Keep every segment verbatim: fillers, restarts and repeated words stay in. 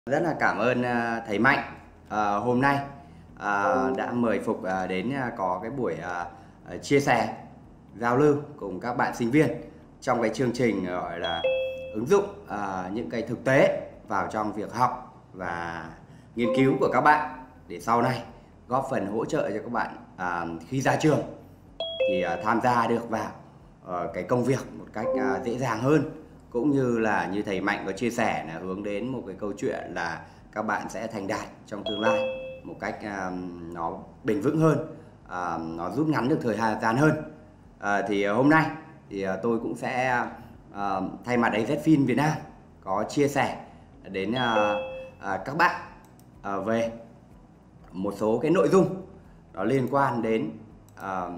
Rất là cảm ơn à, thầy Mạnh à, hôm nay à, đã mời Phục à, đến à, có cái buổi à, à, chia sẻ, giao lưu cùng các bạn sinh viên trong cái chương trình gọi là ứng dụng à, những cái thực tế vào trong việc học và nghiên cứu của các bạn để sau này góp phần hỗ trợ cho các bạn à, khi ra trường thì à, tham gia được vào à, cái công việc một cách à, dễ dàng hơn, cũng như là như thầy Mạnh có chia sẻ là hướng đến một cái câu chuyện là các bạn sẽ thành đạt trong tương lai một cách uh, nó bền vững hơn, uh, nó rút ngắn được thời gian hơn. Uh, thì hôm nay thì uh, tôi cũng sẽ uh, thay mặt a zét Fin Việt Nam có chia sẻ đến uh, uh, các bạn uh, về một số cái nội dung nó liên quan đến uh,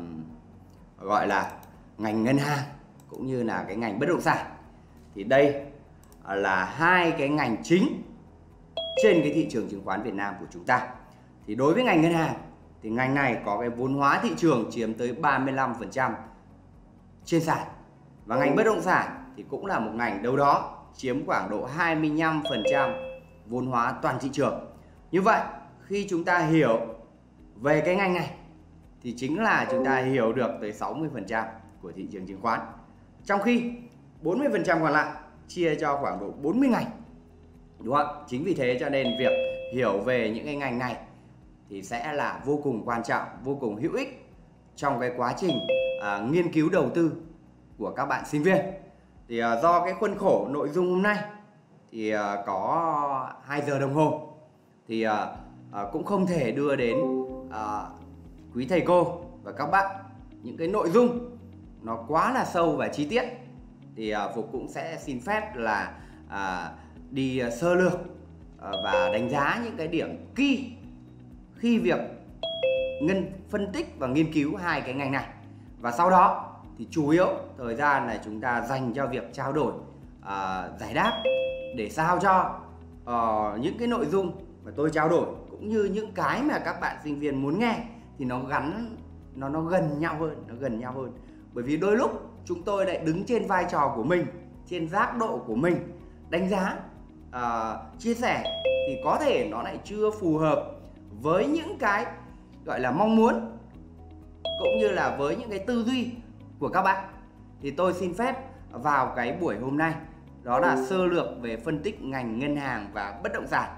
gọi là ngành ngân hàng cũng như là cái ngành bất động sản. Thì đây là hai cái ngành chính trên cái thị trường chứng khoán Việt Nam của chúng ta. Thì đối với ngành ngân hàng thì ngành này có cái vốn hóa thị trường chiếm tới ba mươi lăm phần trăm trên sàn. Và ngành bất động sản thì cũng là một ngành đâu đó chiếm khoảng độ hai mươi lăm phần trăm vốn hóa toàn thị trường. Như vậy khi chúng ta hiểu về cái ngành này thì chính là chúng ta hiểu được tới sáu mươi phần trăm của thị trường chứng khoán. Trong khi bốn mươi phần trăm còn lại chia cho khoảng độ bốn mươi ngành. Đúng không? Chính vì thế cho nên việc hiểu về những cái ngành này thì sẽ là vô cùng quan trọng, vô cùng hữu ích trong cái quá trình à, nghiên cứu đầu tư của các bạn sinh viên. Thì à, do cái khuôn khổ nội dung hôm nay thì à, có hai giờ đồng hồ thì à, à, cũng không thể đưa đến à, quý thầy cô và các bạn những cái nội dung nó quá là sâu và chi tiết. Thì uh, Phục cũng sẽ xin phép là uh, đi uh, sơ lược uh, và đánh giá những cái điểm key khi việc ngân phân tích và nghiên cứu hai cái ngành này. Và sau đó thì chủ yếu thời gian là chúng ta dành cho việc trao đổi, uh, giải đáp để sao cho uh, những cái nội dung mà tôi trao đổi cũng như những cái mà các bạn sinh viên muốn nghe thì nó gắn nó nó gần nhau hơn, nó gần nhau hơn. Bởi vì đôi lúc chúng tôi lại đứng trên vai trò của mình, trên giác độ của mình, đánh giá, uh, chia sẻ thì có thể nó lại chưa phù hợp với những cái gọi là mong muốn cũng như là với những cái tư duy của các bạn. Thì tôi xin phép vào cái buổi hôm nay đó là sơ lược về phân tích ngành ngân hàng và bất động sản.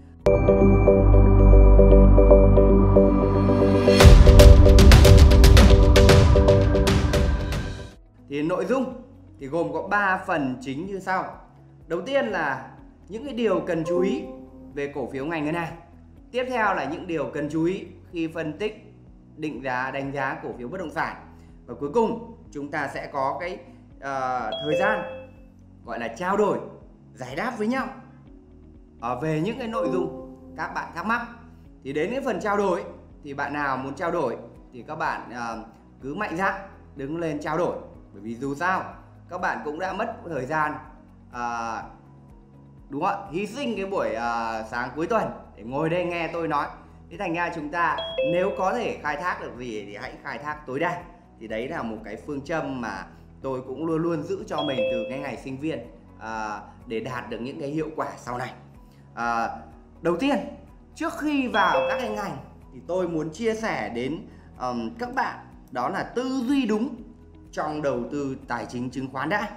Thì nội dung thì gồm có ba phần chính như sau. Đầu tiên là những cái điều cần chú ý về cổ phiếu ngành ngân hàng. Tiếp theo là những điều cần chú ý khi phân tích, định giá, đánh giá cổ phiếu bất động sản. Và cuối cùng chúng ta sẽ có cái uh, thời gian gọi là trao đổi, giải đáp với nhau uh, về những cái nội dung các bạn thắc mắc. Thì đến cái phần trao đổi thì bạn nào muốn trao đổi thì các bạn uh, cứ mạnh dạn đứng lên trao đổi. Bởi vì dù sao các bạn cũng đã mất thời gian à, đúng không ạ, hy sinh cái buổi à, sáng cuối tuần để ngồi đây nghe tôi nói. Thế thành ra chúng ta nếu có thể khai thác được gì thì hãy khai thác tối đa. Thì đấy là một cái phương châm mà tôi cũng luôn luôn giữ cho mình từ cái ngày sinh viên à, để đạt được những cái hiệu quả sau này. à, Đầu tiên, trước khi vào các cái ngành thì tôi muốn chia sẻ đến um, các bạn đó là tư duy đúng trong đầu tư tài chính chứng khoán đã.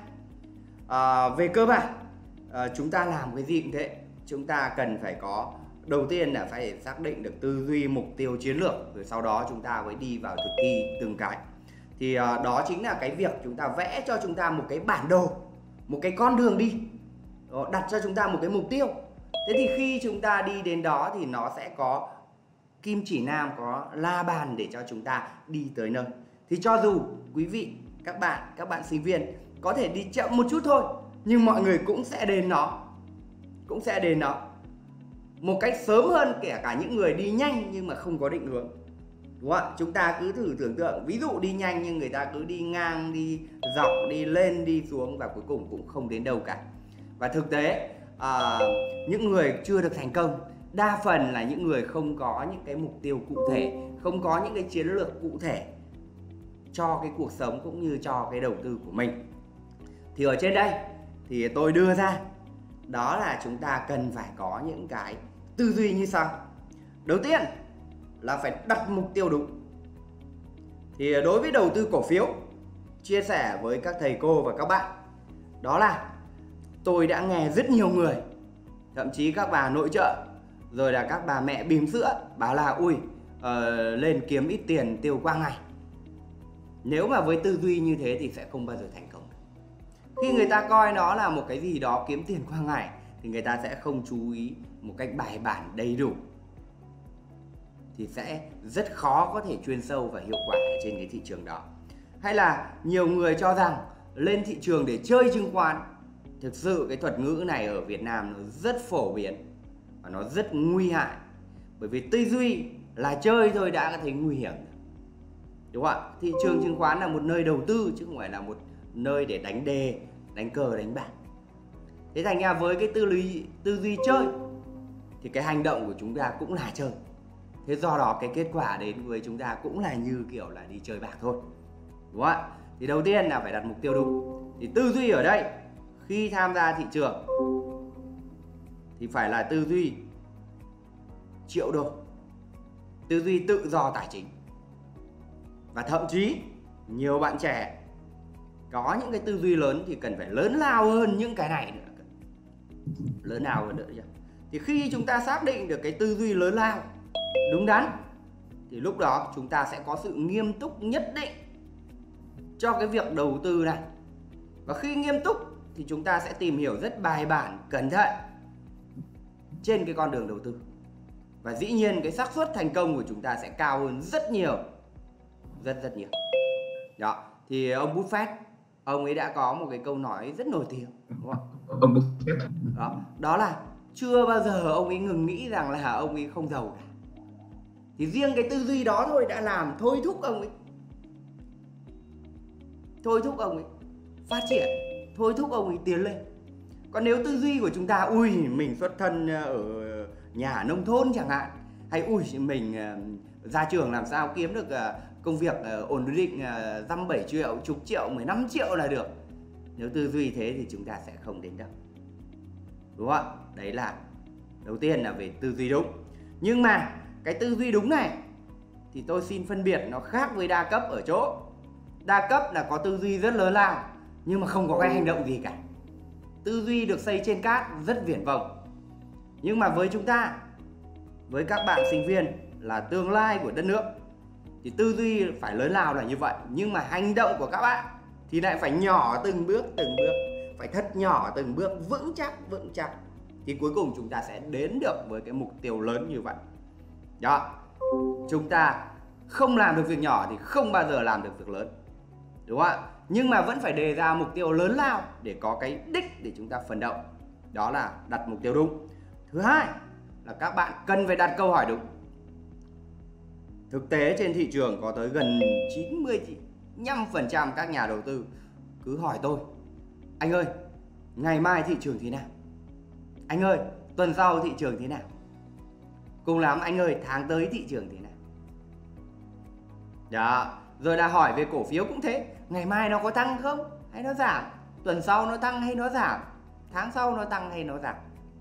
À, về cơ bản à, chúng ta làm cái gì cũng thế, chúng ta cần phải có, đầu tiên là phải xác định được tư duy, mục tiêu, chiến lược, rồi sau đó chúng ta mới đi vào thực thi từng cái. Thì à, đó chính là cái việc chúng ta vẽ cho chúng ta một cái bản đồ, một cái con đường đi, đó, đặt cho chúng ta một cái mục tiêu. Thế thì khi chúng ta đi đến đó thì nó sẽ có kim chỉ nam, có la bàn để cho chúng ta đi tới nơi. Thì cho dù quý vị, các bạn, các bạn sinh viên có thể đi chậm một chút thôi, nhưng mọi người cũng sẽ đến nó. Cũng sẽ đến nó một cách sớm hơn kể cả những người đi nhanh nhưng mà không có định hướng. Đúng không ạ? Chúng ta cứ thử tưởng tượng, ví dụ đi nhanh nhưng người ta cứ đi ngang, đi dọc, đi lên, đi xuống và cuối cùng cũng không đến đâu cả. Và thực tế à, những người chưa được thành công đa phần là những người không có những cái mục tiêu cụ thể, không có những cái chiến lược cụ thể cho cái cuộc sống cũng như cho cái đầu tư của mình. Thì ở trên đây thì tôi đưa ra đó là chúng ta cần phải có những cái tư duy như sau. Đầu tiên là phải đặt mục tiêu đúng. Thì đối với đầu tư cổ phiếu, chia sẻ với các thầy cô và các bạn, đó là tôi đã nghe rất nhiều người, thậm chí các bà nội trợ, rồi là các bà mẹ bỉm sữa bảo là ui uh, lên kiếm ít tiền tiêu qua ngày. Nếu mà với tư duy như thế thì sẽ không bao giờ thành công. Khi người ta coi nó là một cái gì đó kiếm tiền qua ngày thì người ta sẽ không chú ý một cách bài bản đầy đủ, thì sẽ rất khó có thể chuyên sâu và hiệu quả ở trên cái thị trường đó. Hay là nhiều người cho rằng lên thị trường để chơi chứng khoán. Thực sự cái thuật ngữ này ở Việt Nam nó rất phổ biến và nó rất nguy hại. Bởi vì tư duy là chơi thôi đã có thấy nguy hiểm, đúng không ạ? Thị trường chứng khoán là một nơi đầu tư chứ không phải là một nơi để đánh đề, đánh cờ, đánh bạc. Thế thành ra với cái tư duy, tư duy chơi thì cái hành động của chúng ta cũng là chơi. Thế do đó cái kết quả đến với chúng ta cũng là như kiểu là đi chơi bạc thôi, đúng không ạ? Thì đầu tiên là phải đặt mục tiêu đúng. Thì tư duy ở đây khi tham gia thị trường thì phải là tư duy triệu đô, tư duy tự do tài chính. Và thậm chí nhiều bạn trẻ có những cái tư duy lớn thì cần phải lớn lao hơn những cái này nữa, lớn lao hơn nữa chứ. Thì khi chúng ta xác định được cái tư duy lớn lao, đúng đắn, thì lúc đó chúng ta sẽ có sự nghiêm túc nhất định cho cái việc đầu tư này. Và khi nghiêm túc thì chúng ta sẽ tìm hiểu rất bài bản, cẩn thận trên cái con đường đầu tư. Và dĩ nhiên cái xác suất thành công của chúng ta sẽ cao hơn rất nhiều, rất rất nhiều. Đó, thì ông Buffett, ông ấy đã có một cái câu nói rất nổi tiếng, đúng không? Ông Buffett. Đó, đó là chưa bao giờ ông ấy ngừng nghĩ rằng là ông ấy không giàu cả. Thì riêng cái tư duy đó thôi đã làm thôi thúc ông ấy, thôi thúc ông ấy phát triển, thôi thúc ông ấy tiến lên. Còn nếu tư duy của chúng ta, ui mình xuất thân ở nhà nông thôn chẳng hạn, hay ui mình ra trường làm sao kiếm được công việc ổn định dăm bảy triệu, chục triệu, mười lăm triệu là được. Nếu tư duy thế thì chúng ta sẽ không đến đâu, đúng không ạ? Đấy là đầu tiên là về tư duy đúng. Nhưng mà cái tư duy đúng này thì tôi xin phân biệt nó khác với đa cấp ở chỗ, đa cấp là có tư duy rất lớn lao nhưng mà không có cái hành động gì cả. Tư duy được xây trên cát, rất viển vông. Nhưng mà với chúng ta, với các bạn sinh viên là tương lai của đất nước, thì tư duy phải lớn lao là như vậy. Nhưng mà hành động của các bạn thì lại phải nhỏ từng bước, từng bước, phải thật nhỏ từng bước, vững chắc, vững chắc. Thì cuối cùng chúng ta sẽ đến được với cái mục tiêu lớn như vậy. Đó, chúng ta không làm được việc nhỏ thì không bao giờ làm được việc lớn, đúng không ạ? Nhưng mà vẫn phải đề ra mục tiêu lớn lao để có cái đích để chúng ta phấn đấu. Đó là đặt mục tiêu đúng. Thứ hai là các bạn cần phải đặt câu hỏi đúng. Thực tế trên thị trường có tới gần chín mươi lăm phần trăm các nhà đầu tư cứ hỏi tôi: anh ơi, ngày mai thị trường thế nào? Anh ơi, tuần sau thị trường thế nào? Cùng lắm anh ơi, tháng tới thị trường thế nào? Đó, rồi là hỏi về cổ phiếu cũng thế. Ngày mai nó có tăng không? Hay nó giảm? Tuần sau nó tăng hay nó giảm? Tháng sau nó tăng hay nó giảm?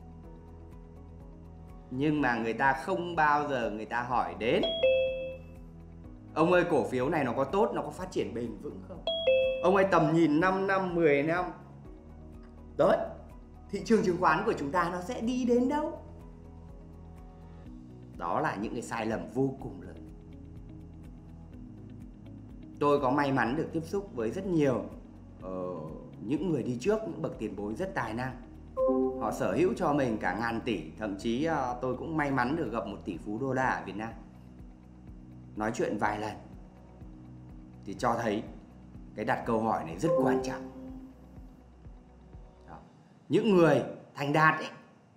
Nhưng mà người ta không bao giờ người ta hỏi đến: ông ơi, cổ phiếu này nó có tốt, nó có phát triển bền vững không? Ông ơi, tầm nhìn năm năm, mười năm đấy, thị trường chứng khoán của chúng ta nó sẽ đi đến đâu? Đó là những cái sai lầm vô cùng lớn. Tôi có may mắn được tiếp xúc với rất nhiều uh, những người đi trước, những bậc tiền bối rất tài năng. Họ sở hữu cho mình cả ngàn tỷ. Thậm chí uh, tôi cũng may mắn được gặp một tỷ phú đô la ở Việt Nam. Nói chuyện vài lần thì cho thấy cái đặt câu hỏi này rất quan trọng. Đó. Những người thành đạt ấy,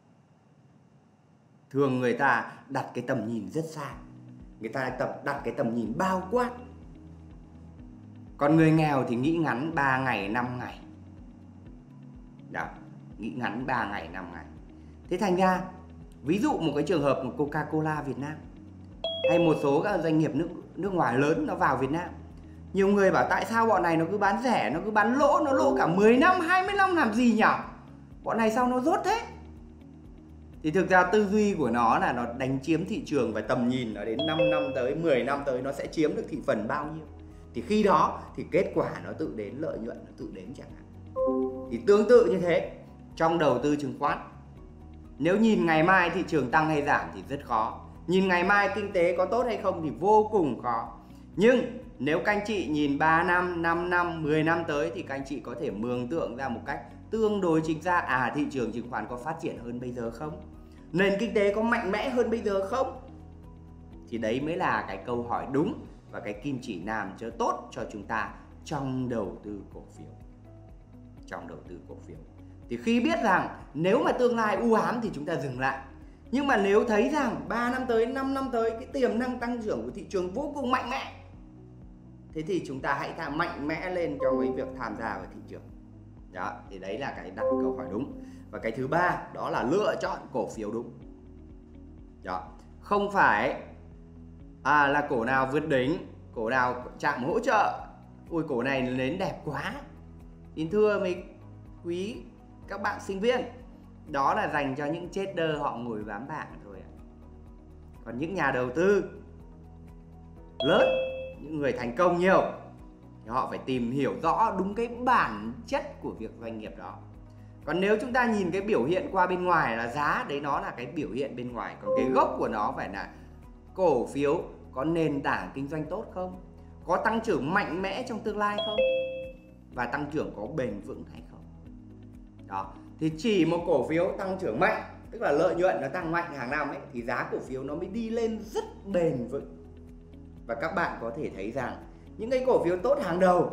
thường người ta đặt cái tầm nhìn rất xa, người ta đặt cái tầm nhìn bao quát. Còn người nghèo thì nghĩ ngắn ba ngày, năm ngày. Đó, nghĩ ngắn ba ngày, năm ngày. Thế thành ra, ví dụ một cái trường hợp của Coca-Cola Việt Nam hay một số các doanh nghiệp nước nước ngoài lớn nó vào Việt Nam, nhiều người bảo tại sao bọn này nó cứ bán rẻ, nó cứ bán lỗ, nó lỗ cả mười năm, hai mươi năm làm gì nhỉ? bọn này sao nó rốt thế? Thì thực ra tư duy của nó là nó đánh chiếm thị trường và tầm nhìn nó đến năm năm tới, mười năm tới nó sẽ chiếm được thị phần bao nhiêu. Thì khi đó thì kết quả nó tự đến, lợi nhuận nó tự đến chẳng hạn. Thì tương tự như thế trong đầu tư chứng khoán. Nếu nhìn ngày mai thị trường tăng hay giảm thì rất khó. Nhìn ngày mai kinh tế có tốt hay không thì vô cùng khó. Nhưng nếu các anh chị nhìn ba năm, năm năm, mười năm tới thì các anh chị có thể mường tượng ra một cách tương đối chính xác. À, thị trường chứng khoán có phát triển hơn bây giờ không? Nền kinh tế có mạnh mẽ hơn bây giờ không? Thì đấy mới là cái câu hỏi đúng và cái kim chỉ nam cho tốt cho chúng ta trong đầu tư cổ phiếu. Trong đầu tư cổ phiếu thì khi biết rằng nếu mà tương lai u ám thì chúng ta dừng lại. Nhưng mà nếu thấy rằng ba năm tới, năm năm tới cái tiềm năng tăng trưởng của thị trường vô cùng mạnh mẽ, thế thì chúng ta hãy tham mạnh mẽ lên trong cái việc tham gia vào thị trường. Đó, thì đấy là cái đặt câu hỏi đúng. Và cái thứ ba đó là lựa chọn cổ phiếu đúng. Đó, không phải à là cổ nào vượt đỉnh, cổ nào chạm hỗ trợ, ui cổ này nến đẹp quá. Xin thưa mấy quý các bạn sinh viên, đó là dành cho những trader họ ngồi bám bảng thôi. Còn những nhà đầu tư lớn, những người thành công nhiều thì họ phải tìm hiểu rõ đúng cái bản chất của việc doanh nghiệp đó. Còn nếu chúng ta nhìn cái biểu hiện qua bên ngoài là giá, đấy nó là cái biểu hiện bên ngoài. Còn cái gốc của nó phải là cổ phiếu có nền tảng kinh doanh tốt không, có tăng trưởng mạnh mẽ trong tương lai không, và tăng trưởng có bền vững hay không. Đó, thì chỉ một cổ phiếu tăng trưởng mạnh, tức là lợi nhuận nó tăng mạnh hàng năm ấy, thì giá cổ phiếu nó mới đi lên rất bền vững. Và các bạn có thể thấy rằng những cái cổ phiếu tốt hàng đầu,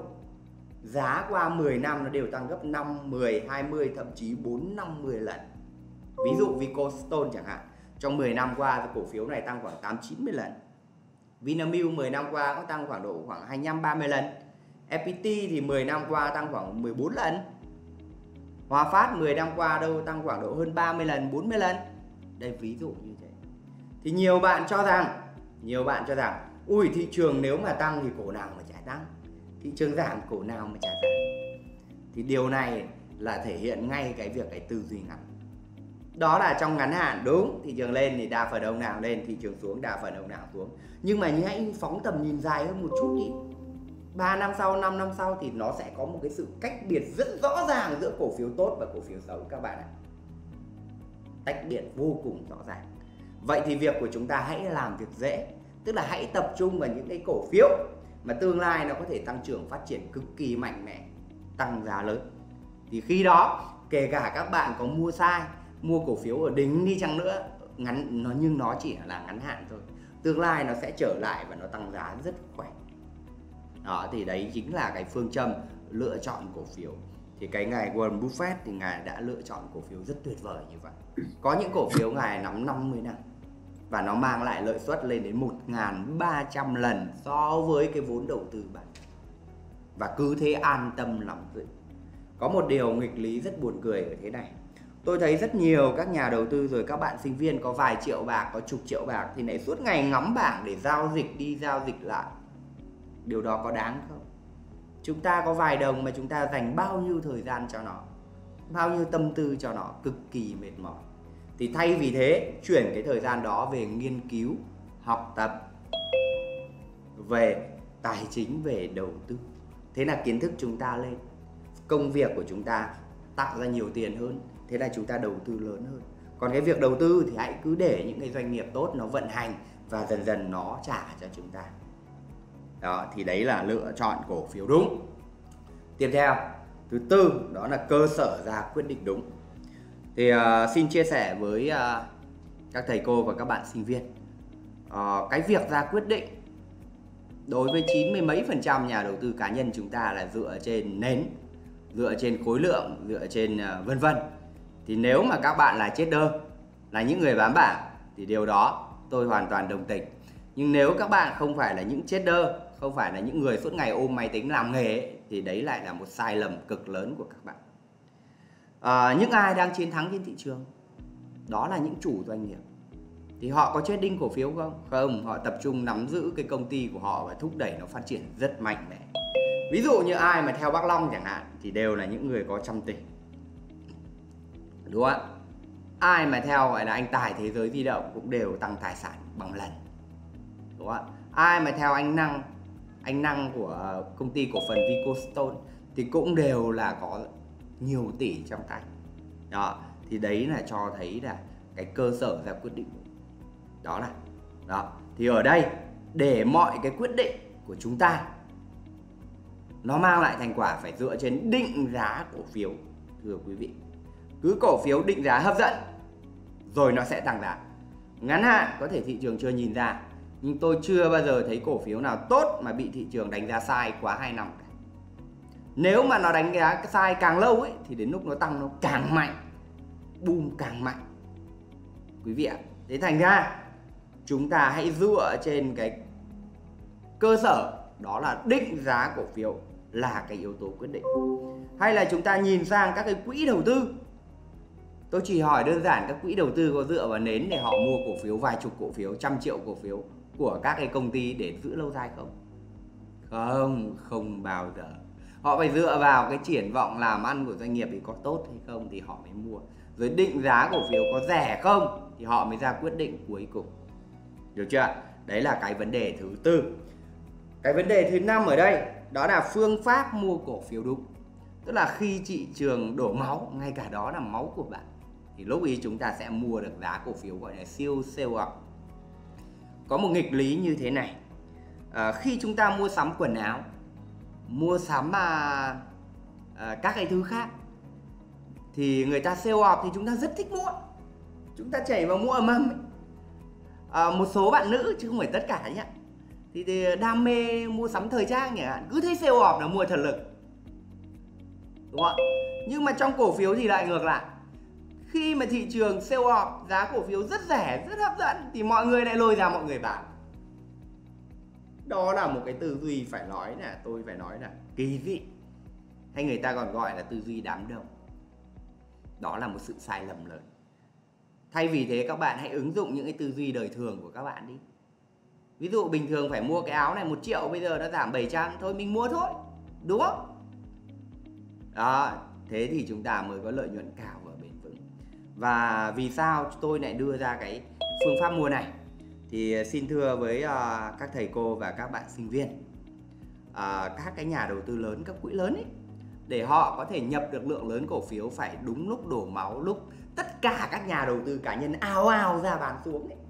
giá qua mười năm nó đều tăng gấp năm, mười, hai mươi, thậm chí bốn, năm, mười lần. Ví dụ Vicostone chẳng hạn, trong mười năm qua cổ phiếu này tăng khoảng tám, chín mươi lần. Vinamilk mười năm qua có tăng khoảng độ khoảng hai mươi lăm, ba mươi lần. ép pê tê thì mười năm qua tăng khoảng mười bốn lần. Hòa Phát mười năm qua đâu tăng khoảng độ hơn ba mươi lần, bốn mươi lần. Đây ví dụ như thế. Thì nhiều bạn cho rằng, nhiều bạn cho rằng, ui thị trường nếu mà tăng thì cổ nào mà chả tăng, thị trường giảm cổ nào mà chả giảm. Thì điều này là thể hiện ngay cái việc cái tư duy ngắn. Đó là trong ngắn hạn đúng, thị trường lên thì đa phần ông nào lên, thị trường xuống đa phần ông nào xuống. Nhưng mà hãy phóng tầm nhìn dài hơn một chút đi. ba năm sau, năm năm sau thì nó sẽ có một cái sự cách biệt rất rõ ràng giữa cổ phiếu tốt và cổ phiếu xấu các bạn ạ. Tách biệt vô cùng rõ ràng. Vậy thì việc của chúng ta hãy làm việc dễ, tức là hãy tập trung vào những cái cổ phiếu mà tương lai nó có thể tăng trưởng phát triển cực kỳ mạnh mẽ, tăng giá lớn. Thì khi đó kể cả các bạn có mua sai, mua cổ phiếu ở đỉnh đi chăng nữa, ngắn nó nhưng nó chỉ là ngắn hạn thôi, tương lai nó sẽ trở lại và nó tăng giá rất khỏe. Đó, thì đấy chính là cái phương châm lựa chọn cổ phiếu. Thì cái ngài Warren Buffett thì ngài đã lựa chọn cổ phiếu rất tuyệt vời như vậy. Có những cổ phiếu ngài nắm năm mươi năm và nó mang lại lợi suất lên đến một nghìn ba trăm lần so với cái vốn đầu tư bạn. Và cứ thế an tâm lòng giữ. Có một điều nghịch lý rất buồn cười ở thế này. Tôi thấy rất nhiều các nhà đầu tư rồi các bạn sinh viên có vài triệu bạc, có chục triệu bạc thì lại suốt ngày ngắm bảng để giao dịch đi giao dịch lại. Điều đó có đáng không? Chúng ta có vài đồng mà chúng ta dành bao nhiêu thời gian cho nó, bao nhiêu tâm tư cho nó, cực kỳ mệt mỏi. Thì thay vì thế, chuyển cái thời gian đó về nghiên cứu, học tập về tài chính, về đầu tư. Thế là kiến thức chúng ta lên, công việc của chúng ta tạo ra nhiều tiền hơn, thế là chúng ta đầu tư lớn hơn. Còn cái việc đầu tư thì hãy cứ để những cái doanh nghiệp tốt nó vận hành và dần dần nó trả cho chúng ta. Đó, thì đấy là lựa chọn cổ phiếu đúng. Tiếp theo, thứ tư đó là cơ sở ra quyết định đúng. Thì uh, xin chia sẻ với uh, các thầy cô và các bạn sinh viên, uh, cái việc ra quyết định đối với chín mươi mấy phần trăm nhà đầu tư cá nhân chúng ta là dựa trên nến, dựa trên khối lượng, dựa trên uh, vân vân. Thì nếu mà các bạn là trader, là những người bám bảng thì điều đó tôi hoàn toàn đồng tình. Nhưng nếu các bạn không phải là những trader, không phải là những người suốt ngày ôm máy tính làm nghề ấy, thì đấy lại là một sai lầm cực lớn của các bạn. À, những ai đang chiến thắng trên thị trường đó là những chủ doanh nghiệp. Thì họ có trading cổ phiếu không? Không, họ tập trung nắm giữ cái công ty của họ và thúc đẩy nó phát triển rất mạnh mẽ. Ví dụ như ai mà theo Bác Long chẳng hạn thì đều là những người có trăm tỷ. đúng không ạ? Ai mà theo gọi là anh Tài Thế Giới Di Động cũng đều tăng tài sản bằng lần, đúng không ạ? Ai mà theo anh Năng anh Năng của công ty cổ phần Vicostone thì cũng đều là có nhiều tỷ trong tay. Đó, thì đấy là cho thấy là cái cơ sở ra quyết định đó là đó. Thì ở đây để mọi cái quyết định của chúng ta nó mang lại thành quả phải dựa trên định giá cổ phiếu, thưa quý vị. Cứ cổ phiếu định giá hấp dẫn rồi nó sẽ tăng giá. Ngắn hạn có thể thị trường chưa nhìn ra, nhưng tôi chưa bao giờ thấy cổ phiếu nào tốt mà bị thị trường đánh giá sai quá hai năm. Nếu mà nó đánh giá sai càng lâu ấy thì đến lúc nó tăng nó càng mạnh, boom càng mạnh, quý vị ạ. Thế thành ra chúng ta hãy dựa trên cái cơ sở đó là định giá cổ phiếu là cái yếu tố quyết định. Hay là chúng ta nhìn sang các cái quỹ đầu tư. Tôi chỉ hỏi đơn giản, các quỹ đầu tư có dựa vào nến để họ mua cổ phiếu vài chục cổ phiếu, trăm triệu cổ phiếu của các cái công ty để giữ lâu dài không? Không, không bao giờ. Họ phải dựa vào cái triển vọng làm ăn của doanh nghiệp thì có tốt hay không thì họ mới mua. Rồi định giá cổ phiếu có rẻ không thì họ mới ra quyết định cuối cùng. Được chưa? Đấy là cái vấn đề thứ tư. Cái vấn đề thứ năm ở đây đó là phương pháp mua cổ phiếu đúng. Tức là khi thị trường đổ máu, ngay cả đó là máu của bạn, thì lúc ấy chúng ta sẽ mua được giá cổ phiếu gọi là siêu sell off. Có một nghịch lý như thế này. À, khi chúng ta mua sắm quần áo, mua sắm à, à, các cái thứ khác thì người ta sell off thì chúng ta rất thích mua. Chúng ta chảy vào mua ầm ầm ấy. À, một số bạn nữ chứ không phải tất cả nhé, thì, thì đam mê mua sắm thời trang nhỉ, cứ thấy sale off là mua thật lực, đúng không? Nhưng mà trong cổ phiếu thì lại ngược lại. Khi mà thị trường sale off, giá cổ phiếu rất rẻ, rất hấp dẫn thì mọi người lại lôi ra mọi người bán. Đó là một cái tư duy phải nói là tôi phải nói là kỳ dị, hay người ta còn gọi là tư duy đám đông. Đó là một sự sai lầm lớn. Thay vì thế các bạn hãy ứng dụng những cái tư duy đời thường của các bạn đi. Ví dụ bình thường phải mua cái áo này một triệu, bây giờ nó giảm bảy trăm, thôi mình mua thôi, đúng không? Đó, thế thì chúng ta mới có lợi nhuận cao và bền vững. Và vì sao tôi lại đưa ra cái phương pháp mua này? Thì xin thưa với uh, các thầy cô và các bạn sinh viên, uh, các cái nhà đầu tư lớn, các quỹ lớn ấy, để họ có thể nhập được lượng lớn cổ phiếu phải đúng lúc đổ máu, lúc tất cả các nhà đầu tư cá nhân ào ào ra bán xuống ấy.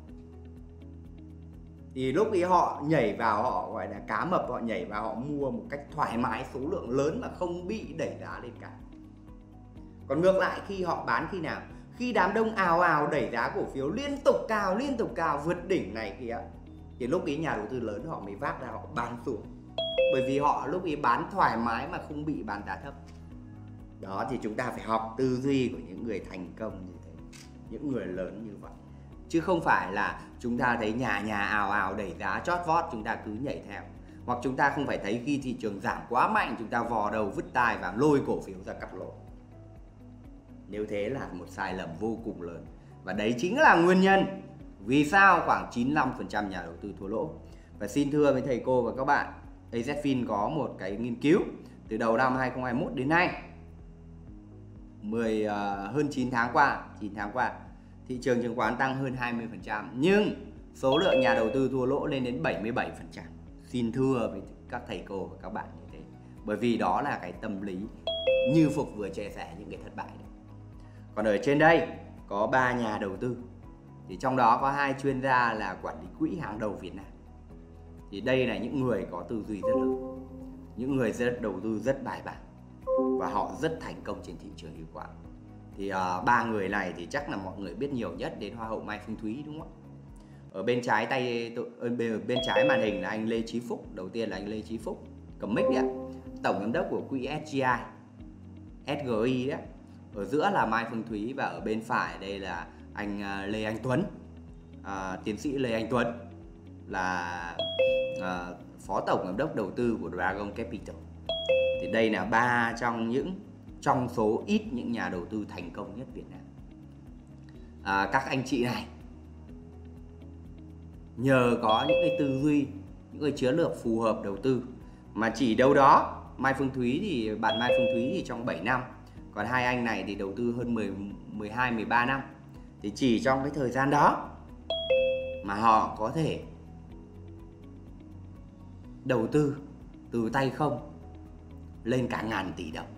Thì lúc ấy họ nhảy vào, họ gọi là cá mập, họ nhảy vào họ mua một cách thoải mái số lượng lớn mà không bị đẩy giá lên cả. Còn ngược lại khi họ bán khi nào? Khi đám đông ào ào đẩy giá cổ phiếu liên tục cao, liên tục cao, vượt đỉnh này kia, thì lúc ấy nhà đầu tư lớn họ mới vác ra họ bán xuống. Bởi vì họ lúc ấy bán thoải mái mà không bị bán giá thấp. Đó, thì chúng ta phải học tư duy của những người thành công như thế, những người lớn như vậy. Chứ không phải là chúng ta thấy nhà nhà ào ào đẩy giá chót vót chúng ta cứ nhảy theo. Hoặc chúng ta không phải thấy khi thị trường giảm quá mạnh chúng ta vò đầu vứt tai và lôi cổ phiếu ra cắt lỗ. Nếu thế là một sai lầm vô cùng lớn. Và đấy chính là nguyên nhân vì sao khoảng chín mươi lăm phần trăm nhà đầu tư thua lỗ. Và xin thưa với thầy cô và các bạn, AZFIN có một cái nghiên cứu từ đầu năm hai không hai mốt đến nay, mười, uh, hơn chín tháng qua, chín tháng qua thị trường chứng khoán tăng hơn hai mươi phần trăm, nhưng số lượng nhà đầu tư thua lỗ lên đến bảy mươi bảy phần trăm. Xin thưa với các thầy cô và các bạn như thế. Bởi vì đó là cái tâm lý như Phục vừa chia sẻ những cái thất bại đấy. Còn ở trên đây có ba nhà đầu tư, thì trong đó có hai chuyên gia là quản lý quỹ hàng đầu Việt Nam. Thì đây là những người có tư duy rất lớn, những người rất đầu tư rất bài bản và họ rất thành công trên thị trường chứng khoán. Thì uh, ba người này thì chắc là mọi người biết nhiều nhất đến Hoa hậu Mai Phương Thúy, đúng không? Ở bên trái tay ở bên trái màn hình là anh Lê Chí Phúc. Đầu tiên là anh Lê Chí Phúc, cầm mic đấy, tổng giám đốc của quỹ ét giê i, ét giê i đấy. Ở giữa là Mai Phương Thúy và ở bên phải đây là anh uh, Lê Anh Tuấn, uh, tiến sĩ Lê Anh Tuấn là uh, phó tổng giám đốc đầu tư của Dragon Capital. Thì đây là ba trong những trong số ít những nhà đầu tư thành công nhất Việt Nam. À, các anh chị này nhờ có những cái tư duy, những cái chiến lược phù hợp đầu tư mà chỉ đâu đó Mai Phương Thúy thì bạn Mai Phương Thúy thì trong bảy năm Còn hai anh này thì đầu tư hơn mười, mười hai, mười ba năm. Thì chỉ trong cái thời gian đó mà họ có thể đầu tư từ tay không lên cả ngàn tỷ đồng.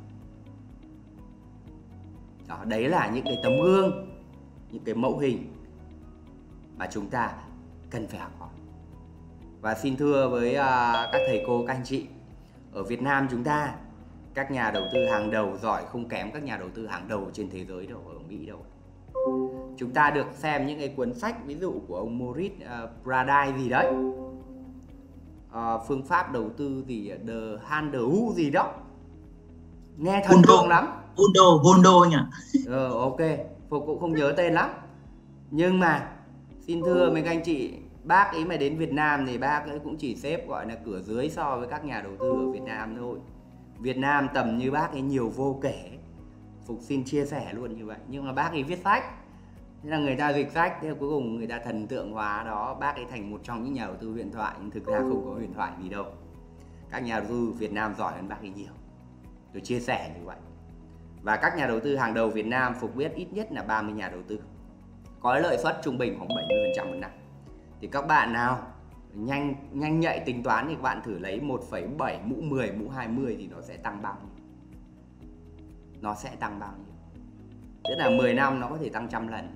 Đó, đấy là những cái tấm gương, những cái mẫu hình mà chúng ta cần phải học hỏi. Và xin thưa với uh, các thầy cô, các anh chị, ở Việt Nam chúng ta, các nhà đầu tư hàng đầu giỏi không kém các nhà đầu tư hàng đầu trên thế giới đâu, ở Mỹ đâu. Chúng ta được xem những cái cuốn sách, ví dụ của ông Maurice uh, Bradai gì đấy, uh, phương pháp đầu tư gì, The Handle Who gì đó, nghe thần tượng lắm. Bundo, Bundo anh ạ. Ờ, ok, Phục cũng không nhớ tên lắm. Nhưng mà xin thưa mấy các anh chị, bác ấy mà đến Việt Nam thì bác ấy cũng chỉ xếp gọi là cửa dưới so với các nhà đầu tư ở Việt Nam thôi. Việt Nam tầm như bác ấy nhiều vô kể, Phục xin chia sẻ luôn như vậy. Nhưng mà bác ấy viết sách, thế là người ta dịch sách, thế là cuối cùng người ta thần tượng hóa đó, bác ấy thành một trong những nhà đầu tư huyền thoại. Nhưng thực ra không có huyền thoại gì đâu. Các nhà đầu tư Việt Nam giỏi hơn bác ấy nhiều. Tôi chia sẻ như vậy. Và các nhà đầu tư hàng đầu Việt Nam, Phục biết ít nhất là ba mươi nhà đầu tư, có lợi suất trung bình khoảng bảy mươi phần trăm một năm. Thì các bạn nào nhanh nhanh nhạy tính toán thì các bạn thử lấy một phẩy bảy mũ mười, mũ hai mươi thì nó sẽ tăng bao nhiêu? Nó sẽ tăng bao nhiêu? Tức là mười năm nó có thể tăng trăm lần,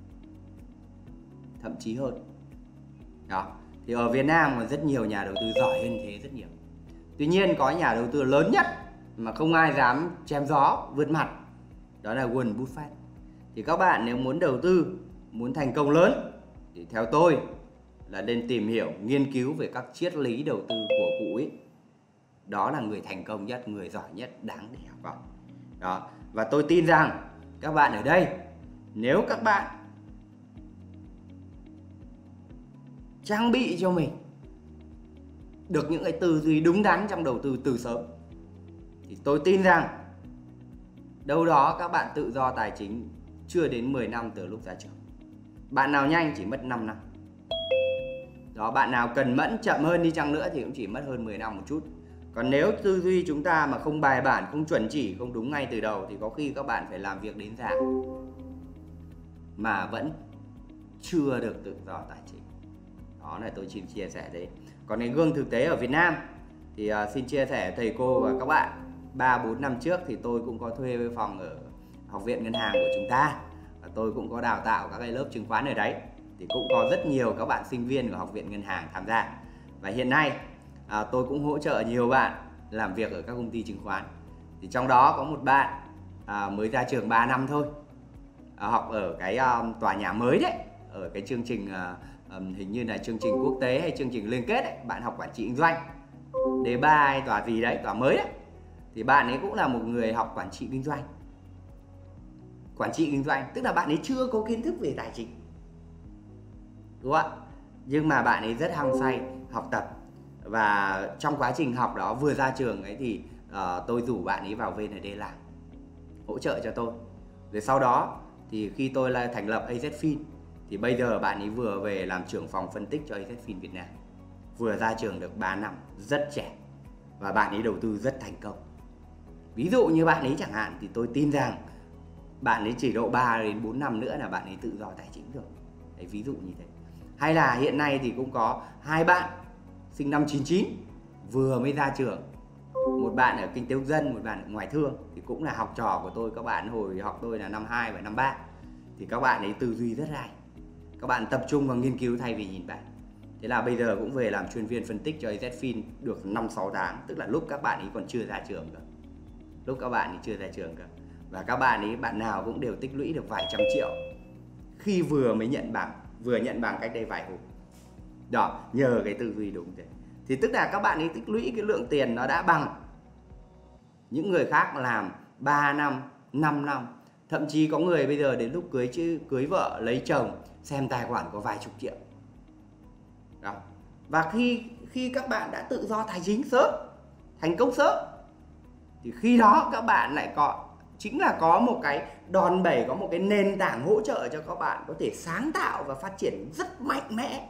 thậm chí hơn. Đó. Thì ở Việt Nam còn rất nhiều nhà đầu tư giỏi hơn thế rất nhiều. Tuy nhiên có nhà đầu tư lớn nhất mà không ai dám chém gió vượt mặt, đó là Warren Buffett. Thì các bạn nếu muốn đầu tư, muốn thành công lớn thì theo tôi là nên tìm hiểu, nghiên cứu về các triết lý đầu tư của cụ ấy. Đó là người thành công nhất, người giỏi nhất, đáng để học hỏi. Đó. Và tôi tin rằng các bạn ở đây, nếu các bạn trang bị cho mình được những cái tư duy đúng đắn trong đầu tư từ sớm, thì tôi tin rằng đâu đó các bạn tự do tài chính chưa đến mười năm từ lúc ra trường. Bạn nào nhanh chỉ mất năm năm. Đó, bạn nào cần mẫn chậm hơn đi chăng nữa thì cũng chỉ mất hơn mười năm một chút. Còn nếu tư duy chúng ta mà không bài bản, không chuẩn chỉ, không đúng ngay từ đầu thì có khi các bạn phải làm việc đến già mà vẫn chưa được tự do tài chính. Đó là tôi xin chia sẻ đấy. Còn cái gương thực tế ở Việt Nam thì uh, xin chia sẻ thầy cô và các bạn, ba bốn năm trước thì tôi cũng có thuê phòng ở Học viện Ngân hàng của chúng ta. Và tôi cũng có đào tạo các cái lớp chứng khoán ở đấy. Thì cũng có rất nhiều các bạn sinh viên của Học viện Ngân hàng tham gia. Và hiện nay à, tôi cũng hỗ trợ nhiều bạn làm việc ở các công ty chứng khoán. Thì trong đó có một bạn à, mới ra trường ba năm thôi, à, học ở cái um, tòa nhà mới đấy, ở cái chương trình uh, um, hình như là chương trình quốc tế hay chương trình liên kết đấy. Bạn học quản trị kinh doanh D ba hay tòa gì đấy, tòa mới đấy. Thì bạn ấy cũng là một người học quản trị kinh doanh. Quản trị kinh doanh tức là bạn ấy chưa có kiến thức về tài chính, đúng không ạ? Nhưng mà bạn ấy rất hăng say học tập. Và trong quá trình học đó, vừa ra trường ấy thì uh, tôi rủ bạn ấy vào vê en đê làm, hỗ trợ cho tôi. Rồi sau đó thì khi tôi là thành lập a zét Fin thì bây giờ bạn ấy vừa về làm trưởng phòng phân tích cho a zét Fin Việt Nam. Vừa ra trường được ba năm, rất trẻ. Và bạn ấy đầu tư rất thành công. Ví dụ như bạn ấy chẳng hạn thì tôi tin rằng bạn ấy chỉ độ ba đến bốn năm nữa là bạn ấy tự do tài chính rồi. Đấy, ví dụ như thế. Hay là hiện nay thì cũng có hai bạn sinh năm chín chín vừa mới ra trường. Một bạn ở kinh tế quốc dân, một bạn ở ngoại thương. Thì cũng là học trò của tôi. Các bạn hồi học tôi là năm hai và năm ba. Thì các bạn ấy tư duy rất hay. Các bạn tập trung vào nghiên cứu thay vì nhìn bảng. Thế là bây giờ cũng về làm chuyên viên phân tích cho a zét Fin được năm sáu tháng. Tức là lúc các bạn ấy còn chưa ra trường cơ. Lúc các bạn ấy chưa ra trường cơ. Và các bạn ấy, bạn nào cũng đều tích lũy được vài trăm triệu khi vừa mới nhận bằng, vừa nhận bằng cách đây vài hôm. Đó, nhờ cái tư duy đúng thế. Thì tức là các bạn ấy tích lũy cái lượng tiền nó đã bằng những người khác làm ba năm, năm năm. Thậm chí có người bây giờ đến lúc cưới chứ cưới vợ, lấy chồng, xem tài khoản có vài chục triệu. Đó. Và khi khi các bạn đã tự do tài chính sớm, thành công sớm, thì khi đó các bạn lại có, chính là có một cái đòn bẩy, có một cái nền tảng hỗ trợ cho các bạn có thể sáng tạo và phát triển rất mạnh mẽ.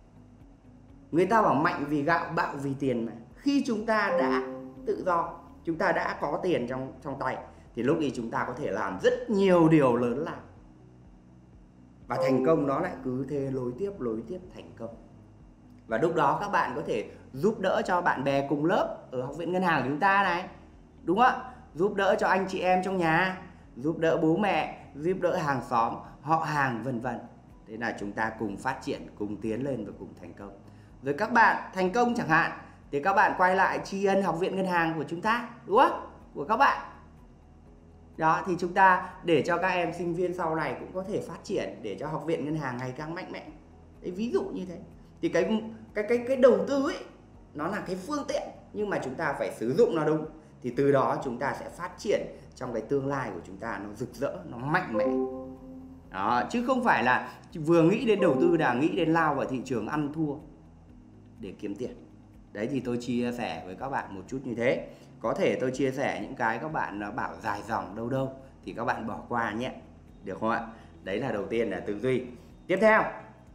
Người ta bảo mạnh vì gạo, bạo vì tiền mà. Khi chúng ta đã tự do, chúng ta đã có tiền trong, trong tay, thì lúc ấy chúng ta có thể làm rất nhiều điều lớn lao. Và thành công nó lại cứ thế lối tiếp lối tiếp thành công. Và lúc đó các bạn có thể giúp đỡ cho bạn bè cùng lớp ở Học viện Ngân hàng của chúng ta này, đúng không ạ? Giúp đỡ cho anh chị em trong nhà, giúp đỡ bố mẹ, giúp đỡ hàng xóm, họ hàng vân vân. Thế là chúng ta cùng phát triển, cùng tiến lên và cùng thành công. Rồi các bạn thành công chẳng hạn, thì các bạn quay lại tri ân Học viện Ngân hàng của chúng ta, đúng không? Của các bạn. Đó, thì chúng ta để cho các em sinh viên sau này cũng có thể phát triển, để cho Học viện Ngân hàng ngày càng mạnh mẽ. Đấy, ví dụ như thế. Thì cái cái cái cái đầu tư ấy nó là cái phương tiện, nhưng mà chúng ta phải sử dụng nó đúng, thì từ đó chúng ta sẽ phát triển trong cái tương lai của chúng ta nó rực rỡ, nó mạnh mẽ. Đó, chứ không phải là vừa nghĩ đến đầu tư là nghĩ đến lao vào thị trường ăn thua để kiếm tiền. Đấy, thì tôi chia sẻ với các bạn một chút như thế. Có thể tôi chia sẻ những cái các bạn bảo dài dòng đâu đâu thì các bạn bỏ qua nhé, được không ạ? Đấy là đầu tiên là tư duy. Tiếp theo,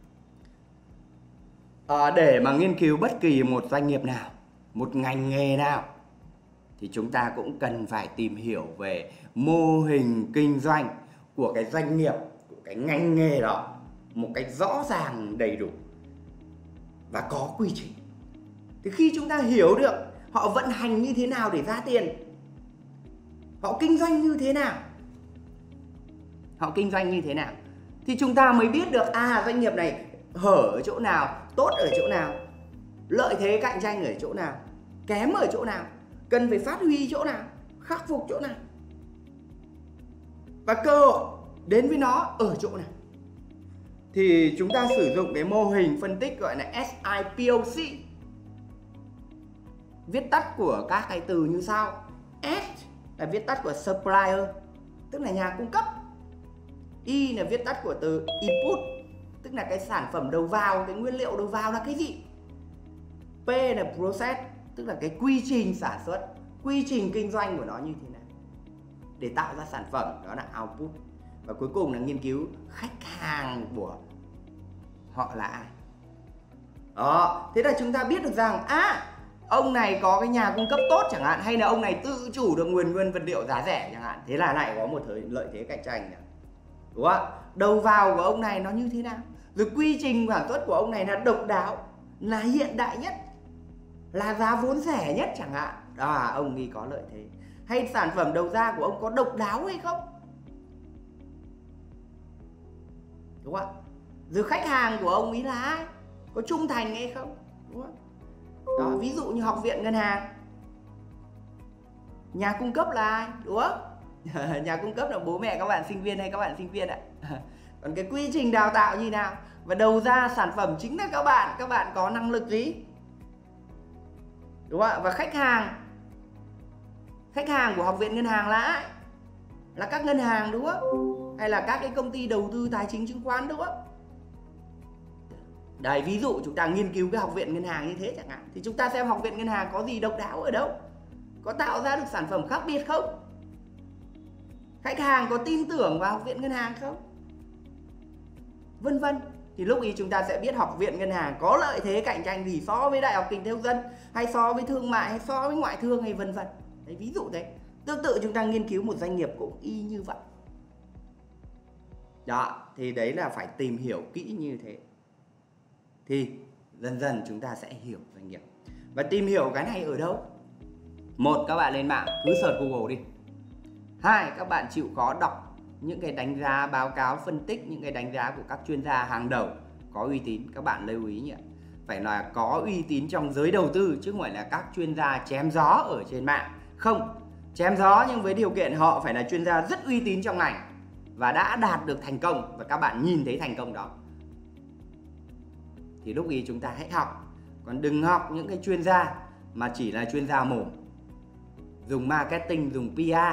à, để mà nghiên cứu bất kỳ một doanh nghiệp nào, một ngành nghề nào, thì chúng ta cũng cần phải tìm hiểu về mô hình kinh doanh của cái doanh nghiệp, của cái ngành nghề đó một cách rõ ràng, đầy đủ và có quy trình. Thì khi chúng ta hiểu được họ vận hành như thế nào để ra tiền, họ kinh doanh như thế nào, họ kinh doanh như thế nào, thì chúng ta mới biết được à doanh nghiệp này hở ở chỗ nào, tốt ở chỗ nào, lợi thế cạnh tranh ở chỗ nào, kém ở chỗ nào, cần phải phát huy chỗ nào, khắc phục chỗ nào, và cơ hội đến với nó ở chỗ nào. Thì chúng ta sử dụng cái mô hình phân tích gọi là ét i pê ô xê, viết tắt của các cái từ như sau. S là viết tắt của supplier, tức là nhà cung cấp. I là viết tắt của từ input, tức là cái sản phẩm đầu vào, cái nguyên liệu đầu vào là cái gì. P là process, tức là cái quy trình sản xuất, quy trình kinh doanh của nó như thế nào để tạo ra sản phẩm, đó là output. Và cuối cùng là nghiên cứu khách hàng của họ là ai. Đó, thế là chúng ta biết được rằng à ông này có cái nhà cung cấp tốt chẳng hạn, hay là ông này tự chủ được nguồn nguyên vật liệu giá rẻ chẳng hạn, thế là lại có một thời lợi thế cạnh tranh này. Đúng không? Đầu vào của ông này nó như thế nào, rồi quy trình sản xuất của ông này là độc đáo, là hiện đại nhất, là giá vốn rẻ nhất chẳng hạn, à ông ấy có lợi thế. Hay sản phẩm đầu ra của ông có độc đáo hay không, đúng không? Rồi khách hàng của ông ấy là ai, có trung thành hay không, đúng không? Đó, ví dụ như Học viện Ngân hàng, nhà cung cấp là ai, đúng không? Nhà cung cấp là bố mẹ các bạn sinh viên hay các bạn sinh viên ạ. Còn cái quy trình đào tạo như nào, và đầu ra sản phẩm chính là các bạn, các bạn có năng lực gì, đúng không ạ? Và khách hàng, khách hàng của Học viện Ngân hàng là ai, là các ngân hàng, đúng không? Hay là các cái công ty đầu tư tài chính chứng khoán, đúng không? Đấy, ví dụ chúng ta nghiên cứu cái Học viện Ngân hàng như thế chẳng hạn, thì chúng ta xem Học viện Ngân hàng có gì độc đáo ở đâu, có tạo ra được sản phẩm khác biệt không, khách hàng có tin tưởng vào Học viện Ngân hàng không, vân vân. Thì lúc ấy chúng ta sẽ biết Học viện Ngân hàng có lợi thế cạnh tranh gì so với Đại học Kinh tế Quốc dân, hay so với thương mại, hay so với ngoại thương, hay vân vân. Đấy, ví dụ đấy. Tương tự chúng ta nghiên cứu một doanh nghiệp cũng y như vậy. Đó, thì đấy là phải tìm hiểu kỹ như thế, thì dần dần chúng ta sẽ hiểu doanh nghiệp. Và tìm hiểu cái này ở đâu? Một, các bạn lên mạng cứ search Google đi. Hai, các bạn chịu khó đọc những cái đánh giá, báo cáo, phân tích, những cái đánh giá của các chuyên gia hàng đầu có uy tín. Các bạn lưu ý nhé, phải là có uy tín trong giới đầu tư, chứ không phải là các chuyên gia chém gió ở trên mạng. Không, chém gió nhưng với điều kiện họ phải là chuyên gia rất uy tín trong ngành và đã đạt được thành công, và các bạn nhìn thấy thành công đó, thì lúc ấy chúng ta hãy học. Còn đừng học những cái chuyên gia mà chỉ là chuyên gia mồm, dùng marketing, dùng pê e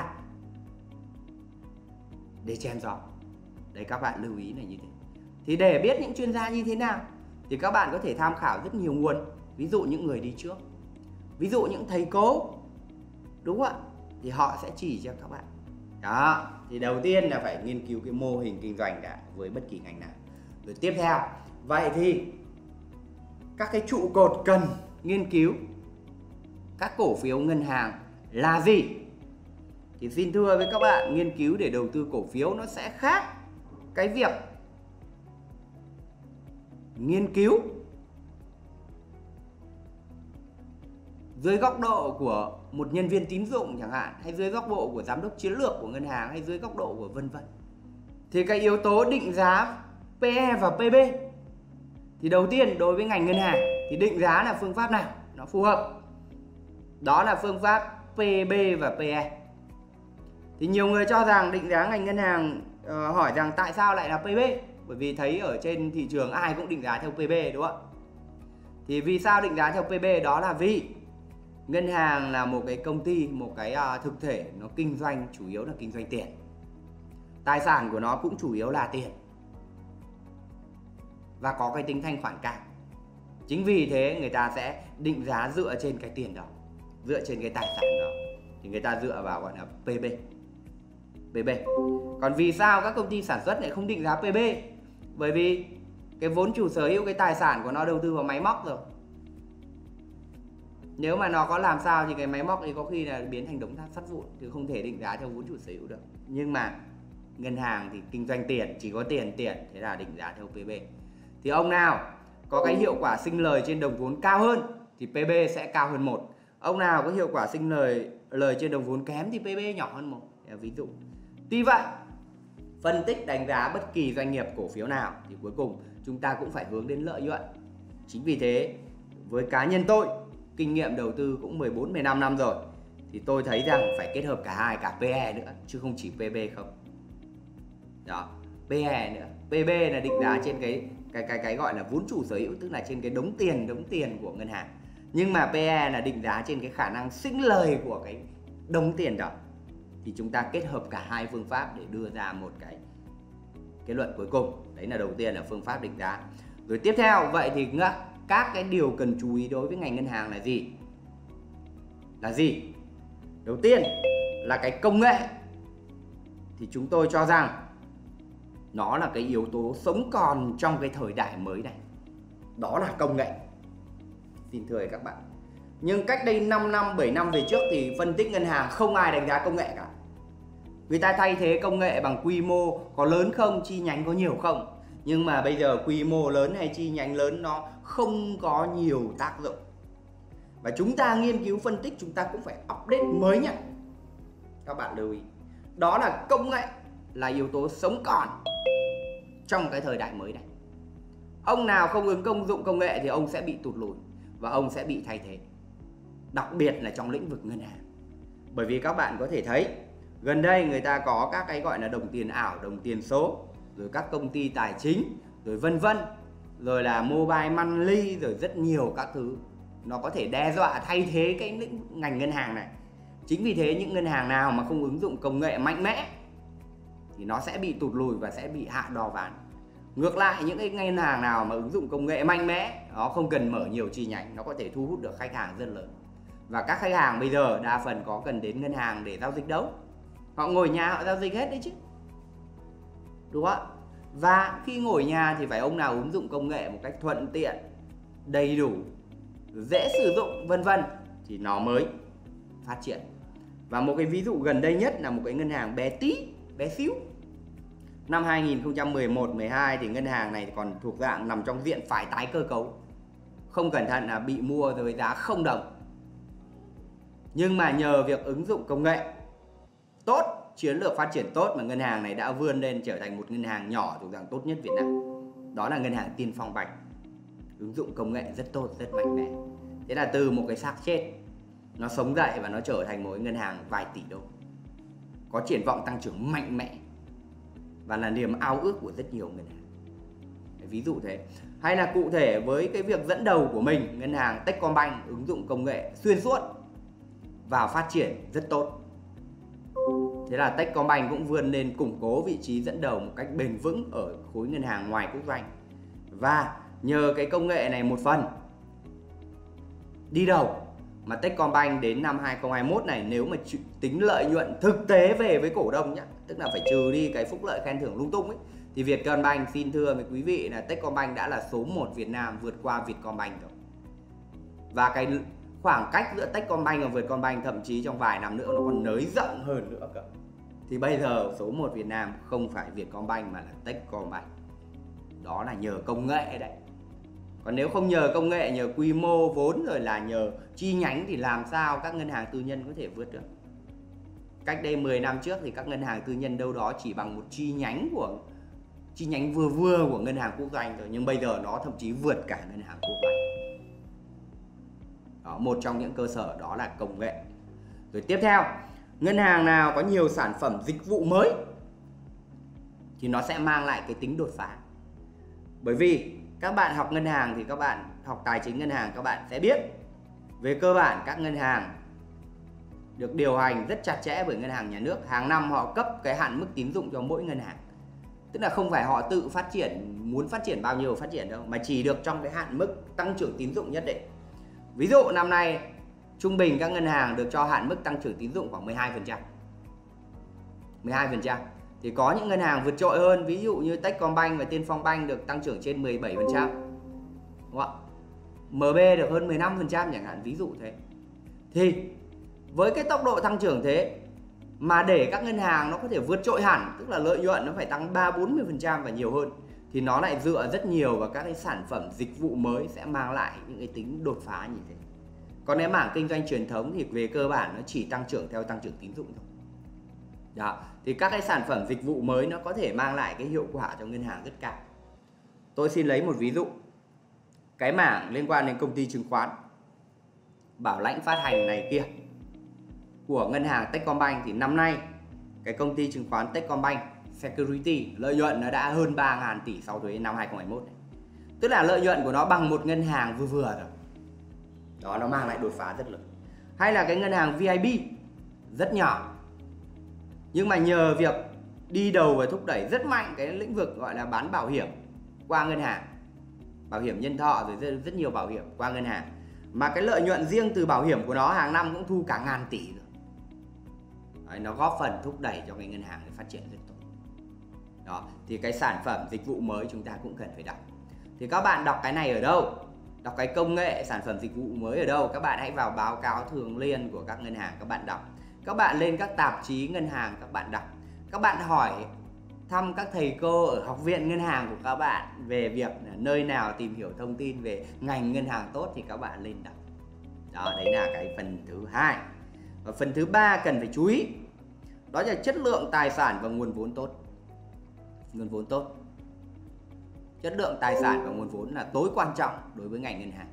để chém gió. Đấy, các bạn lưu ý là như thế. Thì để biết những chuyên gia như thế nào thì các bạn có thể tham khảo rất nhiều nguồn. Ví dụ những người đi trước, ví dụ những thầy cô, đúng không ạ? Thì họ sẽ chỉ cho các bạn. Đó, thì đầu tiên là phải nghiên cứu cái mô hình kinh doanh đã với bất kỳ ngành nào. Rồi tiếp theo, vậy thì các cái trụ cột cần nghiên cứu các cổ phiếu ngân hàng là gì? Thì xin thưa với các bạn, nghiên cứu để đầu tư cổ phiếu nó sẽ khác cái việc nghiên cứu dưới góc độ của một nhân viên tín dụng chẳng hạn, hay dưới góc độ của giám đốc chiến lược của ngân hàng, hay dưới góc độ của vân vân. Thì cái yếu tố định giá pê e và pê bê, thì đầu tiên đối với ngành ngân hàng thì định giá là phương pháp nào nó phù hợp? Đó là phương pháp pê bê và pê e. Thì nhiều người cho rằng định giá ngành ngân hàng uh, hỏi rằng tại sao lại là pê bê? Bởi vì thấy ở trên thị trường ai cũng định giá theo pê bê, đúng không ạ? Thì vì sao định giá theo pê bê? Đó là vì ngân hàng là một cái công ty, một cái uh, thực thể nó kinh doanh chủ yếu là kinh doanh tiền. Tài sản của nó cũng chủ yếu là tiền. Và có cái tính thanh khoản cao. Chính vì thế người ta sẽ định giá dựa trên cái tiền đó, dựa trên cái tài sản đó. Thì người ta dựa vào gọi là pê bê. pê bê. Còn vì sao các công ty sản xuất lại không định giá pê bê? Bởi vì cái vốn chủ sở hữu, cái tài sản của nó đầu tư vào máy móc rồi. Nếu mà nó có làm sao thì cái máy móc ấy có khi là biến thành đống sắt vụn, thì không thể định giá theo vốn chủ sở hữu được. Nhưng mà ngân hàng thì kinh doanh tiền, chỉ có tiền tiền, thế là định giá theo pê bê. Thì ông nào có cái hiệu quả sinh lời trên đồng vốn cao hơn thì pê bê sẽ cao hơn một. Ông nào có hiệu quả sinh lời lời trên đồng vốn kém thì pê bê nhỏ hơn một. Ví dụ. Tuy vậy, phân tích đánh giá bất kỳ doanh nghiệp cổ phiếu nào thì cuối cùng chúng ta cũng phải hướng đến lợi nhuận. Chính vì thế, với cá nhân tôi, kinh nghiệm đầu tư cũng mười bốn mười lăm năm rồi, thì tôi thấy rằng phải kết hợp cả hai, cả pê e nữa, chứ không chỉ pê bê không. Đó, pê e nữa. pê bê là định giá trên cái cái cái cái gọi là vốn chủ sở hữu, tức là trên cái đống tiền đống tiền của ngân hàng. Nhưng mà pê e là định giá trên cái khả năng sinh lời của cái đống tiền đó. Thì chúng ta kết hợp cả hai phương pháp để đưa ra một cái kết luận cuối cùng. Đấy là đầu tiên là phương pháp định giá. Rồi tiếp theo, vậy thì các cái điều cần chú ý đối với ngành ngân hàng là gì? Là gì? Đầu tiên là cái công nghệ. Thì chúng tôi cho rằng nó là cái yếu tố sống còn trong cái thời đại mới này. Đó là công nghệ. Xin thưa các bạn, nhưng cách đây năm năm, bảy năm về trước thì phân tích ngân hàng không ai đánh giá công nghệ cả. Người ta thay thế công nghệ bằng quy mô có lớn không, chi nhánh có nhiều không. Nhưng mà bây giờ quy mô lớn hay chi nhánh lớn nó không có nhiều tác dụng. Và chúng ta nghiên cứu phân tích, chúng ta cũng phải update mới nhất. Các bạn lưu ý, đó là công nghệ là yếu tố sống còn trong cái thời đại mới này. Ông nào không ứng công dụng công nghệ thì ông sẽ bị tụt lùi và ông sẽ bị thay thế. Đặc biệt là trong lĩnh vực ngân hàng. Bởi vì các bạn có thể thấy gần đây người ta có các cái gọi là đồng tiền ảo, đồng tiền số, rồi các công ty tài chính, rồi vân vân, rồi là mobile money, rồi rất nhiều các thứ. Nó có thể đe dọa thay thế cái lĩnh ngành ngân hàng này. Chính vì thế những ngân hàng nào mà không ứng dụng công nghệ mạnh mẽ thì nó sẽ bị tụt lùi và sẽ bị hạ đo ván. Ngược lại, những cái ngân hàng nào mà ứng dụng công nghệ mạnh mẽ, nó không cần mở nhiều chi nhánh, nó có thể thu hút được khách hàng rất lớn. Và các khách hàng bây giờ đa phần có cần đến ngân hàng để giao dịch đâu. Họ ngồi nhà họ giao dịch hết đấy chứ. Đúng không ạ? Và khi ngồi nhà thì phải ông nào ứng dụng công nghệ một cách thuận tiện, đầy đủ, dễ sử dụng vân vân thì nó mới phát triển. Và một cái ví dụ gần đây nhất là một cái ngân hàng bé tí, bé xíu. Năm hai nghìn không trăm mười một mười hai thì ngân hàng này còn thuộc dạng nằm trong diện phải tái cơ cấu. Không cẩn thận là bị mua với giá không đồng. Nhưng mà nhờ việc ứng dụng công nghệ tốt, chiến lược phát triển tốt mà ngân hàng này đã vươn lên trở thành một ngân hàng nhỏ thuộc dạng tốt nhất Việt Nam. Đó là ngân hàng Tiên Phong Banh. Ứng dụng công nghệ rất tốt, rất mạnh mẽ. Thế là từ một cái xác chết, nó sống dậy và nó trở thành một ngân hàng vài tỷ đô. Có triển vọng tăng trưởng mạnh mẽ và là niềm ao ước của rất nhiều ngân hàng. Ví dụ thế. Hay là cụ thể với cái việc dẫn đầu của mình, ngân hàng Techcombank ứng dụng công nghệ xuyên suốt và phát triển rất tốt. Thế là Techcombank cũng vươn lên củng cố vị trí dẫn đầu một cách bền vững ở khối ngân hàng ngoài quốc doanh. Và nhờ cái công nghệ này một phần đi đầu mà Techcombank đến năm hai nghìn không trăm hai mươi mốt này, nếu mà tính lợi nhuận thực tế về với cổ đông nhá, tức là phải trừ đi cái phúc lợi khen thưởng lung tung ấy, thì Vietcombank xin thưa với quý vị là Techcombank đã là số một Việt Nam, vượt qua Vietcombank rồi. Và cái khoảng cách giữa Techcombank và Vietcombank thậm chí trong vài năm nữa nó còn nới rộng hơn nữa cơ. Thì bây giờ số một Việt Nam không phải Vietcombank mà là Techcombank. Đó là nhờ công nghệ đấy. Còn nếu không nhờ công nghệ, nhờ quy mô vốn rồi là nhờ chi nhánh thì làm sao các ngân hàng tư nhân có thể vượt được. Cách đây mười năm trước thì các ngân hàng tư nhân đâu đó chỉ bằng một chi nhánh của chi nhánh vừa vừa của ngân hàng quốc doanh rồi, nhưng bây giờ nó thậm chí vượt cả ngân hàng quốc doanh. Đó, một trong những cơ sở đó là công nghệ. Rồi tiếp theo, ngân hàng nào có nhiều sản phẩm dịch vụ mới thì nó sẽ mang lại cái tính đột phá. Bởi vì các bạn học ngân hàng thì các bạn học tài chính ngân hàng, các bạn sẽ biết về cơ bản các ngân hàng được điều hành rất chặt chẽ bởi ngân hàng nhà nước. Hàng năm họ cấp cái hạn mức tín dụng cho mỗi ngân hàng. Tức là không phải họ tự phát triển, muốn phát triển bao nhiêu phát triển đâu, mà chỉ được trong cái hạn mức tăng trưởng tín dụng nhất định. Ví dụ năm nay trung bình các ngân hàng được cho hạn mức tăng trưởng tín dụng khoảng mười hai phần trăm. mười hai phần trăm. Thì có những ngân hàng vượt trội hơn, ví dụ như Techcombank và Tiên Phong Bank được tăng trưởng trên mười bảy phần trăm. Đúng không ạ? em bê được hơn mười lăm phần trăm chẳng hạn, ví dụ thế. Thì với cái tốc độ tăng trưởng thế mà để các ngân hàng nó có thể vượt trội hẳn, tức là lợi nhuận nó phải tăng ba bốn mươi phần trăm và nhiều hơn, thì nó lại dựa rất nhiều vào các cái sản phẩm dịch vụ mới sẽ mang lại những cái tính đột phá như thế. Còn nếu mảng kinh doanh truyền thống thì về cơ bản nó chỉ tăng trưởng theo tăng trưởng tín dụng thôi. Đó, thì các cái sản phẩm dịch vụ mới nó có thể mang lại cái hiệu quả cho ngân hàng rất cao. Tôi xin lấy một ví dụ. Cái mảng liên quan đến công ty chứng khoán, bảo lãnh phát hành này kia của ngân hàng Techcombank thì năm nay cái công ty chứng khoán Techcombank Security lợi nhuận nó đã hơn ba nghìn tỷ sau thuế năm hai không hai mốt này. Tức là lợi nhuận của nó bằng một ngân hàng vừa vừa rồi. Đó, nó mang lại đột phá rất lớn. Hay là cái ngân hàng vê i bê rất nhỏ, nhưng mà nhờ việc đi đầu và thúc đẩy rất mạnh cái lĩnh vực gọi là bán bảo hiểm qua ngân hàng, bảo hiểm nhân thọ rồi rất, rất nhiều bảo hiểm qua ngân hàng, mà cái lợi nhuận riêng từ bảo hiểm của nó hàng năm cũng thu cả ngàn tỷ rồi. Đấy, nó góp phần thúc đẩy cho cái ngân hàng để phát triển rất tốt. Đó, thì cái sản phẩm dịch vụ mới chúng ta cũng cần phải đọc. Thì các bạn đọc cái này ở đâu? Đọc cái công nghệ sản phẩm dịch vụ mới ở đâu? Các bạn hãy vào báo cáo thường niên của các ngân hàng các bạn đọc. Các bạn lên các tạp chí ngân hàng các bạn đọc. Các bạn hỏi thăm các thầy cô ở học viện ngân hàng của các bạn về việc nơi nào tìm hiểu thông tin về ngành ngân hàng tốt thì các bạn lên đọc. Đó, đấy là cái phần thứ hai. Và phần thứ ba cần phải chú ý, đó là chất lượng tài sản và nguồn vốn tốt. Nguồn vốn tốt. Chất lượng tài sản và nguồn vốn là tối quan trọng đối với ngành ngân hàng.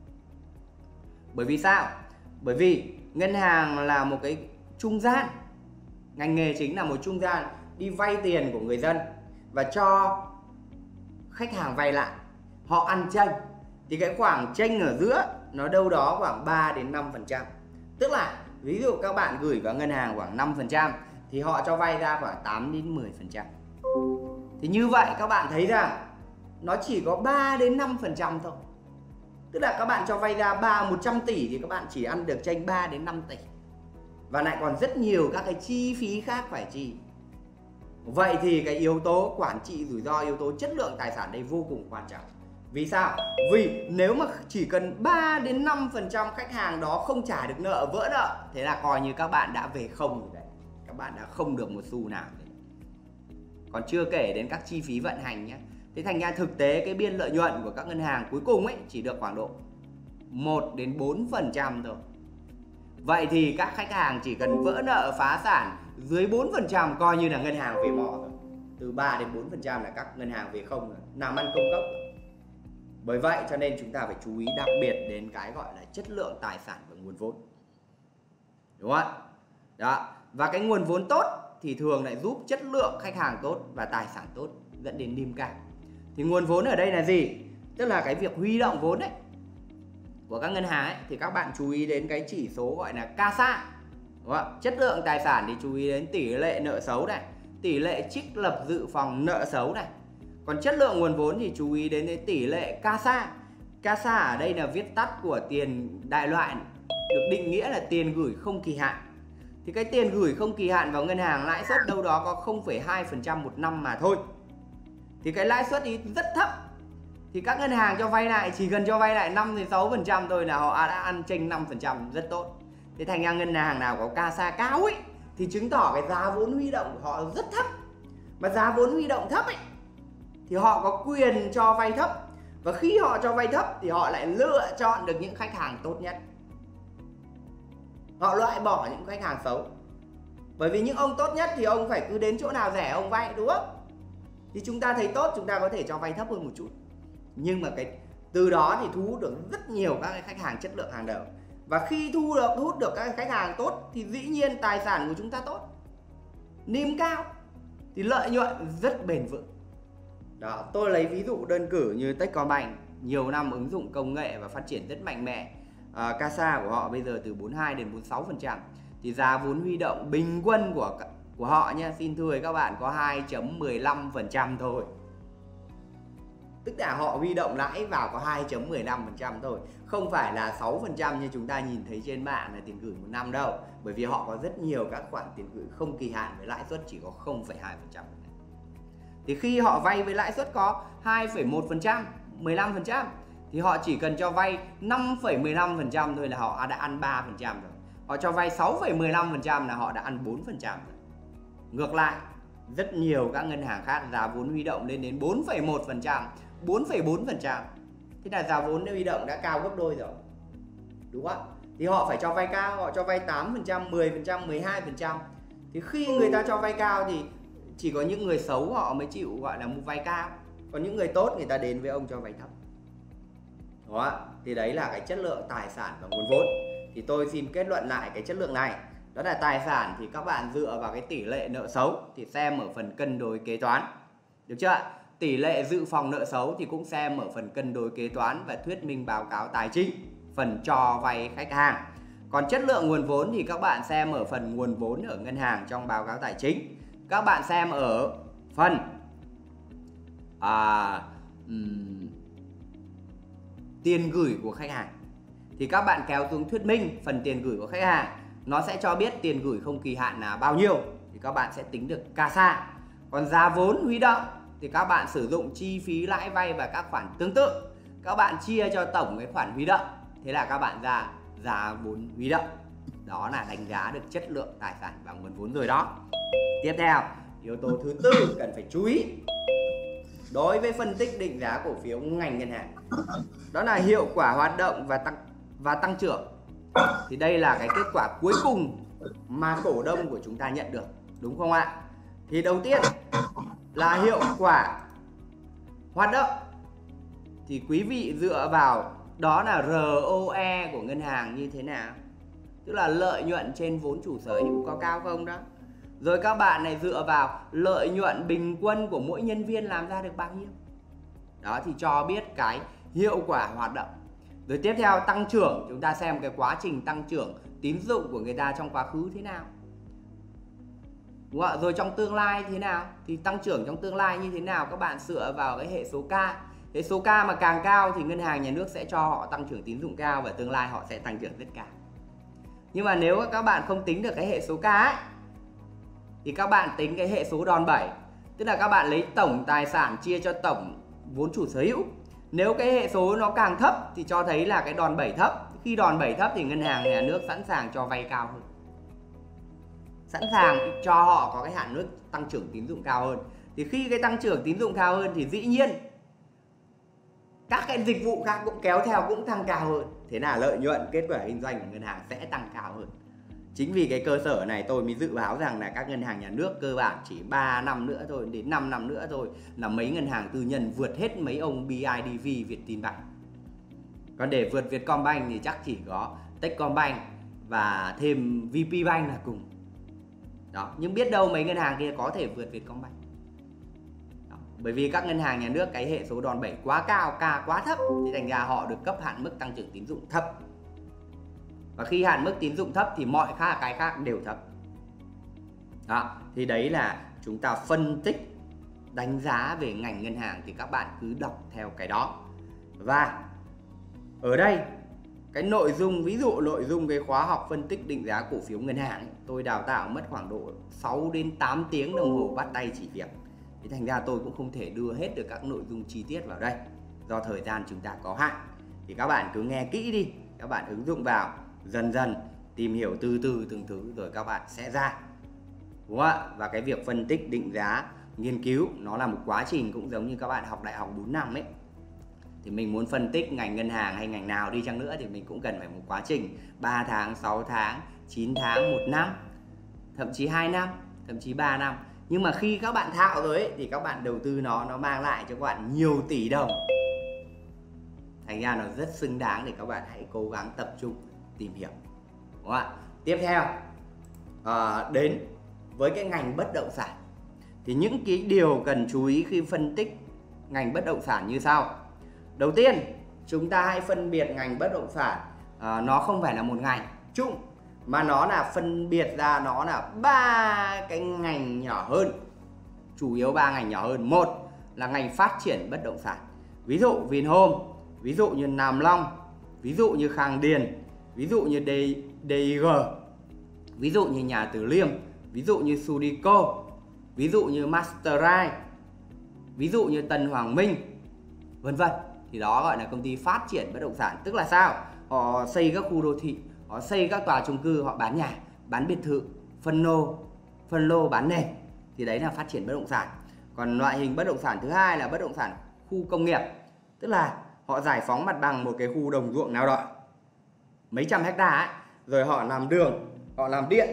Bởi vì sao? Bởi vì ngân hàng là một cái trung gian. Ngành nghề chính là một trung gian đi vay tiền của người dân và cho khách hàng vay lại. Họ ăn chênh. Thì cái khoảng chênh ở giữa nó đâu đó khoảng ba đến năm phần trăm. Tức là ví dụ các bạn gửi vào ngân hàng khoảng năm phần trăm thì họ cho vay ra khoảng tám đến mười phần trăm. Thì như vậy các bạn thấy rằng nó chỉ có ba đến năm phần trăm thôi. Tức là các bạn cho vay ra ba một trăm tỷ thì các bạn chỉ ăn được chênh ba đến năm tỷ. Và lại còn rất nhiều các cái chi phí khác phải chi. Vậy thì cái yếu tố quản trị rủi ro, yếu tố chất lượng tài sản đây vô cùng quan trọng. Vì sao? Vì nếu mà chỉ cần ba đến năm phần trăm khách hàng đó không trả được nợ, vỡ nợ, thế là coi như các bạn đã về không rồi đấy. Các bạn đã không được một xu nào rồi. Còn chưa kể đến các chi phí vận hành nhé. Thế thành ra thực tế cái biên lợi nhuận của các ngân hàng cuối cùng ấy chỉ được khoảng độ một đến bốn phần trăm thôi. Vậy thì các khách hàng chỉ cần vỡ nợ phá sản dưới bốn phần trăm coi như là ngân hàng về mỏ rồi. Từ ba đến bốn phần trăm là các ngân hàng về không rồi, làm ăn công cốc. Bởi vậy cho nên chúng ta phải chú ý đặc biệt đến cái gọi là chất lượng tài sản và nguồn vốn. Đúng không ạ? Đó. Và cái nguồn vốn tốt thì thường lại giúp chất lượng khách hàng tốt và tài sản tốt, dẫn đến niêm cao. Thì nguồn vốn ở đây là gì? Tức là cái việc huy động vốn đấy của các ngân hàng ấy, thì các bạn chú ý đến cái chỉ số gọi là ca ét a. Đúng không? Chất lượng tài sản thì chú ý đến tỷ lệ nợ xấu này, tỷ lệ trích lập dự phòng nợ xấu này. Còn chất lượng nguồn vốn thì chú ý đến cái tỷ lệ ca ét a. ca ét a ở đây là viết tắt của tiền đại loại, được định nghĩa là tiền gửi không kỳ hạn. Thì cái tiền gửi không kỳ hạn vào ngân hàng lãi suất đâu đó có không phẩy hai phần trăm một năm mà thôi. Thì cái lãi suất ý rất thấp. thì các ngân hàng cho vay lại chỉ cần cho vay lại năm đến sáu phần trăm thôi là họ đã ăn chênh năm phần trăm rất tốt. Thế thành ra ngân hàng nào có ca sa cao ấy thì chứng tỏ cái giá vốn huy động của họ rất thấp. Mà giá vốn huy động thấp ấy thì họ có quyền cho vay thấp. Và khi họ cho vay thấp thì họ lại lựa chọn được những khách hàng tốt nhất. Họ loại bỏ những khách hàng xấu. Bởi vì những ông tốt nhất thì ông phải cứ đến chỗ nào rẻ ông vay, đúng không? Thì chúng ta thấy tốt, chúng ta có thể cho vay thấp hơn một chút. Nhưng mà cái từ đó thì thu hút được rất nhiều các cái khách hàng chất lượng hàng đầu. Và khi thu được thu hút được các khách hàng tốt thì dĩ nhiên tài sản của chúng ta tốt, niêm cao thì lợi nhuận rất bền vững. Đó, tôi lấy ví dụ đơn cử như Techcombank, nhiều năm ứng dụng công nghệ và phát triển rất mạnh mẽ. À, ca sa của họ bây giờ từ bốn mươi hai đến bốn mươi sáu phần trăm. Thì giá vốn huy động bình quân của của họ nha, xin thưa các bạn, có hai phẩy mười lăm phần trăm thôi. Tức là họ huy động lãi vào có hai phẩy mười lăm phần trăm thôi, không phải là sáu phần trăm như chúng ta nhìn thấy trên mạng là tiền gửi một năm đâu. Bởi vì họ có rất nhiều các khoản tiền gửi không kỳ hạn với lãi suất chỉ có không phẩy hai phần trăm. Thì khi họ vay với lãi suất có hai phẩy một phần trăm, mười lăm phần trăm thì họ chỉ cần cho vay năm phẩy mười lăm phần trăm thôi là họ đã ăn ba phần trăm rồi. Họ cho vay sáu phẩy mười lăm phần trăm là họ đã ăn bốn phần trăm rồi. Ngược lại, rất nhiều các ngân hàng khác giá vốn huy động lên đến bốn phẩy một phần trăm, bốn phẩy bốn phần trăm. Thế là giá vốn huy động đã cao gấp đôi rồi. Đúng không? Thì họ phải cho vay cao, họ cho vay tám phần trăm, mười phần trăm, mười hai phần trăm. Thì khi người ta cho vay cao thì chỉ có những người xấu họ mới chịu gọi là mua vay cao. Còn những người tốt người ta đến với ông cho vay thấp. Đó, thì đấy là cái chất lượng tài sản và nguồn vốn. Thì tôi xin kết luận lại cái chất lượng này. Đó là tài sản thì các bạn dựa vào cái tỷ lệ nợ xấu thì xem ở phần cân đối kế toán. Được chưa? Tỷ lệ dự phòng nợ xấu thì cũng xem ở phần cân đối kế toán và thuyết minh báo cáo tài chính, phần cho vay khách hàng. Còn chất lượng nguồn vốn thì các bạn xem ở phần nguồn vốn ở ngân hàng trong báo cáo tài chính. Các bạn xem ở phần à, um, tiền gửi của khách hàng. Thì các bạn kéo xuống thuyết minh phần tiền gửi của khách hàng, nó sẽ cho biết tiền gửi không kỳ hạn là bao nhiêu. Thì các bạn sẽ tính được ca sa. Còn giá vốn huy động thì các bạn sử dụng chi phí lãi vay và các khoản tương tự. Các bạn chia cho tổng cái khoản huy động. Thế là các bạn ra giá vốn huy động. Đó là đánh giá được chất lượng tài sản và nguồn vốn rồi đó. Tiếp theo, yếu tố thứ tư cần phải chú ý đối với phân tích định giá cổ phiếu ngành ngân hàng, đó là hiệu quả hoạt động và tăng và tăng trưởng. Thì đây là cái kết quả cuối cùng mà cổ đông của chúng ta nhận được, đúng không ạ? Thì đầu tiên là hiệu quả hoạt động. Thì quý vị dựa vào đó là rờ o e của ngân hàng như thế nào, tức là lợi nhuận trên vốn chủ sở hữu có cao không đó. Rồi các bạn này dựa vào lợi nhuận bình quân của mỗi nhân viên làm ra được bao nhiêu. Đó thì cho biết cái hiệu quả hoạt động. Rồi tiếp theo tăng trưởng, chúng ta xem cái quá trình tăng trưởng tín dụng của người ta trong quá khứ thế nào. Đúng không? Rồi trong tương lai thế nào, thì tăng trưởng trong tương lai như thế nào, các bạn dựa vào cái hệ số K. Hệ số K mà càng cao thì ngân hàng nhà nước sẽ cho họ tăng trưởng tín dụng cao và tương lai họ sẽ tăng trưởng rất cao. Nhưng mà nếu các bạn không tính được cái hệ số K ấy, thì các bạn tính cái hệ số đòn bẩy. Tức là các bạn lấy tổng tài sản chia cho tổng vốn chủ sở hữu. Nếu cái hệ số nó càng thấp thì cho thấy là cái đòn bẩy thấp. Khi đòn bẩy thấp thì ngân hàng nhà nước sẵn sàng cho vay cao hơn, sẵn sàng cho họ có cái hạn mức tăng trưởng tín dụng cao hơn. Thì khi cái tăng trưởng tín dụng cao hơn thì dĩ nhiên các cái dịch vụ khác cũng kéo theo cũng tăng cao hơn. Thế là lợi nhuận kết quả kinh doanh của ngân hàng sẽ tăng cao hơn. Chính vì cái cơ sở này tôi mới dự báo rằng là các ngân hàng nhà nước cơ bản chỉ ba năm nữa thôi, đến năm năm nữa thôi là mấy ngân hàng tư nhân vượt hết mấy ông bê i đê vê, Vietinbank. Còn để vượt Vietcombank thì chắc chỉ có Techcombank và thêm vê pê Bank là cùng. Đó, nhưng biết đâu mấy ngân hàng kia có thể vượt Vietcombank. Đó, bởi vì các ngân hàng nhà nước cái hệ số đòn bẩy quá cao, K quá thấp thì thành ra họ được cấp hạn mức tăng trưởng tín dụng thấp. Và khi hạn mức tín dụng thấp thì mọi khác cái khác đều thấp. Đó, thì đấy là chúng ta phân tích đánh giá về ngành ngân hàng thì các bạn cứ đọc theo cái đó. Và ở đây cái nội dung, ví dụ nội dung cái khóa học phân tích định giá cổ phiếu ngân hàng ấy, tôi đào tạo mất khoảng độ sáu đến tám tiếng đồng hồ bắt tay chỉ việc. Thì thành ra tôi cũng không thể đưa hết được các nội dung chi tiết vào đây. do thời gian chúng ta có hạn. Thì các bạn cứ nghe kỹ đi, các bạn ứng dụng vào, dần dần tìm hiểu từ từ từng thứ rồi các bạn sẽ ra, đúng không ạ? Và cái việc phân tích, định giá, nghiên cứu nó là một quá trình, cũng giống như các bạn học đại học bốn năm ấy. Thì mình muốn phân tích ngành ngân hàng hay ngành nào đi chăng nữa thì mình cũng cần phải một quá trình ba tháng, sáu tháng, chín tháng, một năm, thậm chí hai năm, thậm chí ba năm. Nhưng mà khi các bạn thạo rồi ấy, thì các bạn đầu tư nó nó mang lại cho các bạn nhiều tỷ đồng. Thành ra nó rất xứng đáng để các bạn hãy cố gắng tập trung tìm hiểu, đúng không ạ? Tiếp theo à, đến với cái ngành bất động sản thì những cái điều cần chú ý khi phân tích ngành bất động sản như sau. Đầu tiên, chúng ta hãy phân biệt ngành bất động sản à, nó không phải là một ngành chung, mà nó là phân biệt ra nó là ba cái ngành nhỏ hơn, chủ yếu ba ngành nhỏ hơn. Một là ngành phát triển bất động sản, ví dụ Vinhome, ví dụ như Nam Long, ví dụ như Khang Điền, ví dụ như đê i giê, ví dụ như Nhà Từ Liêm, ví dụ như Sudico, ví dụ như Masterite, ví dụ như Tân Hoàng Minh, vân vân. Thì đó gọi là công ty phát triển bất động sản. Tức là sao? Họ xây các khu đô thị, họ xây các tòa chung cư, họ bán nhà, bán biệt thự, phân lô, phân lô bán nền. Thì đấy là phát triển bất động sản. Còn loại hình bất động sản thứ hai là bất động sản khu công nghiệp. Tức là họ giải phóng mặt bằng một cái khu đồng ruộng nào đó, mấy trăm hecta ấy, rồi họ làm đường, họ làm điện,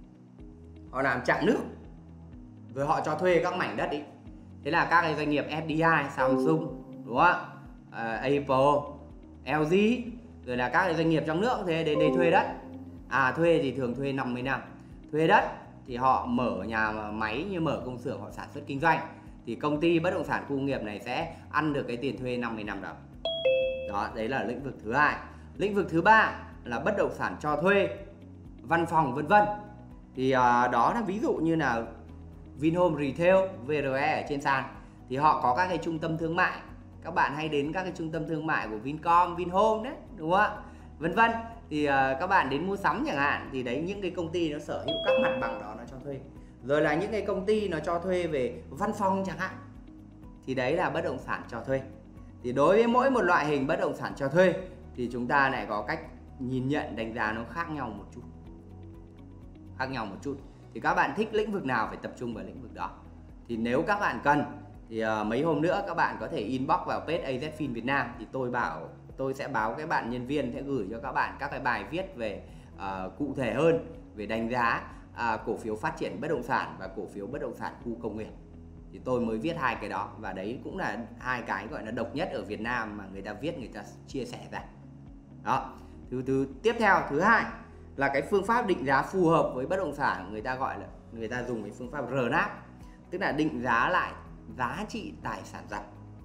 họ làm trạm nước, rồi họ cho thuê các mảnh đất ấy. Thế là các cái doanh nghiệp ép đê i, Samsung, đúng không ạ? Uh, Apple, lờ giê, rồi là các cái doanh nghiệp trong nước thế đến đây thuê đất. À thuê thì thường thuê năm mươi năm. Thuê đất thì họ mở nhà máy như mở công xưởng, họ sản xuất kinh doanh. Thì công ty bất động sản khu công nghiệp này sẽ ăn được cái tiền thuê năm mươi năm đó. Đó, đấy là lĩnh vực thứ hai. Lĩnh vực thứ ba là bất động sản cho thuê, văn phòng, vân vân. Thì uh, đó là ví dụ như là Vinhome Retail, vê rờ e ở trên sàn. Thì họ có các cái trung tâm thương mại. Các bạn hay đến các cái trung tâm thương mại của Vincom, Vinhome đấy, đúng không ạ? Vân vân. Thì uh, các bạn đến mua sắm chẳng hạn, thì đấy những cái công ty nó sở hữu các mặt bằng đó nó cho thuê. Rồi là những cái công ty nó cho thuê về văn phòng chẳng hạn, thì đấy là bất động sản cho thuê. Thì đối với mỗi một loại hình bất động sản cho thuê thì chúng ta lại có cách nhìn nhận, đánh giá nó khác nhau một chút. Khác nhau một chút. Thì các bạn thích lĩnh vực nào phải tập trung vào lĩnh vực đó. Thì nếu các bạn cần thì uh, mấy hôm nữa các bạn có thể inbox vào page a zét Fin Việt Nam. Thì tôi bảo tôi sẽ báo cái bạn nhân viên sẽ gửi cho các bạn các cái bài viết về uh, cụ thể hơn về đánh giá uh, cổ phiếu phát triển bất động sản và cổ phiếu bất động sản khu công nghiệp. Thì tôi mới viết hai cái đó, và đấy cũng là hai cái gọi là độc nhất ở Việt Nam mà người ta viết, người ta chia sẻ ra. Đó. Thứ thứ tiếp theo, thứ hai là cái phương pháp định giá phù hợp với bất động sản, người ta gọi là người ta dùng cái phương pháp rờ náp, tức là định giá lại giá trị tài sản dòng.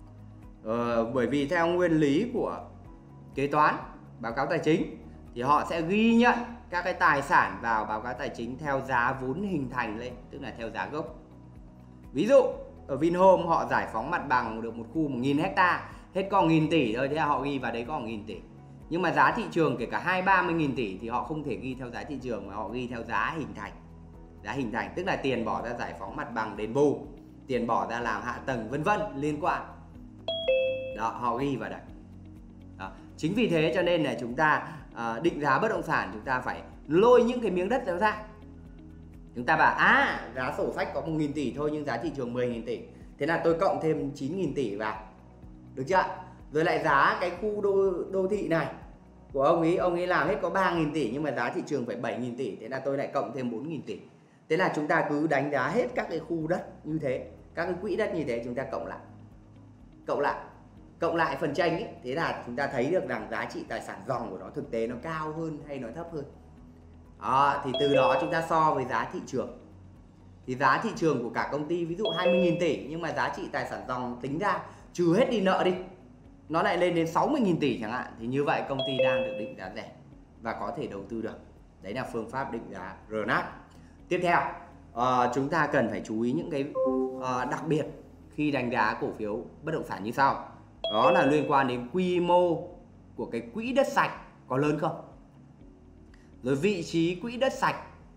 Ờ, bởi vì theo nguyên lý của kế toán, báo cáo tài chính thì họ sẽ ghi nhận các cái tài sản vào báo cáo tài chính theo giá vốn hình thành lên, tức là theo giá gốc. Ví dụ ở Vinhome họ giải phóng mặt bằng được một khu một nghìn hecta, hết có một nghìn tỷ thôi, thế là họ ghi vào đấy có một nghìn tỷ. Nhưng mà giá thị trường kể cả hai ba mươi nghìn tỷ thì họ không thể ghi theo giá thị trường, mà họ ghi theo giá hình thành. Giá hình thành tức là tiền bỏ ra giải phóng mặt bằng đền bù, tiền bỏ ra làm hạ tầng vân vân liên quan. Đó, họ ghi vào đấy. Đó. Chính vì thế cho nên là chúng ta à, định giá bất động sản, chúng ta phải lôi những cái miếng đất đó ra. Chúng ta bảo à giá sổ sách có một nghìn tỷ thôi nhưng giá thị trường mười nghìn tỷ, thế là tôi cộng thêm chín nghìn tỷ vào, được chưa? Rồi lại giá cái khu đô, đô thị này của ông ấy, ông ấy làm hết có ba nghìn tỷ nhưng mà giá thị trường phải bảy nghìn tỷ, thế là tôi lại cộng thêm bốn nghìn tỷ. Thế là chúng ta cứ đánh giá hết các cái khu đất như thế, các cái quỹ đất như thế, chúng ta cộng lại. Cộng lại, cộng lại phần chênh ấy, thế là chúng ta thấy được rằng giá trị tài sản ròng của nó thực tế nó cao hơn hay nó thấp hơn. Đó, thì từ đó chúng ta so với giá thị trường. Thì giá thị trường của cả công ty ví dụ hai mươi nghìn tỷ, nhưng mà giá trị tài sản ròng tính ra trừ hết đi nợ đi, nó lại lên đến sáu mươi nghìn tỷ chẳng hạn, thì như vậy công ty đang được định giá rẻ và có thể đầu tư được. Đấy là phương pháp định giá rờ náp. Tiếp theo uh, chúng ta cần phải chú ý những cái uh, đặc biệt khi đánh giá cổ phiếu bất động sản như sau. Đó là liên quan đến quy mô của cái quỹ đất sạch có lớn không, rồi vị trí quỹ đất sạch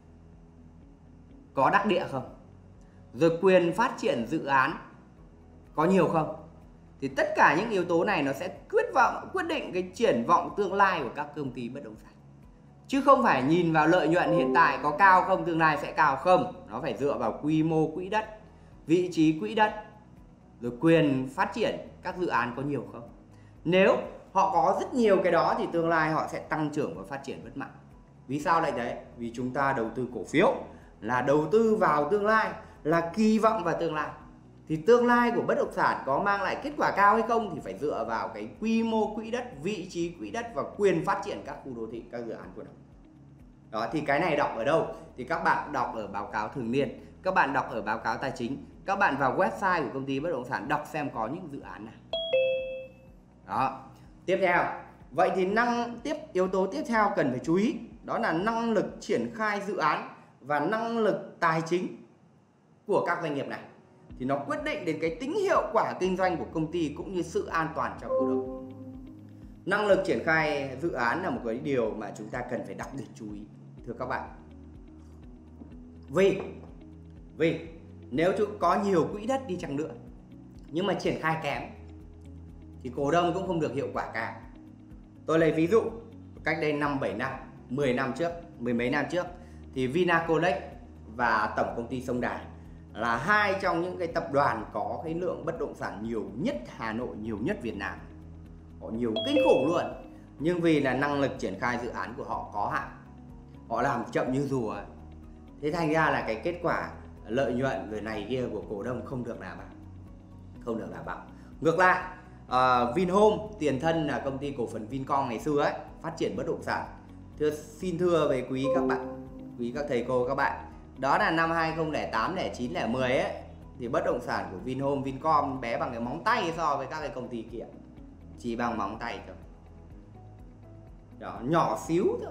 có đắc địa không, rồi quyền phát triển dự án có nhiều không. Thì tất cả những yếu tố này nó sẽ quyết vọng quyết định cái triển vọng tương lai của các công ty bất động sản. Chứ không phải nhìn vào lợi nhuận hiện tại có cao không, tương lai sẽ cao không. Nó phải dựa vào quy mô quỹ đất, vị trí quỹ đất, rồi quyền phát triển các dự án có nhiều không. Nếu họ có rất nhiều cái đó thì tương lai họ sẽ tăng trưởng và phát triển rất mạnh. Vì sao lại đấy? Vì chúng ta đầu tư cổ phiếu là đầu tư vào tương lai, là kỳ vọng vào tương lai. Thì tương lai của bất động sản có mang lại kết quả cao hay không thì phải dựa vào cái quy mô quỹ đất, vị trí quỹ đất và quyền phát triển các khu đô thị, các dự án của nó. Đó, thì cái này đọc ở đâu? Thì các bạn đọc ở báo cáo thường niên, các bạn đọc ở báo cáo tài chính, các bạn vào website của công ty bất động sản đọc xem có những dự án nào. Đó. Tiếp theo, vậy thì năng tiếp yếu tố tiếp theo cần phải chú ý, đó là năng lực triển khai dự án và năng lực tài chính của các doanh nghiệp này. Thì nó quyết định đến cái tính hiệu quả kinh doanh của công ty cũng như sự an toàn cho cổ đông. Năng lực triển khai dự án là một cái điều mà chúng ta cần phải đặc biệt chú ý, thưa các bạn. Vì vì nếu chúng có nhiều quỹ đất đi chăng nữa nhưng mà triển khai kém thì cổ đông cũng không được hiệu quả cao. Tôi lấy ví dụ cách đây năm bảy năm, mười năm trước, mười mấy năm trước thì Vinaconex và Tổng công ty Sông Đà là hai trong những cái tập đoàn có cái lượng bất động sản nhiều nhất Hà Nội, nhiều nhất Việt Nam. Họ nhiều kinh khủng luôn. Nhưng vì là năng lực triển khai dự án của họ có hạn, họ làm chậm như rùa ấy. Thế thành ra là cái kết quả lợi nhuận rồi này kia của cổ đông không được đảm bảo. Không được đảm bảo. Ngược lại, uh, Vinhome, tiền thân là công ty cổ phần Vincom ngày xưa ấy, phát triển bất động sản. Thưa, xin thưa về quý các bạn, quý các thầy cô các bạn, đó là năm hai không không tám, không chín, không mười ấy, thì bất động sản của Vinhome, Vincom bé bằng cái móng tay so với các cái công ty kia. Chỉ bằng móng tay thôi. Đó, nhỏ xíu thôi.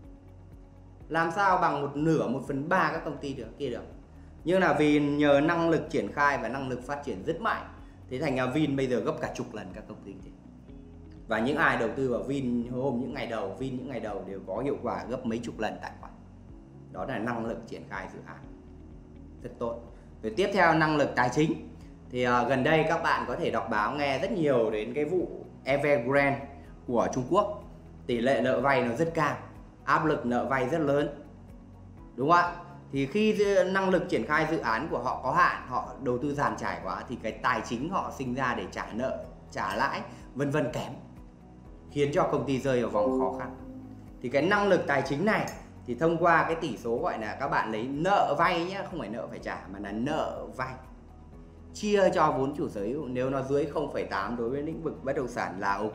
Làm sao bằng một nửa, một phần ba các công ty được kia được. Nhưng là vì nhờ năng lực triển khai và năng lực phát triển rất mạnh, thế thành ra Vin bây giờ gấp cả chục lần các công ty kia. Và những ai đầu tư vào Vinhome những ngày đầu, Vin những ngày đầu đều có hiệu quả gấp mấy chục lần tài khoản. Đó là năng lực triển khai dự án rất tốt. Rồi tiếp theo năng lực tài chính. Thì uh, gần đây các bạn có thể đọc báo nghe rất nhiều đến cái vụ Evergrande của Trung Quốc. Tỷ lệ nợ vay nó rất cao, áp lực nợ vay rất lớn. Đúng không ạ? Thì khi năng lực triển khai dự án của họ có hạn, họ đầu tư dàn trải quá thì cái tài chính họ sinh ra để trả nợ, trả lãi vân vân kém, khiến cho công ty rơi vào vòng khó khăn. Thì cái năng lực tài chính này thì thông qua cái tỷ số gọi là các bạn lấy nợ vay nhé, không phải nợ phải trả mà là nợ vay, chia cho vốn chủ sở hữu, nếu nó dưới không phẩy tám đối với lĩnh vực bất động sản là ok.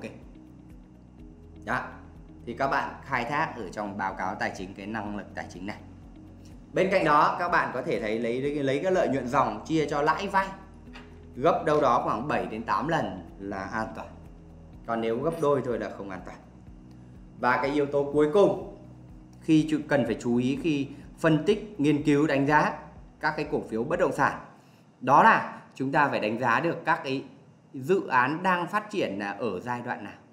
Đó, thì các bạn khai thác ở trong báo cáo tài chính cái năng lực tài chính này. Bên cạnh đó các bạn có thể thấy lấy lấy cái lợi nhuận dòng chia cho lãi vay gấp đâu đó khoảng bảy đến tám lần là an toàn. Còn nếu gấp đôi thôi là không an toàn. Và cái yếu tố cuối cùng khi cần phải chú ý khi phân tích, nghiên cứu, đánh giá các cái cổ phiếu bất động sản, đó là chúng ta phải đánh giá được các cái dự án đang phát triển là ở giai đoạn nào.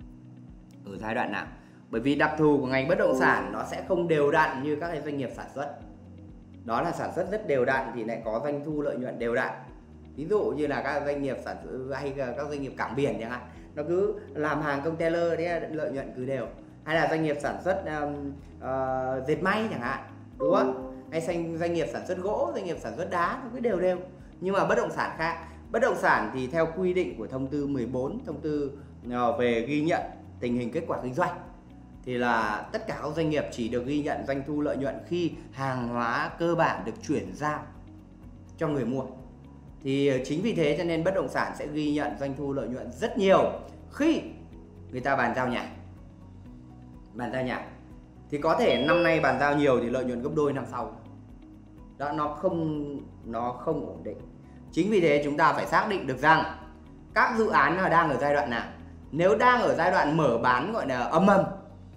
Ở giai đoạn nào? Bởi vì đặc thù của ngành bất động sản nó sẽ không đều đặn như các cái doanh nghiệp sản xuất. Đó là sản xuất rất đều đặn thì lại có doanh thu lợi nhuận đều đặn. Ví dụ như là các doanh nghiệp sản xuất hay các doanh nghiệp cảng biển chẳng hạn, nó cứ làm hàng container đấy, lợi nhuận cứ đều. Hay là doanh nghiệp sản xuất um, uh, dệt may chẳng hạn, đúng không? Hay doanh nghiệp sản xuất gỗ, doanh nghiệp sản xuất đá, nó cứ đều đều. Nhưng mà bất động sản khác. Bất động sản thì theo quy định của thông tư mười bốn, thông tư uh, về ghi nhận tình hình kết quả kinh doanh, thì là tất cả các doanh nghiệp chỉ được ghi nhận doanh thu lợi nhuận khi hàng hóa cơ bản được chuyển giao cho người mua. Thì chính vì thế cho nên bất động sản sẽ ghi nhận doanh thu lợi nhuận rất nhiều khi người ta bàn giao nhà. Bàn giao nhà thì có thể năm nay bàn giao nhiều thì lợi nhuận gấp đôi năm sau. Đó, nó không nó không ổn định. Chính vì thế chúng ta phải xác định được rằng các dự án là đang ở giai đoạn nào. Nếu đang ở giai đoạn mở bán gọi là âm âm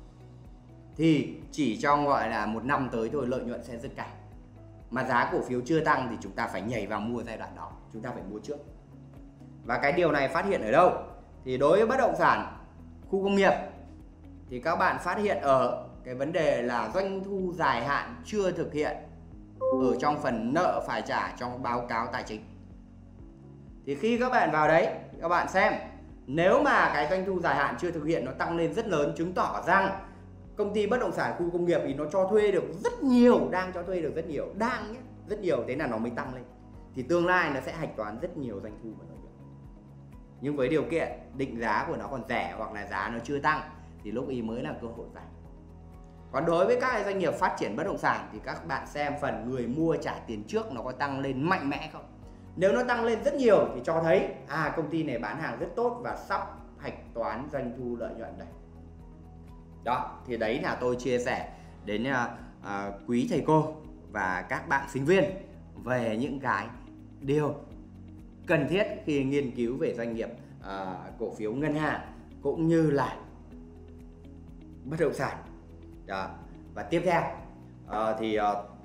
thì chỉ trong gọi là một năm tới thôi lợi nhuận sẽ rất cao. Mà giá cổ phiếu chưa tăng thì chúng ta phải nhảy vào mua giai đoạn đó, chúng ta phải mua trước. Và cái điều này phát hiện ở đâu? Thì đối với bất động sản khu công nghiệp thì các bạn phát hiện ở cái vấn đề là doanh thu dài hạn chưa thực hiện ở trong phần nợ phải trả trong báo cáo tài chính. Thì khi các bạn vào đấy các bạn xem, nếu mà cái doanh thu dài hạn chưa thực hiện nó tăng lên rất lớn, chứng tỏ rằng công ty bất động sản khu công nghiệp thì nó cho thuê được rất nhiều, đang cho thuê được rất nhiều, đang nhé, rất nhiều, thế là nó mới tăng lên. Thì tương lai nó sẽ hạch toán rất nhiều doanh thu và lợi nhuận. Nhưng với điều kiện định giá của nó còn rẻ hoặc là giá nó chưa tăng thì lúc ý mới là cơ hội vàng. Còn đối với các doanh nghiệp phát triển bất động sản thì các bạn xem phần người mua trả tiền trước nó có tăng lên mạnh mẽ không. Nếu nó tăng lên rất nhiều thì cho thấy à công ty này bán hàng rất tốt và sắp hạch toán doanh thu lợi nhuận đây. Đó, thì đấy là tôi chia sẻ đến uh, uh, quý thầy cô và các bạn sinh viên về những cái điều cần thiết khi nghiên cứu về doanh nghiệp uh, cổ phiếu ngân hàng cũng như là bất động sản. Đó. Và tiếp theo uh, thì uh,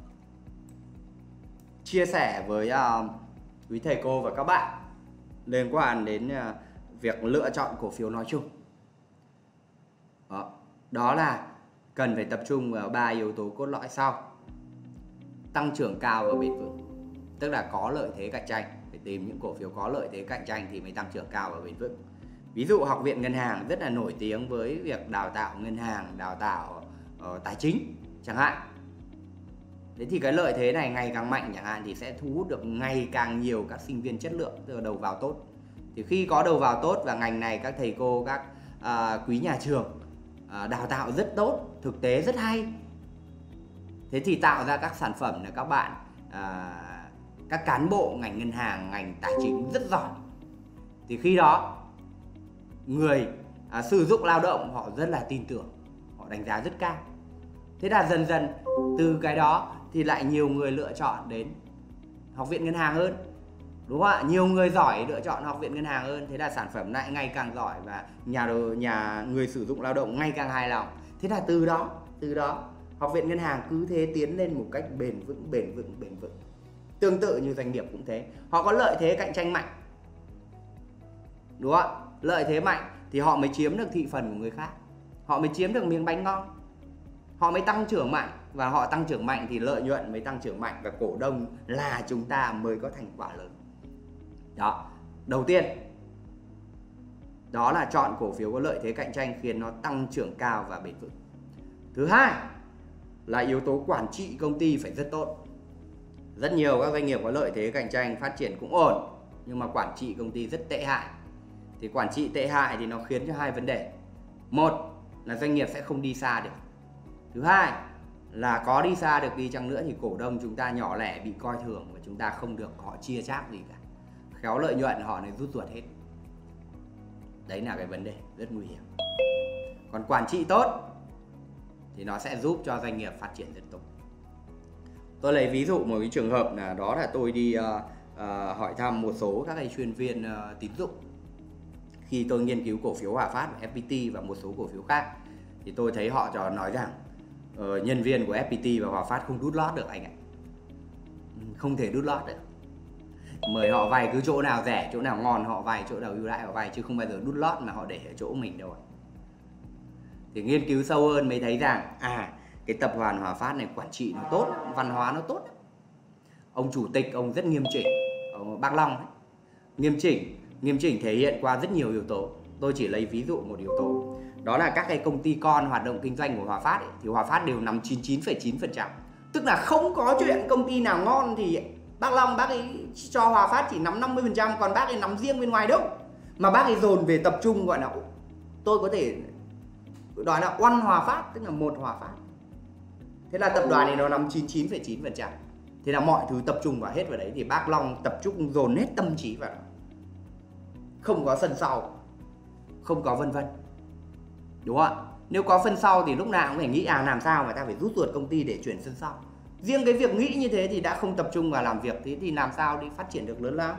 chia sẻ với uh, quý thầy cô và các bạn liên quan đến uh, việc lựa chọn cổ phiếu nói chung. Đó. Đó là cần phải tập trung vào ba yếu tố cốt lõi sau: tăng trưởng cao và bền vững, tức là có lợi thế cạnh tranh, phải tìm những cổ phiếu có lợi thế cạnh tranh thì mới tăng trưởng cao và bền vững. Ví dụ Học viện Ngân hàng rất là nổi tiếng với việc đào tạo ngân hàng, đào tạo uh, tài chính chẳng hạn. Thế thì cái lợi thế này ngày càng mạnh chẳng hạn thì sẽ thu hút được ngày càng nhiều các sinh viên chất lượng, từ đầu vào tốt. Thì khi có đầu vào tốt và ngành này các thầy cô, các uh, quý nhà trường uh, đào tạo rất tốt, thực tế rất hay, thế thì tạo ra các sản phẩm là các bạn uh, các cán bộ ngành ngân hàng, ngành tài chính rất giỏi. Thì khi đó người uh, sử dụng lao động họ rất là tin tưởng, họ đánh giá rất cao. Thế là dần dần từ cái đó thì lại nhiều người lựa chọn đến Học viện Ngân hàng hơn, đúng không ạ? Nhiều người giỏi lựa chọn Học viện Ngân hàng hơn, thế là sản phẩm lại ngày càng giỏi và nhà đồ, nhà người sử dụng lao động ngày càng hài lòng. Thế là từ đó từ đó Học viện Ngân hàng cứ thế tiến lên một cách bền vững bền vững bền vững. Tương tự như doanh nghiệp cũng thế, họ có lợi thế cạnh tranh mạnh, đúng không ạ? Lợi thế mạnh thì họ mới chiếm được thị phần của người khác, họ mới chiếm được miếng bánh ngon, họ mới tăng trưởng mạnh, và họ tăng trưởng mạnh thì lợi nhuận mới tăng trưởng mạnh, và cổ đông là chúng ta mới có thành quả lớn. Đó, đầu tiên đó là chọn cổ phiếu có lợi thế cạnh tranh khiến nó tăng trưởng cao và bền vững. Thứ hai là yếu tố quản trị công ty phải rất tốt. Rất nhiều các doanh nghiệp có lợi thế cạnh tranh phát triển cũng ổn, nhưng mà quản trị công ty rất tệ hại. Thì quản trị tệ hại thì nó khiến cho hai vấn đề: một là doanh nghiệp sẽ không đi xa được, thứ hai là có đi xa được đi chăng nữa thì cổ đông chúng ta nhỏ lẻ bị coi thường và chúng ta không được họ chia chác gì cả, khéo lợi nhuận họ này rút ruột hết. Đấy là cái vấn đề rất nguy hiểm. Còn quản trị tốt thì nó sẽ giúp cho doanh nghiệp phát triển rất tốt. Tôi lấy ví dụ một cái trường hợp là đó là tôi đi uh, uh, hỏi thăm một số các cái chuyên viên uh, tín dụng. Khi tôi nghiên cứu cổ phiếu Hòa Phát, ép pê tê và một số cổ phiếu khác thì tôi thấy họ cho nói rằng uh, nhân viên của ép pê tê và Hòa Phát không đút lót được anh ạ. Không thể đút lót được. Mời họ vay cứ chỗ nào rẻ, chỗ nào ngon họ vay, chỗ nào ưu đãi họ vay, chứ không bao giờ đút lót mà họ để ở chỗ mình đâu. Thì nghiên cứu sâu hơn mới thấy rằng à cái tập đoàn Hòa Phát này quản trị nó tốt, văn hóa nó tốt. Ông chủ tịch ông rất nghiêm chỉnh, ông Bác Long ấy. Nghiêm chỉnh, nghiêm chỉnh thể hiện qua rất nhiều yếu tố. Tôi chỉ lấy ví dụ một yếu tố. Đó là các cái công ty con hoạt động kinh doanh của Hòa Phát ấy, thì Hòa Phát đều nắm chín mươi chín phẩy chín phần trăm. Tức là không có chuyện công ty nào ngon thì bác Long bác ấy cho Hòa Phát chỉ nắm năm mươi phần trăm, còn bác ấy nắm riêng bên ngoài đâu. Mà bác ấy dồn về tập trung, gọi là tôi có thể nói là One Hòa Phát, tức là một Hòa Phát. Thế là tập đoàn này nó nắm chín mươi chín phẩy chín phần trăm. Thế là mọi thứ tập trung vào hết vào đấy, thì bác Long tập trung dồn hết tâm trí vào đó. Không có sân sau, không có vân vân. Đúng không ạ? Nếu có phân sau thì lúc nào cũng phải nghĩ à làm sao mà ta phải rút ruột công ty để chuyển sân sau. Riêng cái việc nghĩ như thế thì đã không tập trung vào làm việc, thế thì làm sao đi phát triển được lớn lao.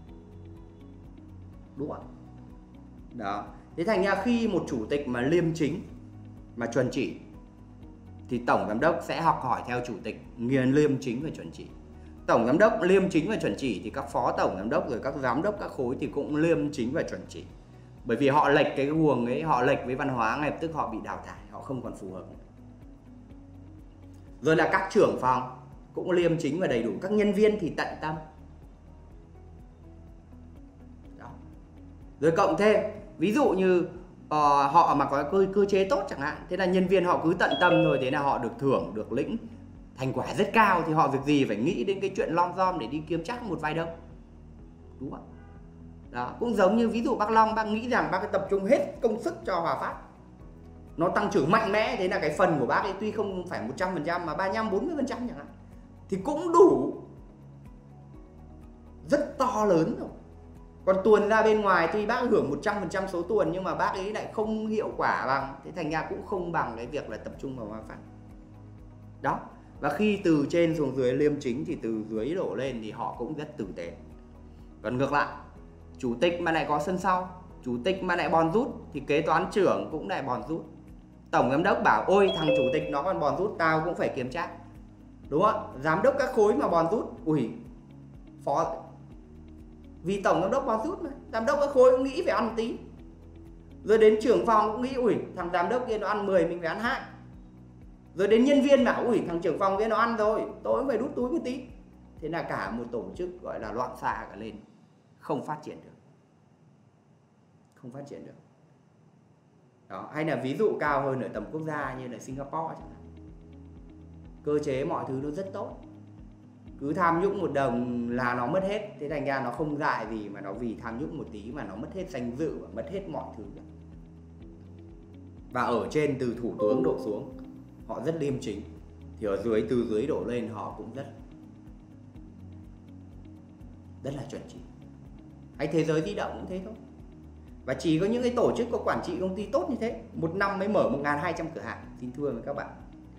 Đúng không ạ? Đó. Thế thành ra khi một chủ tịch mà liêm chính, mà chuẩn chỉ, thì tổng giám đốc sẽ học hỏi theo chủ tịch nghiền liêm chính và chuẩn chỉ. Tổng giám đốc liêm chính và chuẩn chỉ thì các phó tổng giám đốc rồi các giám đốc các khối thì cũng liêm chính và chuẩn chỉ. Bởi vì họ lệch cái guồng ấy, họ lệch với văn hóa, ngay lập tức họ bị đào thải, họ không còn phù hợp nữa. Rồi là các trưởng phòng cũng liêm chính và đầy đủ, các nhân viên thì tận tâm. Đó. Rồi cộng thêm ví dụ như uh, họ mà có cơ, cơ chế tốt chẳng hạn, thế là nhân viên họ cứ tận tâm rồi, thế là họ được thưởng, được lĩnh thành quả rất cao, thì họ việc gì phải nghĩ đến cái chuyện lom rom để đi kiếm chắc một vài đồng, đúng không? Đó, cũng giống như ví dụ bác Long, bác nghĩ rằng bác phải tập trung hết công sức cho Hòa Phát, nó tăng trưởng mạnh mẽ, thế là cái phần của bác ấy tuy không phải một trăm phần trăm mà ba mươi lăm bốn mươi phần trăm chẳng hạn, thì cũng đủ, rất to lớn rồi. Còn tuần ra bên ngoài tuy bác hưởng một trăm phần trăm số tuần nhưng mà bác ấy lại không hiệu quả bằng, thế thành ra cũng không bằng cái việc là tập trung vào Hòa Phát. Đó, và khi từ trên xuống dưới liêm chính thì từ dưới đổ lên thì họ cũng rất tử tế. Còn ngược lại, chủ tịch mà lại có sân sau, chủ tịch mà lại bòn rút thì kế toán trưởng cũng lại bòn rút. Tổng giám đốc bảo ôi thằng chủ tịch nó còn bòn rút, tao cũng phải kiểm tra, đúng không? Giám đốc các khối mà bòn rút, ui, phó, vì tổng giám đốc bòn rút mà, giám đốc các khối cũng nghĩ phải ăn tí. Rồi đến trưởng phòng cũng nghĩ ui thằng giám đốc kia nó ăn mười, mình phải ăn hai. Rồi đến nhân viên bảo ui thằng trưởng phòng kia nó ăn rồi, tôi cũng phải đút túi một tí. Thế là cả một tổ chức gọi là loạn xạ cả lên, không phát triển được, không phát triển được. Đó, hay là ví dụ cao hơn ở tầm quốc gia như là Singapore chẳng hạn, cơ chế mọi thứ nó rất tốt, cứ tham nhũng một đồng là nó mất hết, thế thành ra nó không dại gì mà nó vì tham nhũng một tí mà nó mất hết danh dự và mất hết mọi thứ. Và ở trên từ thủ tướng đổ xuống họ rất liêm chính, thì ở dưới từ dưới đổ lên họ cũng rất rất là chuẩn chỉ. Hay thế giới di động cũng thế thôi. Và chỉ có những cái tổ chức có quản trị công ty tốt như thế, một năm mới mở một nghìn hai trăm cửa hàng, xin thưa với các bạn.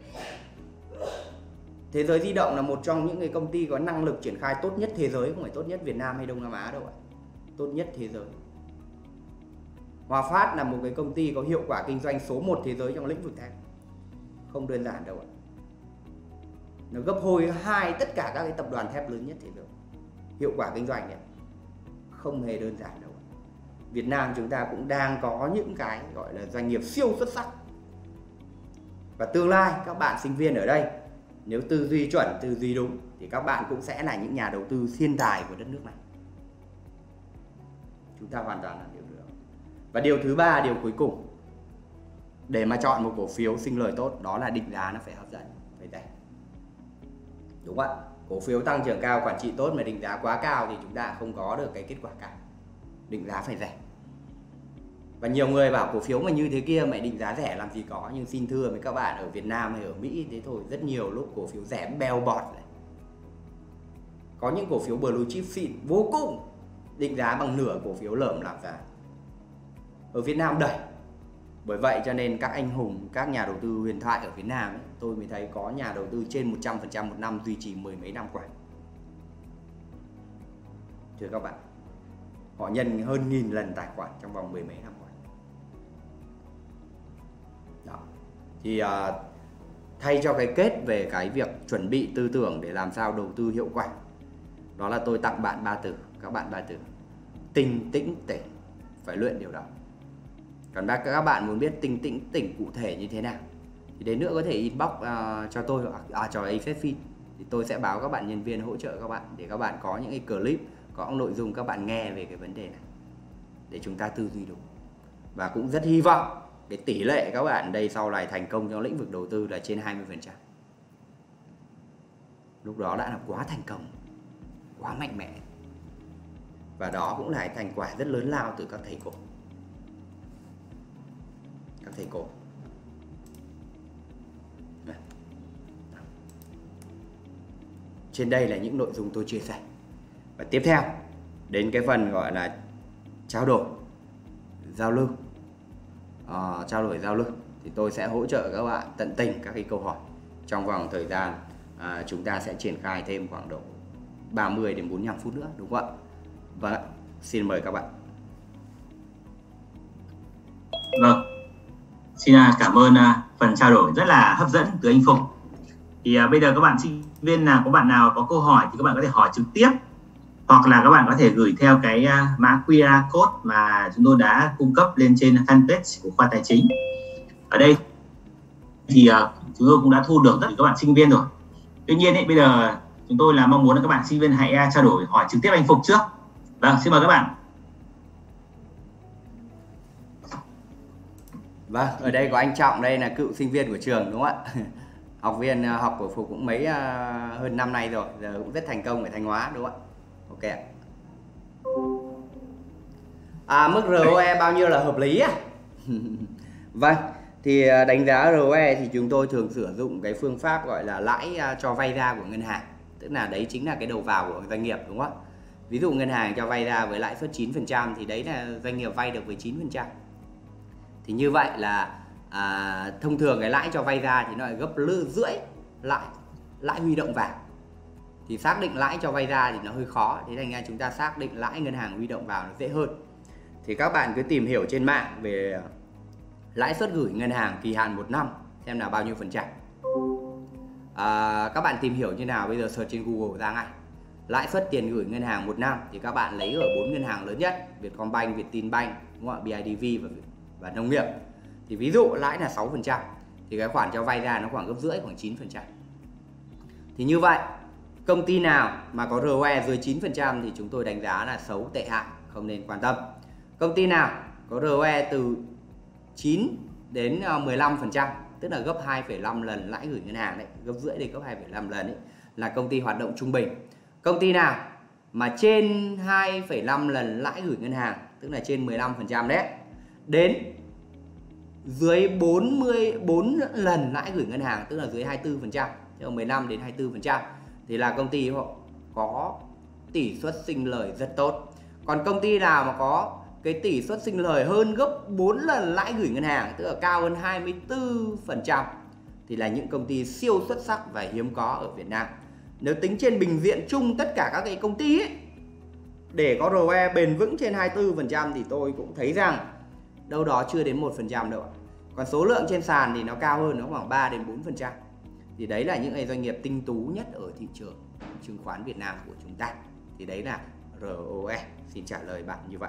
Thế giới di động là một trong những cái công ty có năng lực triển khai tốt nhất thế giới, không phải tốt nhất Việt Nam hay Đông Nam Á đâu ạ, tốt nhất thế giới. Hòa Phát là một cái công ty có hiệu quả kinh doanh số một thế giới trong lĩnh vực thép, không đơn giản đâu ạ. Nó gấp hồi hai tất cả các cái tập đoàn thép lớn nhất thế giới. Hiệu quả kinh doanh này không hề đơn giản đâu. Việt Nam chúng ta cũng đang có những cái gọi là doanh nghiệp siêu xuất sắc. Và tương lai các bạn sinh viên ở đây, nếu tư duy chuẩn, tư duy đúng thì các bạn cũng sẽ là những nhà đầu tư thiên tài của đất nước này. Chúng ta hoàn toàn là điều được. Và điều thứ ba, điều cuối cùng, để mà chọn một cổ phiếu sinh lời tốt, đó là định giá nó phải hấp dẫn, phải rẻ. Đúng không ạ? Cổ phiếu tăng trưởng cao, quản trị tốt mà định giá quá cao thì chúng ta không có được cái kết quả cao. Định giá phải rẻ. Và nhiều người bảo cổ phiếu mà như thế kia mày định giá rẻ làm gì có, nhưng xin thưa với các bạn, ở Việt Nam hay ở Mỹ thế thôi, rất nhiều lúc cổ phiếu rẻ bèo bọt này. Có những cổ phiếu blue chip xịn vô cùng, định giá bằng nửa cổ phiếu lởm làm giá. Ở Việt Nam đầy. Bởi vậy cho nên các anh hùng, các nhà đầu tư huyền thoại ở Việt Nam ấy, tôi mới thấy có nhà đầu tư trên một trăm phần trăm một năm duy trì mười mấy năm qua. Thưa các bạn, họ nhân hơn nghìn lần tài khoản trong vòng mười mấy năm qua. Đó. Thì uh, thay cho cái kết về cái việc chuẩn bị tư tưởng để làm sao đầu tư hiệu quả, đó là tôi tặng bạn ba từ, các bạn ba từ: tinh, tĩnh, tỉnh. Phải luyện điều đó. Còn các bạn muốn biết tinh, tĩnh, tỉnh cụ thể như thế nào thì đến nữa có thể inbox uh, cho tôi hoặc à, cho a ép Fin, thì tôi sẽ báo các bạn nhân viên hỗ trợ các bạn để các bạn có những cái clip, có nội dung các bạn nghe về cái vấn đề này để chúng ta tư duy đúng. Và cũng rất hy vọng cái tỷ lệ các bạn đây sau này thành công trong lĩnh vực đầu tư là trên hai mươi phần trăm. Lúc đó đã là quá thành công, quá mạnh mẽ. Và đó cũng là thành quả rất lớn lao từ các thầy cô. Các thầy cô. Trên đây là những nội dung tôi chia sẻ. Và tiếp theo đến cái phần gọi là trao đổi, giao lưu. À, trao đổi giao lưu thì tôi sẽ hỗ trợ các bạn tận tình các cái câu hỏi trong vòng thời gian à, chúng ta sẽ triển khai thêm khoảng độ ba mươi đến bốn mươi lăm phút nữa, đúng không ạ? Vâng, xin mời các bạn. Vâng, xin cảm ơn phần trao đổi rất là hấp dẫn từ anh Phục. Thì uh, bây giờ các bạn sinh viên nào có bạn nào có câu hỏi thì các bạn có thể hỏi trực tiếp, hoặc là các bạn có thể gửi theo cái uh, mã quy rờ code mà chúng tôi đã cung cấp lên trên fanpage của khoa tài chính. Ở đây thì uh, chúng tôi cũng đã thu được rất nhiều các bạn sinh viên rồi. Tuy nhiên ấy, bây giờ chúng tôi là mong muốn là các bạn sinh viên hãy uh, trao đổi hỏi trực tiếp anh Phục trước. Vâng, xin mời các bạn. Vâng, ở đây có anh Trọng, đây là cựu sinh viên của trường đúng không ạ? Học viên học của Phục cũng mấy hơn năm nay rồi, giờ cũng rất thành công ở Thanh Hóa đúng không ạ? Ok ạ. À, mức rờ o e bao nhiêu là hợp lý á? Vâng, thì đánh giá rờ o e thì chúng tôi thường sử dụng cái phương pháp gọi là lãi cho vay ra của ngân hàng. Tức là đấy chính là cái đầu vào của doanh nghiệp đúng không ạ? Ví dụ ngân hàng cho vay ra với lãi suất chín phần trăm thì đấy là doanh nghiệp vay được với chín phần trăm. Thì như vậy là à, thông thường cái lãi cho vay ra thì nó lại gấp rưỡi lại lãi huy động vào. Thì xác định lãi cho vay ra thì nó hơi khó, thế thành ra chúng ta xác định lãi ngân hàng huy động vào nó dễ hơn. Thì các bạn cứ tìm hiểu trên mạng về lãi suất gửi ngân hàng kỳ hạn một năm xem là bao nhiêu phần trăm. À, các bạn tìm hiểu như nào, bây giờ search trên Google ra ngay. Lãi suất tiền gửi ngân hàng một năm thì các bạn lấy ở bốn ngân hàng lớn nhất, Vietcombank, Vietinbank, đúng không ạ? bê i đê vê và, và nông nghiệp. Thì ví dụ lãi là sáu phần trăm thì cái khoản cho vay ra nó khoảng gấp rưỡi, khoảng chín phần trăm. Thì như vậy, công ty nào mà có rờ o e dưới chín phần trăm thì chúng tôi đánh giá là xấu, tệ hại, không nên quan tâm. Công ty nào có rờ o e từ chín đến mười lăm phần trăm, tức là gấp hai phẩy năm lần lãi gửi ngân hàng đấy, gấp rưỡi để gấp hai phẩy năm lần đấy, là công ty hoạt động trung bình. Công ty nào mà trên hai phẩy năm lần lãi gửi ngân hàng, tức là trên mười lăm phần trăm đấy, đến dưới bốn mươi bốn lần lãi gửi ngân hàng, tức là dưới hai mươi tư phần trăm, từ mười lăm đến hai mươi tư phần trăm, thì là công ty họ có tỷ suất sinh lời rất tốt. Còn công ty nào mà có cái tỷ suất sinh lời hơn gấp bốn lần lãi gửi ngân hàng, tức là cao hơn hai mươi tư phần trăm, thì là những công ty siêu xuất sắc và hiếm có ở Việt Nam. Nếu tính trên bình diện chung tất cả các cái công ty ấy, để có rờ o e bền vững trên hai mươi tư phần trăm thì tôi cũng thấy rằng đâu đó chưa đến một phần trăm đâu. Còn số lượng trên sàn thì nó cao hơn, nó khoảng ba đến bốn phần trăm. Thì đấy là những doanh nghiệp tinh tú nhất ở thị trường chứng khoán Việt Nam của chúng ta. Thì đấy là rờ o e. Xin trả lời bạn như vậy.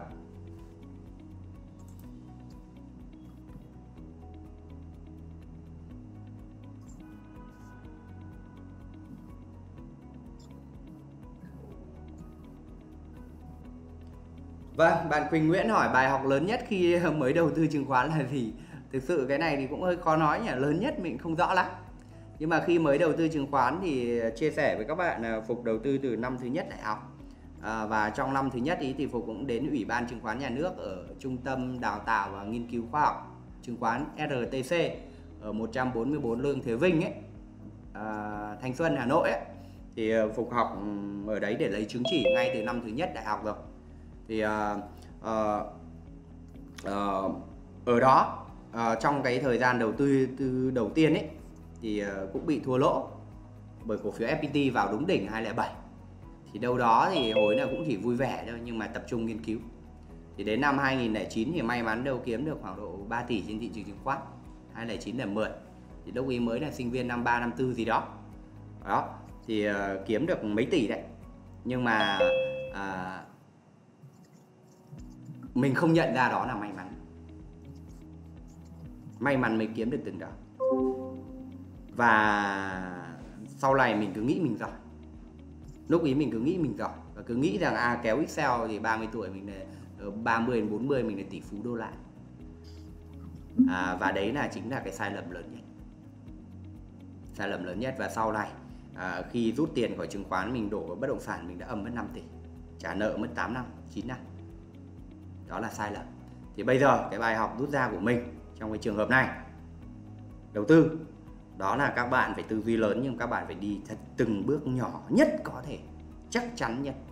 Vâng, bạn Quỳnh Nguyễn hỏi bài học lớn nhất khi mới đầu tư chứng khoán là gì? Thực sự cái này thì cũng hơi khó nói nhỉ, lớn nhất mình không rõ lắm. Nhưng mà khi mới đầu tư chứng khoán thì chia sẻ với các bạn là Phục đầu tư từ năm thứ nhất đại học. À, và trong năm thứ nhất ý thì Phục cũng đến Ủy ban Chứng khoán Nhà nước ở Trung tâm Đào tạo và Nghiên cứu Khoa học Chứng khoán rờ tê xê ở một trăm bốn mươi tư Lương Thế Vinh ấy, à, Thanh Xuân, Hà Nội ấy. Thì Phục học ở đấy để lấy chứng chỉ ngay từ năm thứ nhất đại học rồi. Thì uh, uh, uh, ở đó uh, trong cái thời gian đầu tư, tư đầu tiên ấy thì uh, cũng bị thua lỗ bởi cổ phiếu ép pê tê vào đúng đỉnh hai không không bảy. Thì đâu đó thì hồi nào cũng chỉ vui vẻ thôi, nhưng mà tập trung nghiên cứu. Thì đến năm hai nghìn không trăm lẻ chín thì may mắn đâu kiếm được khoảng độ ba tỷ trên thị trường chứng khoán. hai nghìn không trăm lẻ chín là mười. Thì lúc ý mới là sinh viên năm ba năm tư gì đó. Đó, thì uh, kiếm được mấy tỷ đấy. Nhưng mà uh, mình không nhận ra đó là may mắn. May mắn mới kiếm được từng đó. Và sau này mình cứ nghĩ mình giỏi. Lúc ý mình cứ nghĩ mình giỏi và cứ nghĩ rằng à kéo Excel thì ba mươi tuổi mình là ba mươi đến bốn mươi mình là tỷ phú đô la. À, và đấy là chính là cái sai lầm lớn nhất. Sai lầm lớn nhất. Và sau này à, khi rút tiền khỏi chứng khoán mình đổ vào bất động sản, mình đã âm mất năm tỷ, trả nợ mất tám năm, chín năm. Đó là sai lầm. Thì bây giờ cái bài học rút ra của mình trong cái trường hợp này, đầu tư, đó là các bạn phải tư duy lớn, nhưng các bạn phải đi thật từng bước nhỏ nhất có thể, chắc chắn nhất.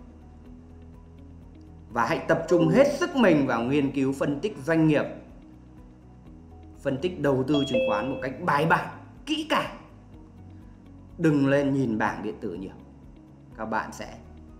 Và hãy tập trung hết sức mình vào nghiên cứu phân tích doanh nghiệp, phân tích đầu tư chứng khoán một cách bài bản, kỹ càng. Đừng lên nhìn bảng điện tử nhiều. Các bạn sẽ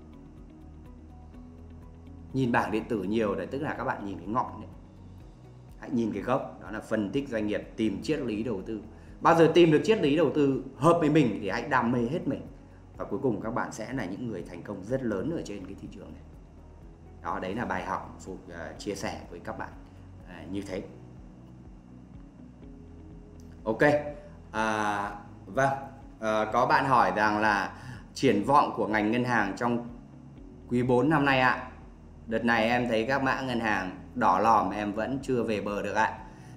nhìn bảng điện tử nhiều đấy, tức là các bạn nhìn cái ngọn đấy. Hãy nhìn cái gốc, đó là phân tích doanh nghiệp, tìm triết lý đầu tư. Bao giờ tìm được triết lý đầu tư hợp với mình thì hãy đam mê hết mình. Và cuối cùng các bạn sẽ là những người thành công rất lớn ở trên cái thị trường này. Đó, đấy là bài học Phục uh, chia sẻ với các bạn uh, như thế. Ok, à, vâng, à, có bạn hỏi rằng là triển vọng của ngành ngân hàng trong quý bốn năm nay ạ. À. Đợt này em thấy các mã ngân hàng đỏ lòm, em vẫn chưa về bờ được ạ. À.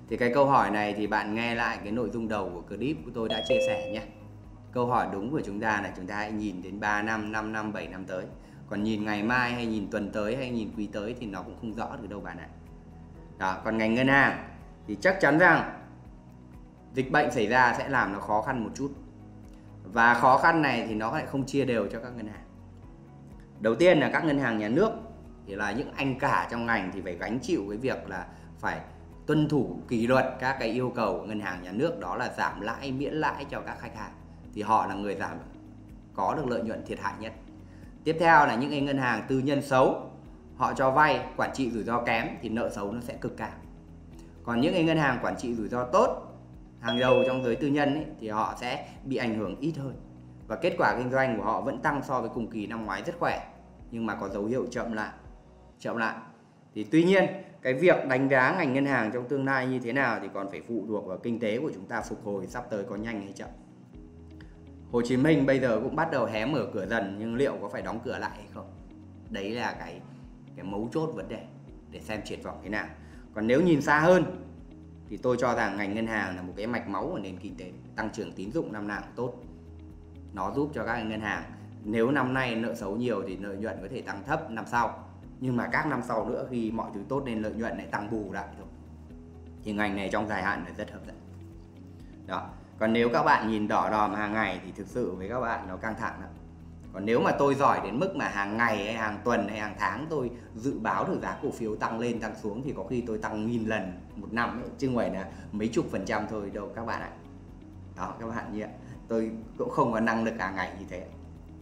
Thì cái câu hỏi này thì bạn nghe lại cái nội dung đầu của clip của tôi đã chia sẻ nhé. Câu hỏi đúng của chúng ta là chúng ta hãy nhìn đến ba năm, năm năm, bảy năm tới. Còn nhìn ngày mai hay nhìn tuần tới hay nhìn quý tới thì nó cũng không rõ được đâu bạn ạ. Đó, còn ngành ngân hàng thì chắc chắn rằng dịch bệnh xảy ra sẽ làm nó khó khăn một chút. Và khó khăn này thì nó lại không chia đều cho các ngân hàng. Đầu tiên là các ngân hàng nhà nước thì là những anh cả trong ngành thì phải gánh chịu cái việc là phải tuân thủ kỷ luật các cái yêu cầu của ngân hàng nhà nước, đó là giảm lãi, miễn lãi cho các khách hàng. Thì họ là người giảm có được lợi nhuận thiệt hại nhất. Tiếp theo là những cái ngân hàng tư nhân xấu, họ cho vay quản trị rủi ro kém thì nợ xấu nó sẽ cực cao. Còn những cái ngân hàng quản trị rủi ro tốt, hàng đầu trong giới tư nhân ấy, thì họ sẽ bị ảnh hưởng ít hơn. Và kết quả kinh doanh của họ vẫn tăng so với cùng kỳ năm ngoái rất khỏe, nhưng mà có dấu hiệu chậm lại. Chậm lại. Thì tuy nhiên, cái việc đánh giá ngành ngân hàng trong tương lai như thế nào thì còn phải phụ thuộc vào kinh tế của chúng ta phục hồi sắp tới có nhanh hay chậm. Hồ Chí Minh bây giờ cũng bắt đầu hé mở cửa dần, nhưng liệu có phải đóng cửa lại hay không? Đấy là cái cái mấu chốt vấn đề để xem triển vọng thế nào. Còn nếu nhìn xa hơn thì tôi cho rằng ngành ngân hàng là một cái mạch máu của nền kinh tế, tăng trưởng tín dụng năm nào cũng tốt. Nó giúp cho các ngân hàng, nếu năm nay nợ xấu nhiều thì lợi nhuận có thể tăng thấp năm sau, nhưng mà các năm sau nữa khi mọi thứ tốt nên lợi nhuận lại tăng bù lại thôi. Thì ngành này trong dài hạn là rất hấp dẫn. Đó. Còn nếu các bạn nhìn đỏ đòm hàng ngày thì thực sự với các bạn nó căng thẳng lắm. Còn nếu mà tôi giỏi đến mức mà hàng ngày hay hàng tuần hay hàng tháng tôi dự báo được giá cổ phiếu tăng lên tăng xuống thì có khi tôi tăng nghìn lần một năm ấy, chứ không phải là mấy chục phần trăm thôi đâu các bạn ạ. Đó các bạn nhé, tôi cũng không có năng lực hàng ngày như thế.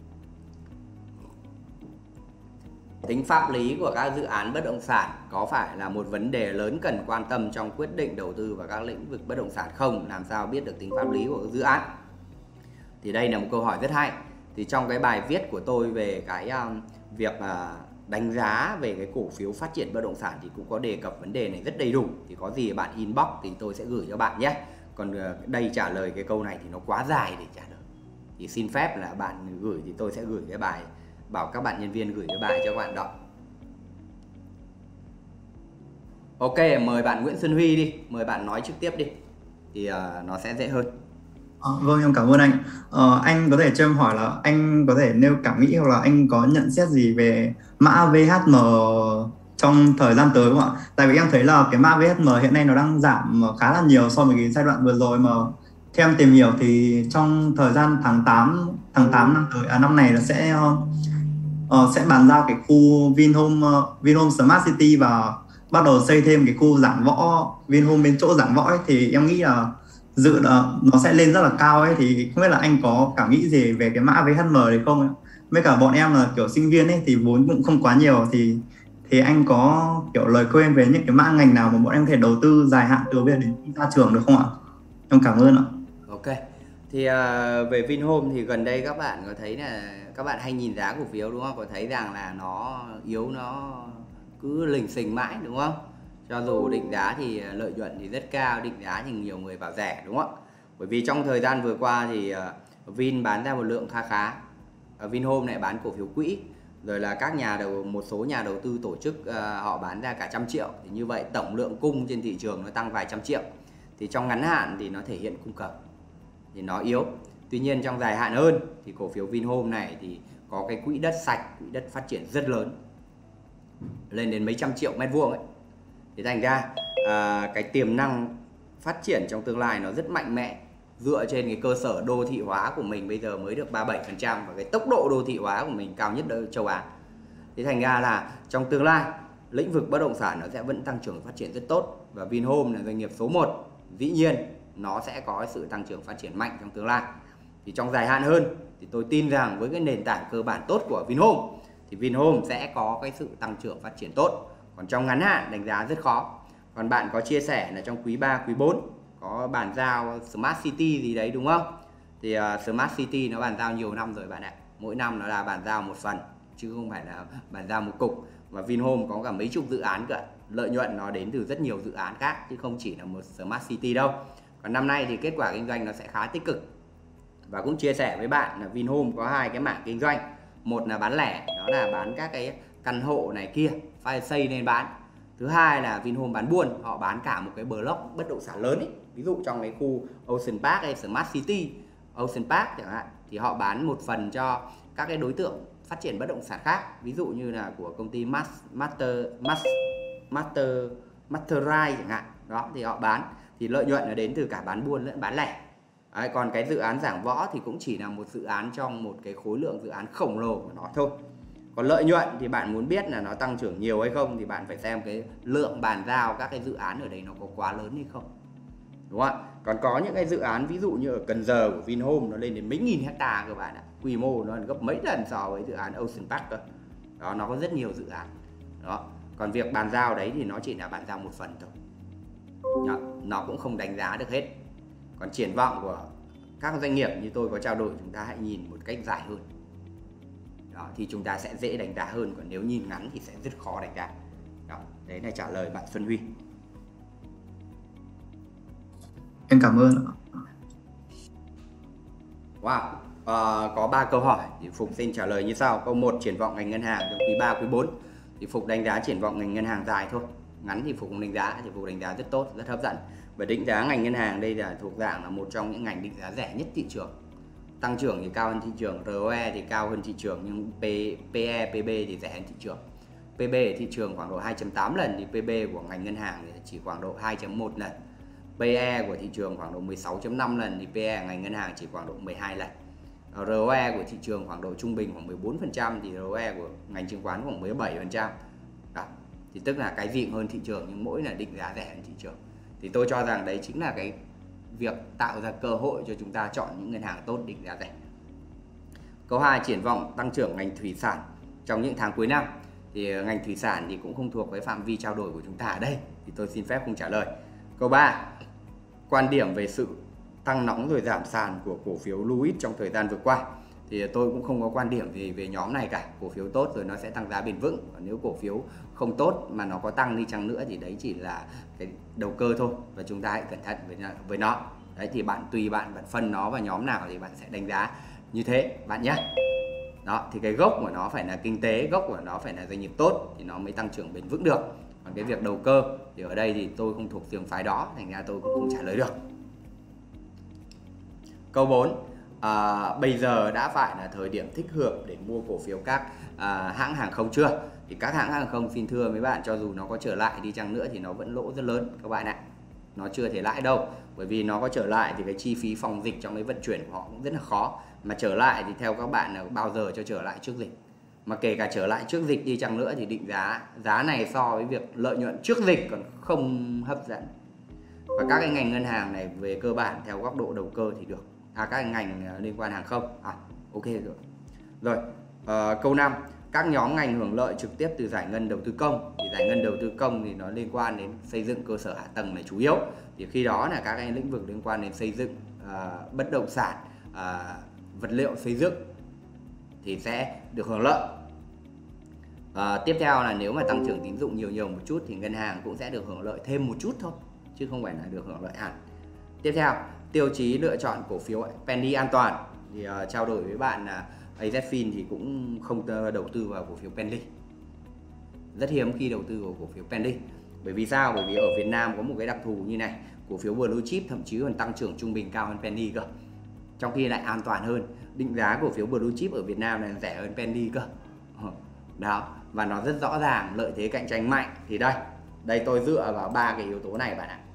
Tính pháp lý của các dự án bất động sản có phải là một vấn đề lớn cần quan tâm trong quyết định đầu tư vào các lĩnh vực bất động sản không? Làm sao biết được tính pháp lý của dự án? Thì đây là một câu hỏi rất hay. Thì trong cái bài viết của tôi về cái um, việc uh, đánh giá về cái cổ phiếu phát triển bất động sản thì cũng có đề cập vấn đề này rất đầy đủ. Thì có gì bạn inbox thì tôi sẽ gửi cho bạn nhé. Còn uh, đây trả lời cái câu này thì nó quá dài để trả lời. Thì xin phép là bạn gửi thì tôi sẽ gửi cái bài, bảo các bạn nhân viên gửi cái bài cho các bạn đọc. Ok, mời bạn Nguyễn Xuân Huy đi, mời bạn nói trực tiếp đi, thì uh, nó sẽ dễ hơn. À, vâng, em cảm ơn anh. Ờ, anh có thể cho em hỏi là anh có thể nêu cảm nghĩ hoặc là anh có nhận xét gì về mã vê hát em trong thời gian tới không ạ? Tại vì em thấy là cái mã vê hát em hiện nay nó đang giảm khá là nhiều so với cái giai đoạn vừa rồi, mà theo em tìm hiểu thì trong thời gian tháng tám tháng tám năm tới à, năm này nó sẽ uh, sẽ bàn giao cái khu Vinhome uh, Vinhome Smart City và bắt đầu xây thêm cái khu Giảng Võ Vinhome bên chỗ Giảng Võ ấy, thì em nghĩ là dự là nó sẽ lên rất là cao ấy, thì không biết là anh có cảm nghĩ gì về cái mã vê hát em này không ấy? Với cả bọn em là kiểu sinh viên ấy thì vốn cũng không quá nhiều, thì thì anh có kiểu lời khuyên về những cái mã ngành nào mà bọn em có thể đầu tư dài hạn từ bây giờ đến ra trường được không ạ? Em cảm ơn ạ. Ok, thì uh, về Vinhome thì gần đây các bạn có thấy là các bạn hay nhìn giá cổ phiếu đúng không? Có thấy rằng là nó yếu, nó cứ lình xình mãi đúng không? Cho dù định giá thì lợi nhuận thì rất cao, định giá thì nhiều người bảo rẻ đúng không ạ? Bởi vì trong thời gian vừa qua thì uh, Vin bán ra một lượng khá khá, uh, Vinhome lại bán cổ phiếu quỹ, rồi là các nhà đầu một số nhà đầu tư tổ chức uh, họ bán ra cả trăm triệu, thì như vậy tổng lượng cung trên thị trường nó tăng vài trăm triệu, thì trong ngắn hạn thì nó thể hiện cung cầu thì nó yếu. Tuy nhiên trong dài hạn hơn thì cổ phiếu Vinhome này thì có cái quỹ đất sạch, quỹ đất phát triển rất lớn, lên đến mấy trăm triệu mét vuông ấy. Thì thành ra à, cái tiềm năng phát triển trong tương lai nó rất mạnh mẽ, dựa trên cái cơ sở đô thị hóa của mình bây giờ mới được ba mươi bảy phần trăm và cái tốc độ đô thị hóa của mình cao nhất ở châu Á. Thì thành ra là trong tương lai lĩnh vực bất động sản nó sẽ vẫn tăng trưởng phát triển rất tốt, và Vinhome là doanh nghiệp số một, dĩ nhiên nó sẽ có sự tăng trưởng phát triển mạnh trong tương lai. Thì trong dài hạn hơn thì tôi tin rằng với cái nền tảng cơ bản tốt của Vinhome thì Vinhome sẽ có cái sự tăng trưởng phát triển tốt. Còn trong ngắn hạn đánh giá rất khó. Còn bạn có chia sẻ là trong quý ba, quý bốn có bàn giao Smart City gì đấy đúng không? Thì uh, Smart City nó bàn giao nhiều năm rồi bạn ạ. Mỗi năm nó là bàn giao một phần chứ không phải là bàn giao một cục. Và Vinhome có cả mấy chục dự án cả. Lợi nhuận nó đến từ rất nhiều dự án khác chứ không chỉ là một Smart City đâu. Còn năm nay thì kết quả kinh doanh nó sẽ khá tích cực. Và cũng chia sẻ với bạn là Vinhome có hai cái mảng kinh doanh. Một là bán lẻ, đó là bán các cái căn hộ này kia, phải xây nên bán. Thứ hai là Vinhome bán buôn, họ bán cả một cái block bất động sản lớn ấy. Ví dụ trong cái khu Ocean Park hay Smart City, Ocean Park chẳng hạn, thì họ bán một phần cho các cái đối tượng phát triển bất động sản khác, ví dụ như là của công ty Master Master Master Masterrise chẳng hạn. Đó thì họ bán, thì lợi nhuận nó đến từ cả bán buôn lẫn bán lẻ. Đấy, còn cái dự án Giảng Võ thì cũng chỉ là một dự án trong một cái khối lượng dự án khổng lồ của nó thôi. Còn lợi nhuận thì bạn muốn biết là nó tăng trưởng nhiều hay không thì bạn phải xem cái lượng bàn giao các cái dự án ở đây nó có quá lớn hay không, đúng không ạ? Còn có những cái dự án ví dụ như ở Cần Giờ của Vinhome nó lên đến mấy nghìn hectare các bạn ạ, quy mô nó gấp mấy lần so với dự án Ocean Park cơ. Đó, nó có rất nhiều dự án. Đó, còn việc bàn giao đấy thì nó chỉ là bàn giao một phần thôi. Đó, nó cũng không đánh giá được hết. Còn triển vọng của các doanh nghiệp như tôi có trao đổi, chúng ta hãy nhìn một cách dài hơn. Đó, thì chúng ta sẽ dễ đánh giá hơn, còn nếu nhìn ngắn thì sẽ rất khó đánh giá. Đó, đấy là trả lời bạn Xuân Huy. Em cảm ơn. Wow, à, có ba câu hỏi thì Phục xin trả lời như sau. Câu một, triển vọng ngành ngân hàng trong quý ba, quý bốn thì Phục đánh giá triển vọng ngành ngân hàng dài thôi. Ngắn thì Phục không đánh giá, thì Phục đánh giá rất tốt, rất hấp dẫn. Và định giá ngành ngân hàng đây là thuộc dạng là một trong những ngành định giá rẻ nhất thị trường. Tăng trưởng thì cao hơn thị trường, rờ o e thì cao hơn thị trường, nhưng pê e, pê bê thì rẻ hơn thị trường. pê bê ở thị trường khoảng độ hai chấm tám lần thì pê bê của ngành ngân hàng thì chỉ khoảng độ hai chấm một lần. pê e của thị trường khoảng độ mười sáu chấm năm lần thì pê e ngành ngân hàng chỉ khoảng độ mười hai lần. rờ o e của thị trường khoảng độ trung bình khoảng mười bốn phần trăm thì rờ o e của ngành chứng khoán khoảng mười bảy phần trăm. Đó, thì tức là cái gì cũng hơn thị trường nhưng mỗi là định giá rẻ hơn thị trường. Thì tôi cho rằng đấy chính là cái việc tạo ra cơ hội cho chúng ta chọn những ngân hàng tốt định giá rẻ. Câu hai, triển vọng tăng trưởng ngành thủy sản trong những tháng cuối năm. Thì ngành thủy sản thì cũng không thuộc với phạm vi trao đổi của chúng ta ở đây, thì tôi xin phép không trả lời. Câu ba, quan điểm về sự tăng nóng rồi giảm sàn của cổ phiếu Louis trong thời gian vừa qua. Thì tôi cũng không có quan điểm gì về nhóm này cả. Cổ phiếu tốt rồi nó sẽ tăng giá bền vững. Còn nếu cổ phiếu không tốt mà nó có tăng đi chăng nữa thì đấy chỉ là cái đầu cơ thôi. Và chúng ta hãy cẩn thận với, với nó. Đấy thì bạn tùy bạn bạn phân nó vào nhóm nào thì bạn sẽ đánh giá như thế bạn nhé. Đó, thì cái gốc của nó phải là kinh tế, gốc của nó phải là doanh nghiệp tốt thì nó mới tăng trưởng bền vững được. Còn cái việc đầu cơ thì ở đây thì tôi không thuộc trường phái đó, thành ra tôi cũng không trả lời được. Câu bốn, à, bây giờ đã phải là thời điểm thích hợp để mua cổ phiếu các à, hãng hàng không chưa? Thì các hãng hàng không xin thưa mấy bạn, cho dù nó có trở lại đi chăng nữa thì nó vẫn lỗ rất lớn các bạn ạ. Nó chưa thể lãi đâu, bởi vì nó có trở lại thì cái chi phí phòng dịch trong cái vận chuyển của họ cũng rất là khó. Mà trở lại thì theo các bạn là bao giờ cho trở lại trước dịch. Mà kể cả trở lại trước dịch đi chăng nữa thì định giá giá này so với việc lợi nhuận trước dịch còn không hấp dẫn. Và các cái ngành ngân hàng này về cơ bản theo góc độ đầu cơ thì được. À, các ngành liên quan hàng không. À, ok rồi. Rồi, uh, câu năm, các nhóm ngành hưởng lợi trực tiếp từ giải ngân đầu tư công. Thì giải ngân đầu tư công thì nó liên quan đến xây dựng cơ sở hạ tầng là chủ yếu. Thì khi đó là các cái lĩnh vực liên quan đến xây dựng, uh, bất động sản, uh, vật liệu xây dựng thì sẽ được hưởng lợi. À, tiếp theo là nếu mà tăng trưởng tín dụng nhiều nhiều một chút thì ngân hàng cũng sẽ được hưởng lợi thêm một chút thôi, chứ không phải là được hưởng lợi hẳn. Tiếp theo, tiêu chí lựa chọn cổ phiếu penny an toàn thì uh, trao đổi với bạn là uh, AZFIN thì cũng không đầu tư vào cổ phiếu penny. Rất hiếm khi đầu tư vào cổ phiếu penny. Bởi vì sao? Bởi vì ở Việt Nam có một cái đặc thù như này, cổ phiếu blue chip thậm chí còn tăng trưởng trung bình cao hơn penny cơ. Trong khi lại an toàn hơn, định giá cổ phiếu blue chip ở Việt Nam là rẻ hơn penny cơ. Đó, và nó rất rõ ràng lợi thế cạnh tranh mạnh. Thì đây, đây tôi dựa vào ba cái yếu tố này bạn ạ.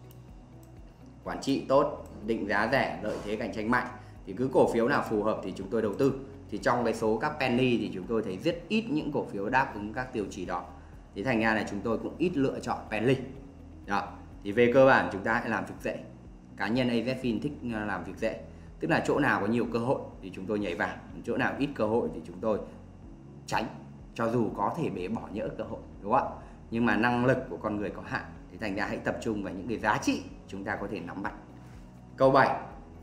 Quản trị tốt, định giá rẻ, lợi thế cạnh tranh mạnh. Thì cứ cổ phiếu nào phù hợp thì chúng tôi đầu tư. Thì trong cái số các penny thì chúng tôi thấy rất ít những cổ phiếu đáp ứng các tiêu chí đó. Thì thành ra là chúng tôi cũng ít lựa chọn penny. Đó, thì về cơ bản chúng ta hãy làm việc dễ. Cá nhân AZFIN thích làm việc dễ. Tức là chỗ nào có nhiều cơ hội thì chúng tôi nhảy vào, chỗ nào ít cơ hội thì chúng tôi tránh, cho dù có thể bế bỏ nhỡ cơ hội, đúng không ạ? Nhưng mà năng lực của con người có hạn, thì thành ra hãy tập trung vào những cái giá trị chúng ta có thể nắm bắt. Câu bảy,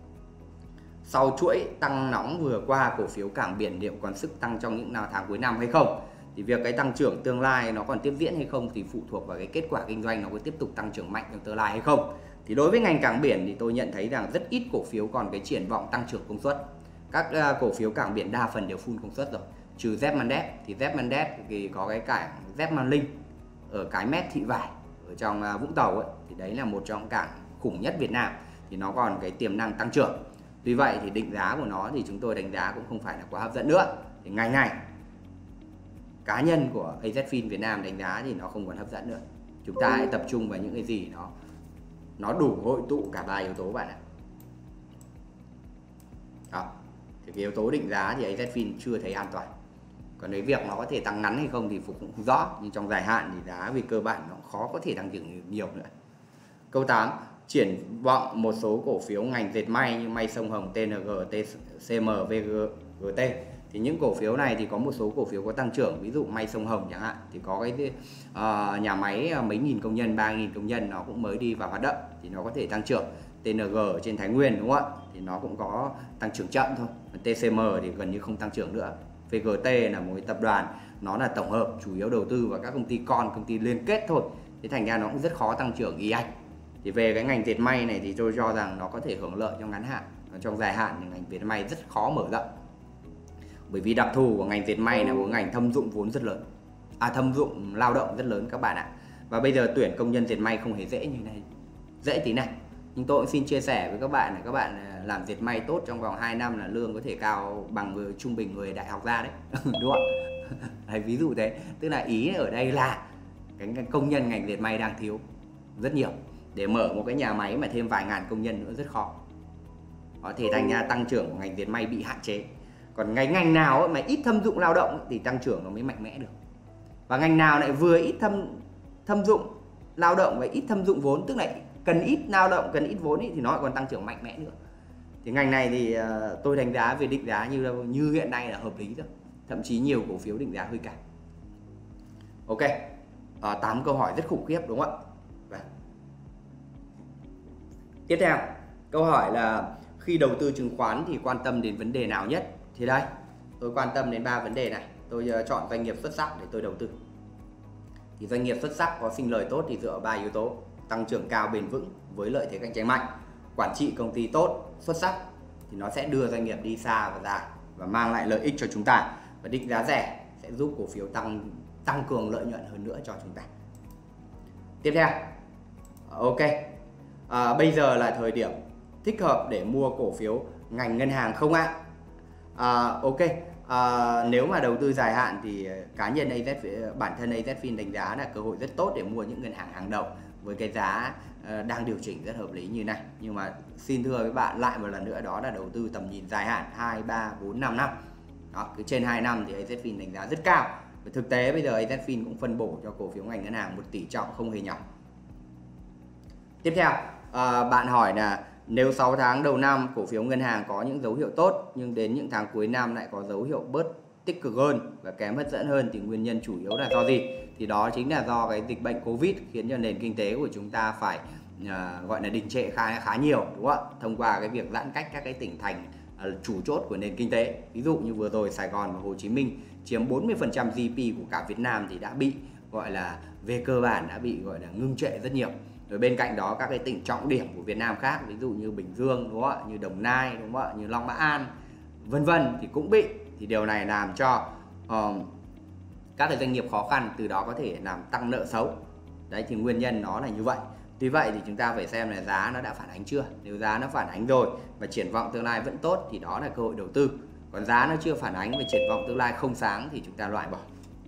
sau chuỗi tăng nóng vừa qua, cổ phiếu cảng biển liệu còn sức tăng trong những nào tháng cuối năm hay không? Thì việc cái tăng trưởng tương lai nó còn tiếp diễn hay không thì phụ thuộc vào cái kết quả kinh doanh nó có tiếp tục tăng trưởng mạnh trong tương lai hay không. Thì đối với ngành cảng biển thì tôi nhận thấy rằng rất ít cổ phiếu còn cái triển vọng tăng trưởng công suất. Các uh, cổ phiếu cảng biển đa phần đều full công suất rồi, trừ Zepmandet. Thì Zepmandet thì có cái cảng Zepmanling ở Cái Mép Thị Vải ở trong uh, Vũng Tàu ấy, thì đấy là một trong cảng khủng nhất Việt Nam, thì nó còn cái tiềm năng tăng trưởng. Tuy vậy thì định giá của nó thì chúng tôi đánh giá cũng không phải là quá hấp dẫn nữa. Thì ngành này cá nhân của AZFIN Việt Nam đánh giá thì nó không còn hấp dẫn nữa. Chúng ta hãy tập trung vào những cái gì nó nó đủ hội tụ cả ba yếu tố bạn ạ. Đó. Thì cái yếu tố định giá thì AZFIN chưa thấy an toàn. Còn cái việc nó có thể tăng ngắn hay không thì Phục cũng không rõ, nhưng trong dài hạn thì giá về cơ bản nó khó có thể tăng trưởng nhiều nữa. Câu tám, triển vọng một số cổ phiếu ngành dệt may như May Sông Hồng, tê en giê, tê xê em, vê giê tê. Thì những cổ phiếu này thì có một số cổ phiếu có tăng trưởng, ví dụ May Sông Hồng chẳng hạn, thì có cái uh, nhà máy mấy nghìn công nhân, ba nghìn công nhân, nó cũng mới đi vào hoạt động thì nó có thể tăng trưởng. tê en giê ở trên Thái Nguyên đúng không ạ, thì nó cũng có tăng trưởng chậm thôi. tê xê em thì gần như không tăng trưởng nữa. vê giê tê là một cái tập đoàn, nó là tổng hợp chủ yếu đầu tư vào các công ty con, công ty liên kết thôi, thế thành ra nó cũng rất khó tăng trưởng y ạch. Thì về cái ngành dệt may này thì tôi cho rằng nó có thể hưởng lợi trong ngắn hạn, trong dài hạn thì ngành dệt may rất khó mở rộng, bởi vì đặc thù của ngành dệt may là một ngành thâm dụng vốn rất lớn, à thâm dụng lao động rất lớn các bạn ạ. Và bây giờ tuyển công nhân dệt may không hề dễ như này, dễ tí này. Nhưng tôi cũng xin chia sẻ với các bạn là các bạn làm dệt may tốt trong vòng hai năm là lương có thể cao bằng người trung bình người đại học ra đấy. Đúng không? Đấy, ví dụ thế. Tức là ý ở đây là cái công nhân ngành dệt may đang thiếu rất nhiều. Để mở một cái nhà máy mà thêm vài ngàn công nhân nữa rất khó. Có thể thành ra tăng trưởng của ngành dệt may bị hạn chế. Còn ngành ngành nào mà ít thâm dụng lao động thì tăng trưởng nó mới mạnh mẽ được. Và ngành nào lại vừa ít thâm thâm dụng lao động và ít thâm dụng vốn, tức là cần ít lao động, cần ít vốn ý, thì nó còn tăng trưởng mạnh mẽ nữa. Thì ngành này thì uh, tôi đánh giá về định giá như như hiện nay là hợp lý rồi. Thậm chí nhiều cổ phiếu định giá hơi cao. Ok, uh, tám câu hỏi rất khủng khiếp đúng không ạ? Và tiếp theo, câu hỏi là khi đầu tư chứng khoán thì quan tâm đến vấn đề nào nhất? Thì đây, tôi quan tâm đến ba vấn đề này. Tôi uh, chọn doanh nghiệp xuất sắc để tôi đầu tư. Thì doanh nghiệp xuất sắc có sinh lời tốt thì dựa vào ba yếu tố: tăng trưởng cao bền vững với lợi thế cạnh tranh mạnh, quản trị công ty tốt xuất sắc thì nó sẽ đưa doanh nghiệp đi xa và dài và mang lại lợi ích cho chúng ta, và định giá rẻ sẽ giúp cổ phiếu tăng tăng cường lợi nhuận hơn nữa cho chúng ta. Tiếp theo, ok, à, bây giờ là thời điểm thích hợp để mua cổ phiếu ngành ngân hàng không ạ? À, ok, à, nếu mà đầu tư dài hạn thì cá nhân a zét, bản thân AZFIN đánh giá là cơ hội rất tốt để mua những ngân hàng hàng đầu với cái giá uh, đang điều chỉnh rất hợp lý như này. Nhưng mà xin thưa với bạn lại một lần nữa, đó là đầu tư tầm nhìn dài hạn hai, ba, bốn, năm năm. Đó, cứ trên hai năm thì AZFIN đánh giá rất cao. Và thực tế bây giờ AZFIN cũng phân bổ cho cổ phiếu ngành ngân hàng một tỷ trọng không hề nhỏ. Tiếp theo, uh, bạn hỏi là nếu sáu tháng đầu năm cổ phiếu ngân hàng có những dấu hiệu tốt nhưng đến những tháng cuối năm lại có dấu hiệu bớt tích cực hơn và kém hấp dẫn hơn thì nguyên nhân chủ yếu là do gì? Thì đó chính là do cái dịch bệnh Covid khiến cho nền kinh tế của chúng ta phải uh, gọi là đình trệ khá khá nhiều, đúng không ạ? Thông qua cái việc giãn cách các cái tỉnh thành uh, chủ chốt của nền kinh tế. Ví dụ như vừa rồi Sài Gòn và Hồ Chí Minh chiếm bốn mươi phần trăm giê đê pê của cả Việt Nam thì đã bị gọi là về cơ bản đã bị gọi là ngưng trệ rất nhiều. Rồi bên cạnh đó các cái tỉnh trọng điểm của Việt Nam khác, ví dụ như Bình Dương, đúng không ạ, như Đồng Nai, đúng không ạ, như Long An, vân vân thì cũng bị. Thì điều này làm cho uh, các cái doanh nghiệp khó khăn, từ đó có thể làm tăng nợ xấu. Đấy thì nguyên nhân nó là như vậy. Tuy vậy thì chúng ta phải xem là giá nó đã phản ánh chưa. Nếu giá nó phản ánh rồi và triển vọng tương lai vẫn tốt thì đó là cơ hội đầu tư. Còn giá nó chưa phản ánh và triển vọng tương lai không sáng thì chúng ta loại bỏ.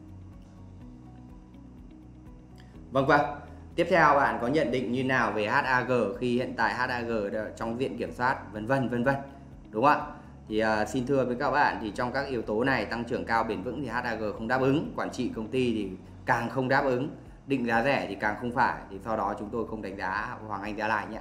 Vâng vâng. Tiếp theo bạn có nhận định như nào về hát a giê khi hiện tại hát a giê trong diện kiểm soát vân vân vân vân, đúng không ạ? Thì uh, xin thưa với các bạn thì trong các yếu tố này, tăng trưởng cao bền vững thì hát a giê không đáp ứng, quản trị công ty thì càng không đáp ứng, định giá rẻ thì càng không phải, thì sau đó chúng tôi không đánh giá Hoàng Anh Gia Lai nhé.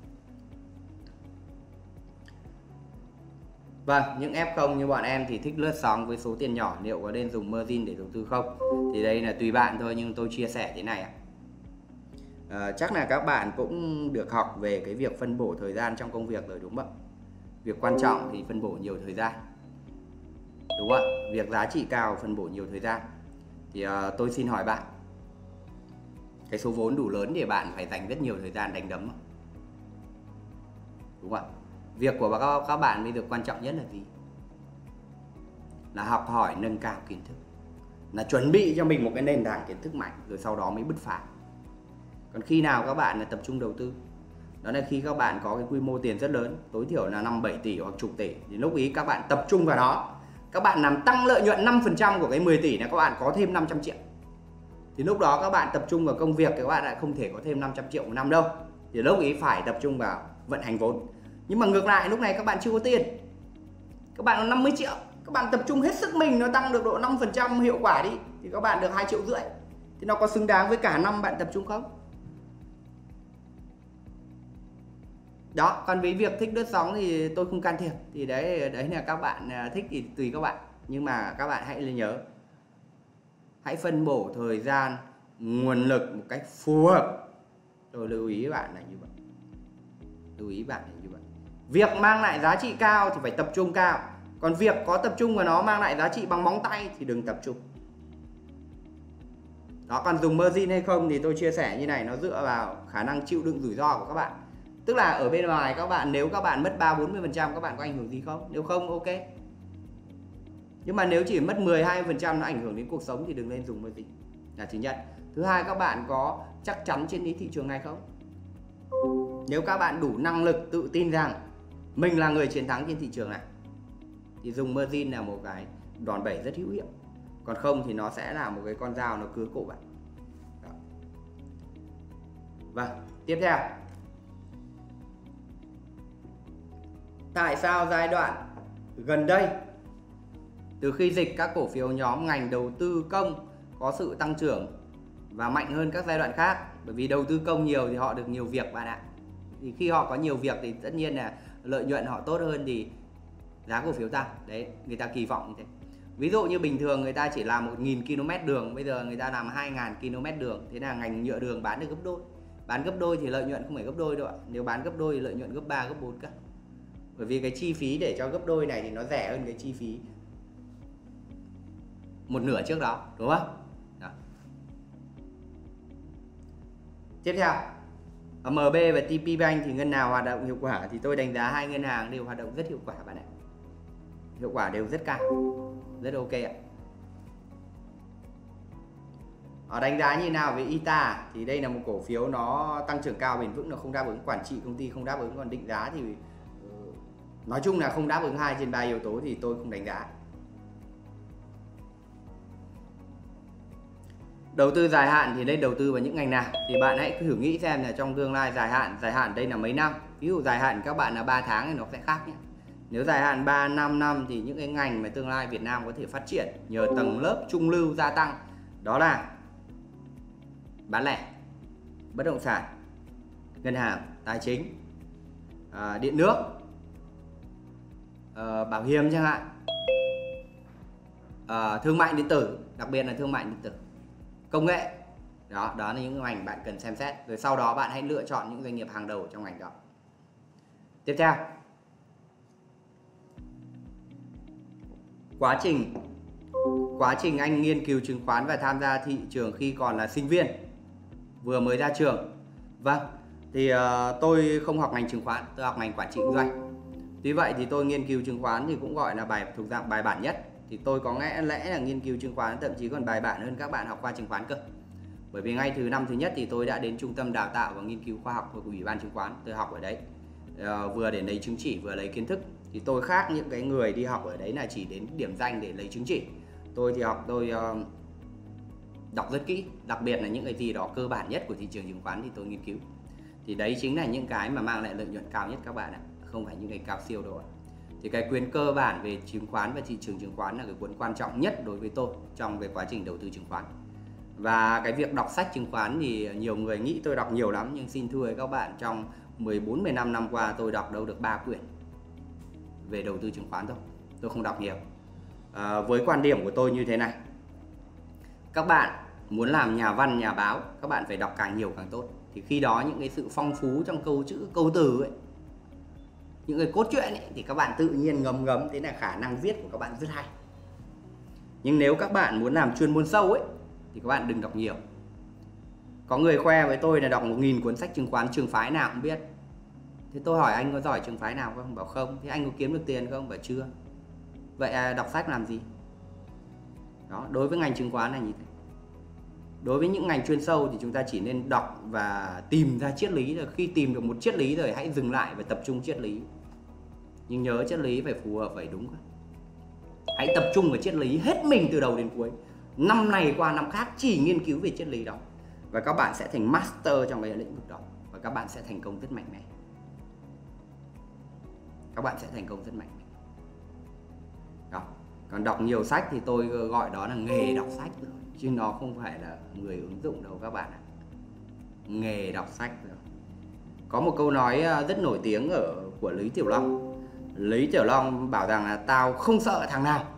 Vâng, những ép không như bọn em thì thích lướt sóng với số tiền nhỏ, liệu có nên dùng margin để đầu tư không? Thì đây là tùy bạn thôi, nhưng tôi chia sẻ thế này ạ. À, chắc là các bạn cũng được học về cái việc phân bổ thời gian trong công việc rồi đúng không ạ? Việc quan trọng thì phân bổ nhiều thời gian, đúng không ạ? Việc giá trị cao phân bổ nhiều thời gian. Thì uh, tôi xin hỏi bạn, cái số vốn đủ lớn để bạn phải dành rất nhiều thời gian đánh đấm, đúng không ạ? Việc của các, các bạn bây giờ quan trọng nhất là gì? Là học hỏi, nâng cao kiến thức, là chuẩn bị cho mình một cái nền tảng kiến thức mạnh rồi sau đó mới bứt phá. Còn khi nào các bạn là tập trung đầu tư, đó là khi các bạn có cái quy mô tiền rất lớn, tối thiểu là năm bảy tỷ hoặc chục tỷ, thì lúc ý các bạn tập trung vào đó, các bạn làm tăng lợi nhuận năm phần trăm của cái mười tỷ này, các bạn có thêm năm trăm triệu. Thì lúc đó các bạn tập trung vào công việc thì các bạn lại không thể có thêm năm trăm triệu một năm đâu. Thì lúc ý phải tập trung vào vận hành vốn. Nhưng mà ngược lại lúc này các bạn chưa có tiền, các bạn có năm mươi triệu, các bạn tập trung hết sức mình nó tăng được độ năm phần trăm hiệu quả đi, thì các bạn được hai triệu rưỡi. Thì nó có xứng đáng với cả năm bạn tập trung không? Đó, còn với việc thích lướt sóng thì tôi không can thiệp. Thì đấy đấy là các bạn thích thì tùy các bạn. Nhưng mà các bạn hãy nhớ, hãy phân bổ thời gian, nguồn lực một cách phù hợp. Tôi lưu ý bạn là như vậy. Lưu ý bạn là như vậy. Việc mang lại giá trị cao thì phải tập trung cao. Còn việc có tập trung vào nó mang lại giá trị bằng móng tay thì đừng tập trung. Đó, còn dùng margin hay không thì tôi chia sẻ như này, nó dựa vào khả năng chịu đựng rủi ro của các bạn. Tức là ở bên ngoài các bạn, nếu các bạn mất ba bốn mươi phần trăm các bạn có ảnh hưởng gì không? Nếu không, ok. Nhưng mà nếu chỉ mất mười hai phần trăm nó ảnh hưởng đến cuộc sống thì đừng nên dùng margin. Là thứ nhất. Thứ hai, các bạn có chắc chắn trên thị trường này không? Nếu các bạn đủ năng lực tự tin rằng mình là người chiến thắng trên thị trường này thì dùng margin là một cái đòn bẩy rất hữu hiệu. Còn không thì nó sẽ là một cái con dao nó cứa cổ bạn. Đó. Vâng, tiếp theo. Tại sao giai đoạn gần đây, từ khi dịch, các cổ phiếu nhóm ngành đầu tư công có sự tăng trưởng và mạnh hơn các giai đoạn khác? Bởi vì đầu tư công nhiều thì họ được nhiều việc bạn ạ. Thì khi họ có nhiều việc thì tất nhiên là lợi nhuận họ tốt hơn thì giá cổ phiếu tăng. Đấy, người ta kỳ vọng như thế. Ví dụ như bình thường người ta chỉ làm một nghìn ki lô mét đường, bây giờ người ta làm hai nghìn ki lô mét đường. Thế là ngành nhựa đường bán được gấp đôi. Bán gấp đôi thì lợi nhuận không phải gấp đôi đâu ạ. Nếu bán gấp đôi thì lợi nhuận gấp ba, gấp bốn cả. Bởi vì cái chi phí để cho gấp đôi này thì nó rẻ hơn cái chi phí một nửa trước đó, đúng không? Đó. Tiếp theo, ở em bê và tê pê Bank thì ngân nào hoạt động hiệu quả? Thì tôi đánh giá hai ngân hàng đều hoạt động rất hiệu quả bạn ạ. Hiệu quả đều rất cao, rất ok ạ. Ở đánh giá như nào về i tê a thì đây là một cổ phiếu nó tăng trưởng cao bền vững, nó không đáp ứng, quản trị công ty không đáp ứng, còn định giá thì nói chung là không đáp ứng hai trên ba yếu tố thì tôi không đánh giá. Đầu tư dài hạn thì nên đầu tư vào những ngành nào? Thì bạn hãy thử nghĩ xem là trong tương lai dài hạn, dài hạn đây là mấy năm. Ví dụ dài hạn các bạn là ba tháng thì nó sẽ khác nhé. Nếu dài hạn ba năm năm thì những cái ngành mà tương lai Việt Nam có thể phát triển nhờ tầng lớp trung lưu gia tăng, đó là bán lẻ, bất động sản, ngân hàng, tài chính, à, điện nước, à, bảo hiểm chẳng hạn, à, thương mại điện tử, đặc biệt là thương mại điện tử, công nghệ. Đó, đó là những ngành bạn cần xem xét. Rồi sau đó bạn hãy lựa chọn những doanh nghiệp hàng đầu trong ngành đó. Tiếp theo, quá trình quá trình anh nghiên cứu chứng khoán và tham gia thị trường khi còn là sinh viên vừa mới ra trường. Vâng, thì uh, tôi không học ngành chứng khoán, tôi học ngành quản trị kinh doanh. Tuy vậy thì tôi nghiên cứu chứng khoán thì cũng gọi là bài thuộc dạng bài bản nhất. Thì tôi có lẽ lẽ là nghiên cứu chứng khoán thậm chí còn bài bản hơn các bạn học khoa chứng khoán cơ. Bởi vì ngay từ năm thứ nhất thì tôi đã đến trung tâm đào tạo và nghiên cứu khoa học của Ủy ban chứng khoán, tôi học ở đấy. Uh, vừa để lấy chứng chỉ vừa lấy kiến thức. Thì tôi khác những cái người đi học ở đấy là chỉ đến điểm danh để lấy chứng chỉ. Tôi thì học tôi uh, đọc rất kỹ, đặc biệt là những cái gì đó cơ bản nhất của thị trường chứng khoán thì tôi nghiên cứu. Thì đấy chính là những cái mà mang lại lợi nhuận cao nhất các bạn ạ, không phải những cái cao siêu đâu ạ. Thì cái quyển cơ bản về chứng khoán và thị trường chứng khoán là cái cuốn quan trọng nhất đối với tôi trong cái quá trình đầu tư chứng khoán. Và cái việc đọc sách chứng khoán thì nhiều người nghĩ tôi đọc nhiều lắm, nhưng xin thưa các bạn, trong mười bốn mười lăm năm qua tôi đọc đâu được ba quyển về đầu tư chứng khoán thôi, tôi không đọc nhiều. À, với quan điểm của tôi như thế này, các bạn muốn làm nhà văn, nhà báo, các bạn phải đọc càng nhiều càng tốt. Thì khi đó những cái sự phong phú trong câu chữ, câu từ ấy, những cái cốt truyện ấy, thì các bạn tự nhiên ngấm ngấm, thế là khả năng viết của các bạn rất hay. Nhưng nếu các bạn muốn làm chuyên môn sâu ấy thì các bạn đừng đọc nhiều. Có người khoe với tôi là đọc một nghìn cuốn sách chứng khoán, trường phái nào cũng biết. Thế tôi hỏi anh có giỏi trường phái nào không? Bảo không. Thế anh có kiếm được tiền không? Bảo chưa. Vậy à, đọc sách làm gì? Đó, đối với ngành chứng khoán là như thế. Đối với những ngành chuyên sâu thì chúng ta chỉ nên đọc và tìm ra triết lý, rồi khi tìm được một triết lý rồi hãy dừng lại và tập trung triết lý. Nhưng nhớ triết lý phải phù hợp, phải đúng. Hãy tập trung vào triết lý hết mình từ đầu đến cuối. Năm này qua năm khác chỉ nghiên cứu về triết lý đó. Và các bạn sẽ thành master trong cái lĩnh vực đó. Và các bạn sẽ thành công rất mạnh mẽ. Các bạn sẽ thành công rất mạnh mẽ. Đó. Còn đọc nhiều sách thì tôi gọi đó là nghề đọc sách rồi, chứ nó không phải là người ứng dụng đâu các bạn ạ. Nghề đọc sách rồi. Có một câu nói rất nổi tiếng ở của Lý Tiểu Long. Lý Tiểu Long bảo rằng là tao không sợ thằng nào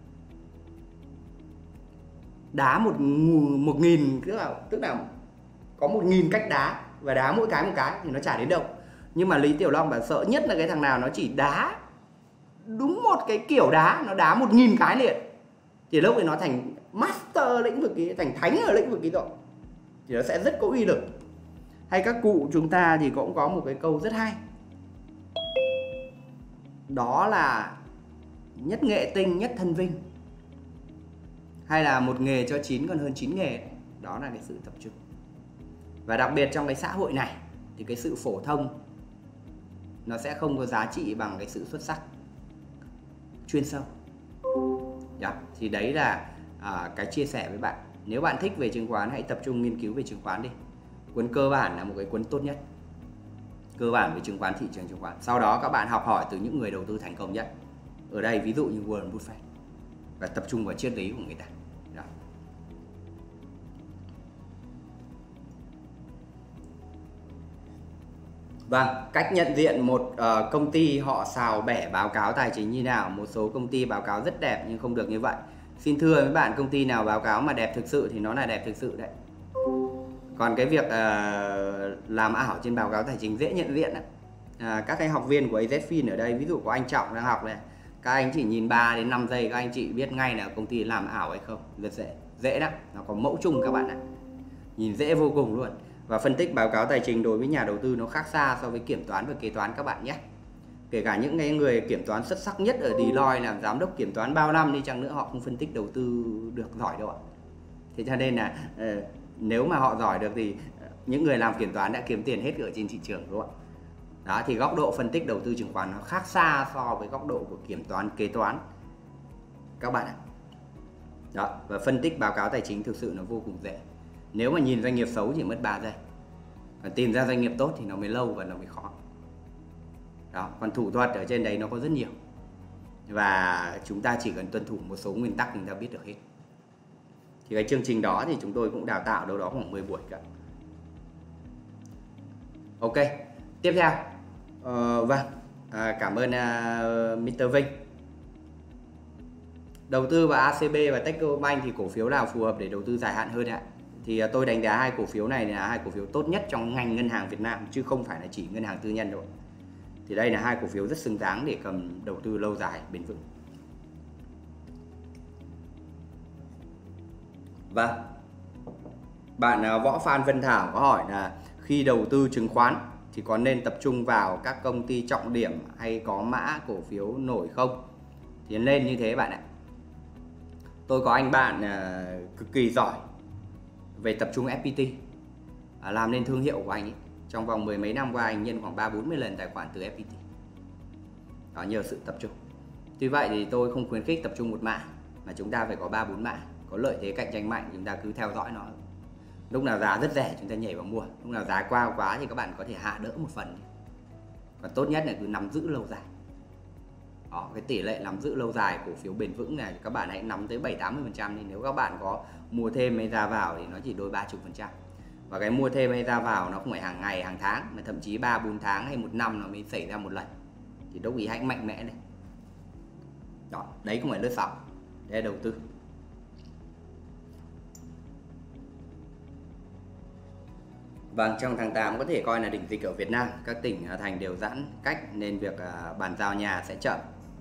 đá một một nghìn, tức là tức là có một nghìn cách đá và đá mỗi cái một cái thì nó chả đến đâu. Nhưng mà Lý Tiểu Long bảo sợ nhất là cái thằng nào nó chỉ đá đúng một cái kiểu đá, nó đá một nghìn cái liền, thì lúc ấy nó thành master lĩnh vực ấy, thành thánh ở lĩnh vực ấy rồi, thì nó sẽ rất có uy lực. Hay các cụ chúng ta thì cũng có một cái câu rất hay, đó là nhất nghệ tinh nhất thân vinh, hay là một nghề cho chín còn hơn chín nghề. Đó là cái sự tập trung. Và đặc biệt trong cái xã hội này thì cái sự phổ thông nó sẽ không có giá trị bằng cái sự xuất sắc chuyên sâu. Đó, thì đấy là à, cái chia sẻ với bạn. Nếu bạn thích về chứng khoán, hãy tập trung nghiên cứu về chứng khoán đi. Cuốn cơ bản là một cái cuốn tốt nhất, cơ bản về chứng khoán, thị trường chứng khoán. Sau đó các bạn học hỏi từ những người đầu tư thành công nhất. Ở đây ví dụ như Warren Buffett, và tập trung vào triết lý của người ta. Đó. Vâng, cách nhận diện một uh, công ty họ xào bẻ báo cáo tài chính như nào. Một số công ty báo cáo rất đẹp nhưng không được như vậy. Xin thưa với bạn, công ty nào báo cáo mà đẹp thực sự thì nó là đẹp thực sự đấy. Còn cái việc uh, làm ảo trên báo cáo tài chính dễ nhận diện. À, các cái học viên của a zét Fin ở đây, ví dụ có anh Trọng đang học này, các anh chỉ nhìn ba đến năm giây các anh chị biết ngay là công ty làm ảo hay không. Rất dễ, dễ đó, nó có mẫu chung các bạn ạ. Nhìn dễ vô cùng luôn. Và phân tích báo cáo tài chính đối với nhà đầu tư nó khác xa so với kiểm toán và kế toán các bạn nhé. Kể cả những cái người kiểm toán xuất sắc nhất ở Deloitte, làm giám đốc kiểm toán bao năm đi chăng nữa, họ không phân tích đầu tư được giỏi đâu ạ. Thế cho nên là uh, nếu mà họ giỏi được thì những người làm kiểm toán đã kiếm tiền hết ở trên thị trường, đúng không ạ? Đó, thì góc độ phân tích đầu tư chứng khoán nó khác xa so với góc độ của kiểm toán, kế toán các bạn ạ. Đó, và phân tích báo cáo tài chính thực sự nó vô cùng dễ. Nếu mà nhìn doanh nghiệp xấu chỉ mất ba giây, còn tìm ra doanh nghiệp tốt thì nó mới lâu và nó mới khó. Đó, còn thủ thuật ở trên đấy nó có rất nhiều, và chúng ta chỉ cần tuân thủ một số nguyên tắc chúng ta biết được hết. Thì cái chương trình đó thì chúng tôi cũng đào tạo đâu đó khoảng mười buổi cả. Ok, tiếp theo. Ờ, vâng, à, cảm ơn uh, mít tơ Vinh. Đầu tư vào a xê bê và Techcombank thì cổ phiếu nào phù hợp để đầu tư dài hạn hơn ạ? Thì uh, tôi đánh giá hai cổ phiếu này là hai cổ phiếu tốt nhất trong ngành ngân hàng Việt Nam, chứ không phải là chỉ ngân hàng tư nhân đâu. Thì đây là hai cổ phiếu rất xứng đáng để cầm đầu tư lâu dài, bền vững. Vâng, bạn uh, Võ Phan Vân Thảo có hỏi là khi đầu tư chứng khoán thì có nên tập trung vào các công ty trọng điểm hay có mã cổ phiếu nổi không? Thì nên như thế bạn ạ. Tôi có anh bạn uh, cực kỳ giỏi về tập trung ép pê tê, uh, làm nên thương hiệu của anh ấy. Trong vòng mười mấy năm qua anh nhân khoảng ba bốn mươi lần tài khoản từ ép pê tê. Đó, nhờ sự tập trung. Tuy vậy thì tôi không khuyến khích tập trung một mã, mà chúng ta phải có ba bốn mã, có lợi thế cạnh tranh mạnh, chúng ta cứ theo dõi nó. Lúc nào giá rất rẻ chúng ta nhảy vào mua, lúc nào giá qua quá thì các bạn có thể hạ đỡ một phần. Còn tốt nhất là cứ nắm giữ lâu dài. Đó, cái tỷ lệ nắm giữ lâu dài cổ phiếu bền vững này các bạn hãy nắm tới bảy tám mươi phần trăm, thì nếu các bạn có mua thêm hay ra vào thì nó chỉ đôi ba mươi phần trăm. Và cái mua thêm hay ra vào nó không phải hàng ngày, hàng tháng, mà thậm chí ba bốn tháng hay một năm nó mới xảy ra một lần. Thì lúc ý hãy mạnh mẽ này. Đó, đấy không phải lướt sóng, đấy là đầu tư. Vâng, trong tháng tám có thể coi là đỉnh dịch ở Việt Nam, các tỉnh thành đều giãn cách nên việc bàn giao nhà sẽ chậm.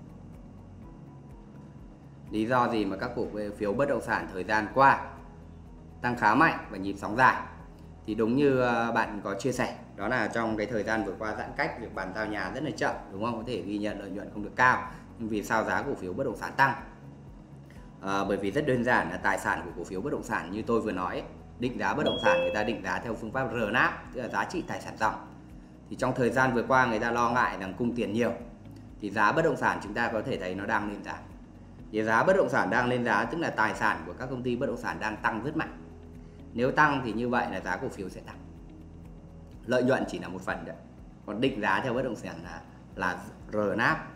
Lý do gì mà các cổ phiếu bất động sản thời gian qua tăng khá mạnh và nhịp sóng dài? Thì đúng như bạn có chia sẻ, đó là trong cái thời gian vừa qua giãn cách, việc bàn giao nhà rất là chậm, đúng không? Có thể ghi nhận lợi nhuận không được cao, nhưng vì sao giá cổ phiếu bất động sản tăng? À, bởi vì rất đơn giản là tài sản của cổ phiếu bất động sản như tôi vừa nói, định giá bất động sản người ta định giá theo phương pháp rờ náp, tức là giá trị tài sản dòng. Thì trong thời gian vừa qua người ta lo ngại rằng cung tiền nhiều, thì giá bất động sản chúng ta có thể thấy nó đang lên giá. Thì giá bất động sản đang lên giá tức là tài sản của các công ty bất động sản đang tăng rất mạnh. Nếu tăng thì như vậy là giá cổ phiếu sẽ tăng. Lợi nhuận chỉ là một phần đấy. Còn định giá theo bất động sản là là rờ náp.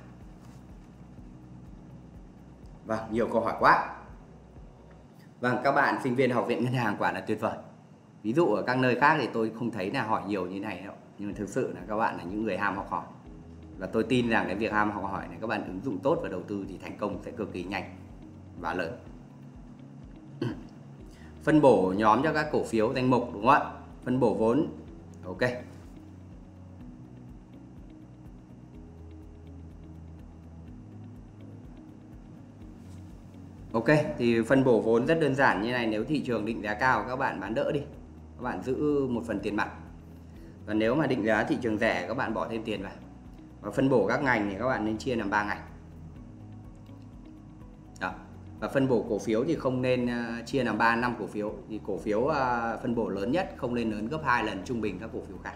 Vâng, nhiều câu hỏi quá. Vâng, các bạn sinh viên học viện ngân hàng quả là tuyệt vời. Ví dụ ở các nơi khác thì tôi không thấy là hỏi nhiều như này đâu. Nhưng mà thực sự là các bạn là những người ham học hỏi. Và tôi tin rằng cái việc ham học hỏi này các bạn ứng dụng tốt vào đầu tư thì thành công sẽ cực kỳ nhanh và lớn. Phân bổ nhóm cho các cổ phiếu danh mục đúng không ạ? Phân bổ vốn. Ok. Ok, thì phân bổ vốn rất đơn giản như này. Nếu thị trường định giá cao các bạn bán đỡ đi, các bạn giữ một phần tiền mặt. Và nếu mà định giá thị trường rẻ các bạn bỏ thêm tiền vào. Và phân bổ các ngành thì các bạn nên chia làm ba ngành. Đó. Và phân bổ cổ phiếu thì không nên uh, chia làm ba năm cổ phiếu. Thì cổ phiếu uh, phân bổ lớn nhất không nên lớn gấp hai lần trung bình các cổ phiếu khác.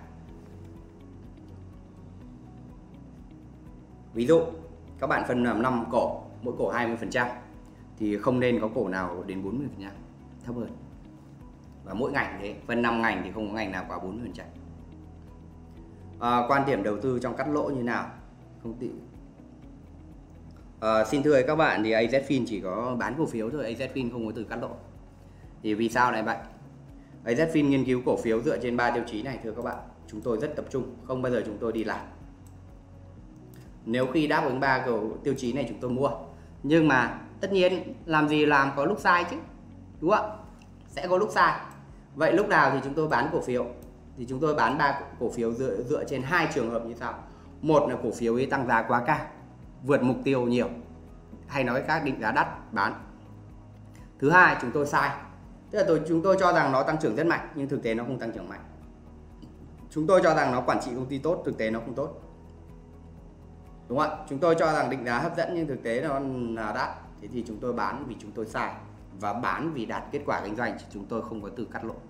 Ví dụ các bạn phân làm năm cổ, mỗi cổ hai mươi phần trăm thì không nên có cổ nào đến bốn mươi phần trăm, thấp hơn. Và mỗi ngành thế, phân năm ngành thì không có ngành nào quá bốn mươi phần trăm. À, quan điểm đầu tư trong cắt lỗ như nào? Không tị. À, xin thưa các bạn thì a zét Fin chỉ có bán cổ phiếu thôi, a zét Fin không có từ cắt lỗ. Thì vì sao lại vậy? a zét Fin nghiên cứu cổ phiếu dựa trên ba tiêu chí này thưa các bạn. Chúng tôi rất tập trung, không bao giờ chúng tôi đi làm. Nếu khi đáp ứng ba tiêu chí này chúng tôi mua. Nhưng mà tất nhiên làm gì làm có lúc sai chứ, đúng không ạ? Sẽ có lúc sai. Vậy lúc nào thì chúng tôi bán cổ phiếu? Thì chúng tôi bán ba cổ phiếu dựa, dựa trên hai trường hợp như sau. Một là cổ phiếu ấy tăng giá quá cao, vượt mục tiêu nhiều, hay nói khác định giá đắt, bán. Thứ hai, chúng tôi sai. Tức là tôi, chúng tôi cho rằng nó tăng trưởng rất mạnh nhưng thực tế nó không tăng trưởng mạnh. Chúng tôi cho rằng nó quản trị công ty tốt, thực tế nó không tốt. Đúng không ạ? Chúng tôi cho rằng định giá hấp dẫn nhưng thực tế nó là đắt. Thế thì chúng tôi bán vì chúng tôi sai. Và bán vì đạt kết quả kinh doanh, chúng tôi không có từ cắt lỗ.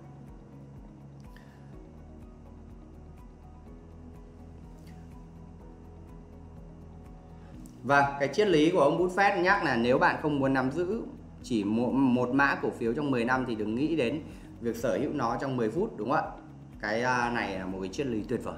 Và cái triết lý của ông Buffett nhắc là nếu bạn không muốn nắm giữ chỉ một, một mã cổ phiếu trong mười năm thì đừng nghĩ đến việc sở hữu nó trong mười phút, đúng không ạ? Cái này là một cái triết lý tuyệt vời.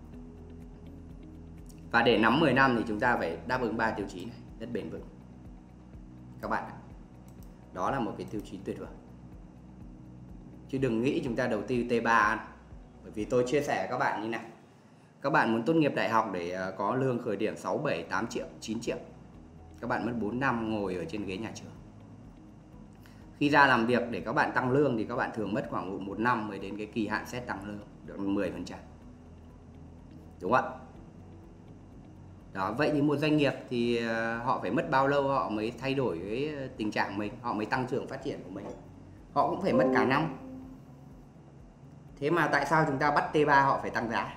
Và để nắm mười năm thì chúng ta phải đáp ứng ba tiêu chí này rất bền vững. Các bạn, đó là một cái tiêu chí tuyệt vời. Chứ đừng nghĩ chúng ta đầu tư T ba ăn. Bởi vì tôi chia sẻ các bạn như này. Các bạn muốn tốt nghiệp đại học để có lương khởi điểm sáu, bảy, tám triệu, chín triệu. Các bạn mất bốn năm ngồi ở trên ghế nhà trường. Khi ra làm việc để các bạn tăng lương thì các bạn thường mất khoảng một năm mới đến cái kỳ hạn xét tăng lương được mười phần trăm. Đúng không ạ? Đó, vậy thì một doanh nghiệp thì họ phải mất bao lâu họ mới thay đổi cái tình trạng mình, họ mới tăng trưởng phát triển của mình. Họ cũng phải mất cả năm. Thế mà tại sao chúng ta bắt T ba họ phải tăng giá?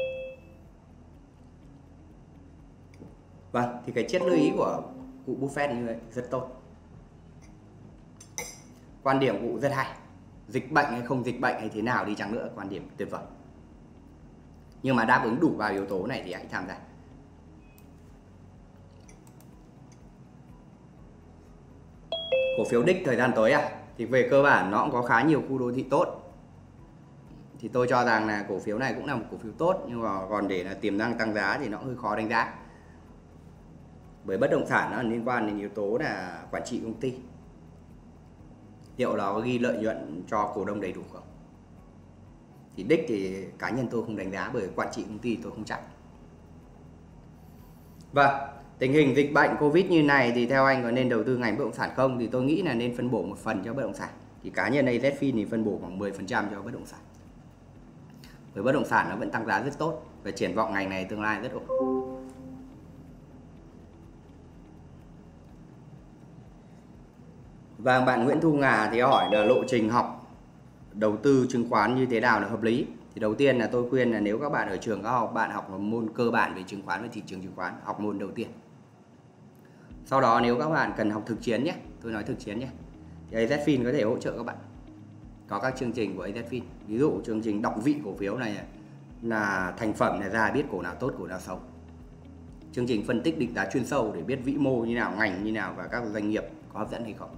Vâng, thì cái triết lý của cụ Buffett như vậy rất tốt. Quan điểm cụ rất hay. Dịch bệnh hay không dịch bệnh hay thế nào đi chăng nữa, quan điểm tuyệt vời. Nhưng mà đáp ứng đủ ba yếu tố này thì hãy tham gia. Cổ phiếu đích thời gian tới à? Thì về cơ bản nó cũng có khá nhiều khu đô thị tốt. Thì tôi cho rằng là cổ phiếu này cũng là một cổ phiếu tốt. Nhưng mà còn để là tiềm năng tăng giá thì nó hơi khó đánh giá. Bởi bất động sản nó liên quan đến yếu tố là quản trị công ty. Liệu nó ghi lợi nhuận cho cổ đông đầy đủ không? Thì đích thì cá nhân tôi không đánh giá, bởi quản trị công ty tôi không chắc. Vâng, tình hình dịch bệnh Covid như này thì theo anh có nên đầu tư ngành bất động sản không? Thì tôi nghĩ là nên phân bổ một phần cho bất động sản. Thì cá nhân a zét Fin thì phân bổ khoảng mười phần trăm cho bất động sản. Bởi bất động sản nó vẫn tăng giá rất tốt và triển vọng ngành này tương lai rất ổn. Và bạn Nguyễn Thu Ngà thì hỏi là lộ trình học đầu tư chứng khoán như thế nào là hợp lý. Thì đầu tiên là tôi khuyên là nếu các bạn ở trường các học, bạn học một môn cơ bản về chứng khoán và thị trường chứng khoán, học môn đầu tiên. Sau đó nếu các bạn cần học thực chiến nhé, tôi nói thực chiến nhé, thì a zét Fin có thể hỗ trợ các bạn. Có các chương trình của a zét Fin, ví dụ chương trình đọc vị cổ phiếu này là thành phẩm này ra biết cổ nào tốt cổ nào xấu. Chương trình phân tích định giá chuyên sâu để biết vĩ mô như nào, ngành như nào và các doanh nghiệp có hấp dẫn hay không.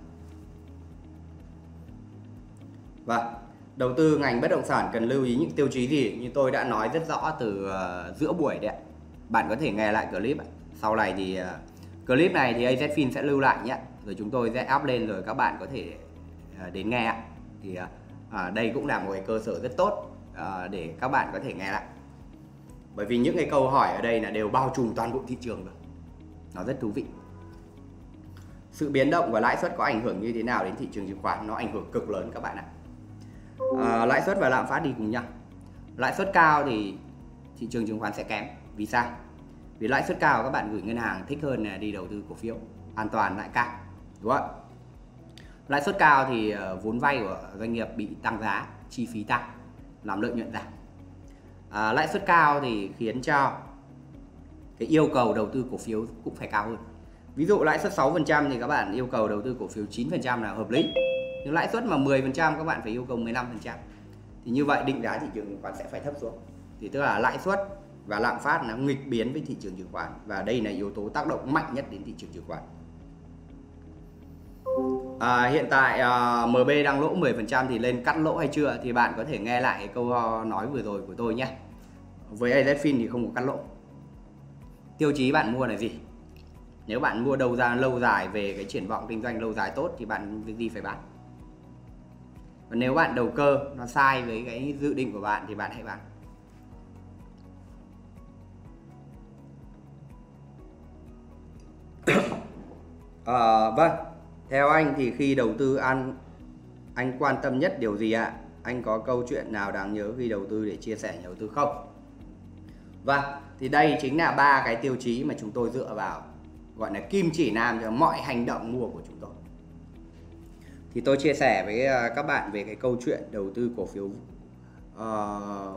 Và đầu tư ngành bất động sản cần lưu ý những tiêu chí gì như tôi đã nói rất rõ từ uh, giữa buổi đấy ạ. Bạn có thể nghe lại clip ạ. Sau này thì uh, clip này thì a zét Fin sẽ lưu lại nhé, rồi chúng tôi sẽ up lên rồi các bạn có thể uh, đến nghe ạ. Thì uh, uh, đây cũng là một cái cơ sở rất tốt uh, để các bạn có thể nghe lại. Bởi vì những cái câu hỏi ở đây là đều bao trùm toàn bộ thị trường rồi. Nó rất thú vị. Sự biến động và lãi suất có ảnh hưởng như thế nào đến thị trường chứng khoán? Nó ảnh hưởng cực lớn các bạn ạ. À, lãi suất và lạm phát đi cùng nhau. Lãi suất cao thì thị trường chứng khoán sẽ kém. Vì sao? Vì lãi suất cao các bạn gửi ngân hàng thích hơn là đi đầu tư cổ phiếu, an toàn lại cao, đúng không? Lãi suất cao thì vốn vay của doanh nghiệp bị tăng giá, chi phí tăng, làm lợi nhuận giảm. À, lãi suất cao thì khiến cho cái yêu cầu đầu tư cổ phiếu cũng phải cao hơn. Ví dụ lãi suất sáu phần trăm thì các bạn yêu cầu đầu tư cổ phiếu chín phần trăm là hợp lý. Nhưng lãi suất mà mười phần trăm các bạn phải yêu cầu mười lăm phần trăm. Thì như vậy định giá thị trường chứng khoán sẽ phải thấp xuống. Thì tức là lãi suất và lạm phát nó nghịch biến với thị trường chứng khoán, và đây là yếu tố tác động mạnh nhất đến thị trường chứng khoán. À, hiện tại à, em bê đang lỗ mười phần trăm thì lên cắt lỗ hay chưa? Thì bạn có thể nghe lại cái câu nói vừa rồi của tôi nhé. Với a zét Fin thì không có cắt lỗ. Tiêu chí bạn mua là gì? Nếu bạn mua đầu ra lâu dài về cái triển vọng kinh doanh lâu dài tốt thì bạn việc gì phải bán. Còn nếu bạn đầu cơ nó sai với cái dự định của bạn thì bạn hãy bán. À, vâng, theo anh thì khi đầu tư ăn anh quan tâm nhất điều gì ạ? Anh có câu chuyện nào đáng nhớ khi đầu tư để chia sẻ nhà đầu tư không? Vâng, thì đây chính là ba cái tiêu chí mà chúng tôi dựa vào, gọi là kim chỉ nam cho mọi hành động mua của chúng tôi. Thì tôi chia sẻ với các bạn về cái câu chuyện đầu tư cổ phiếu uh,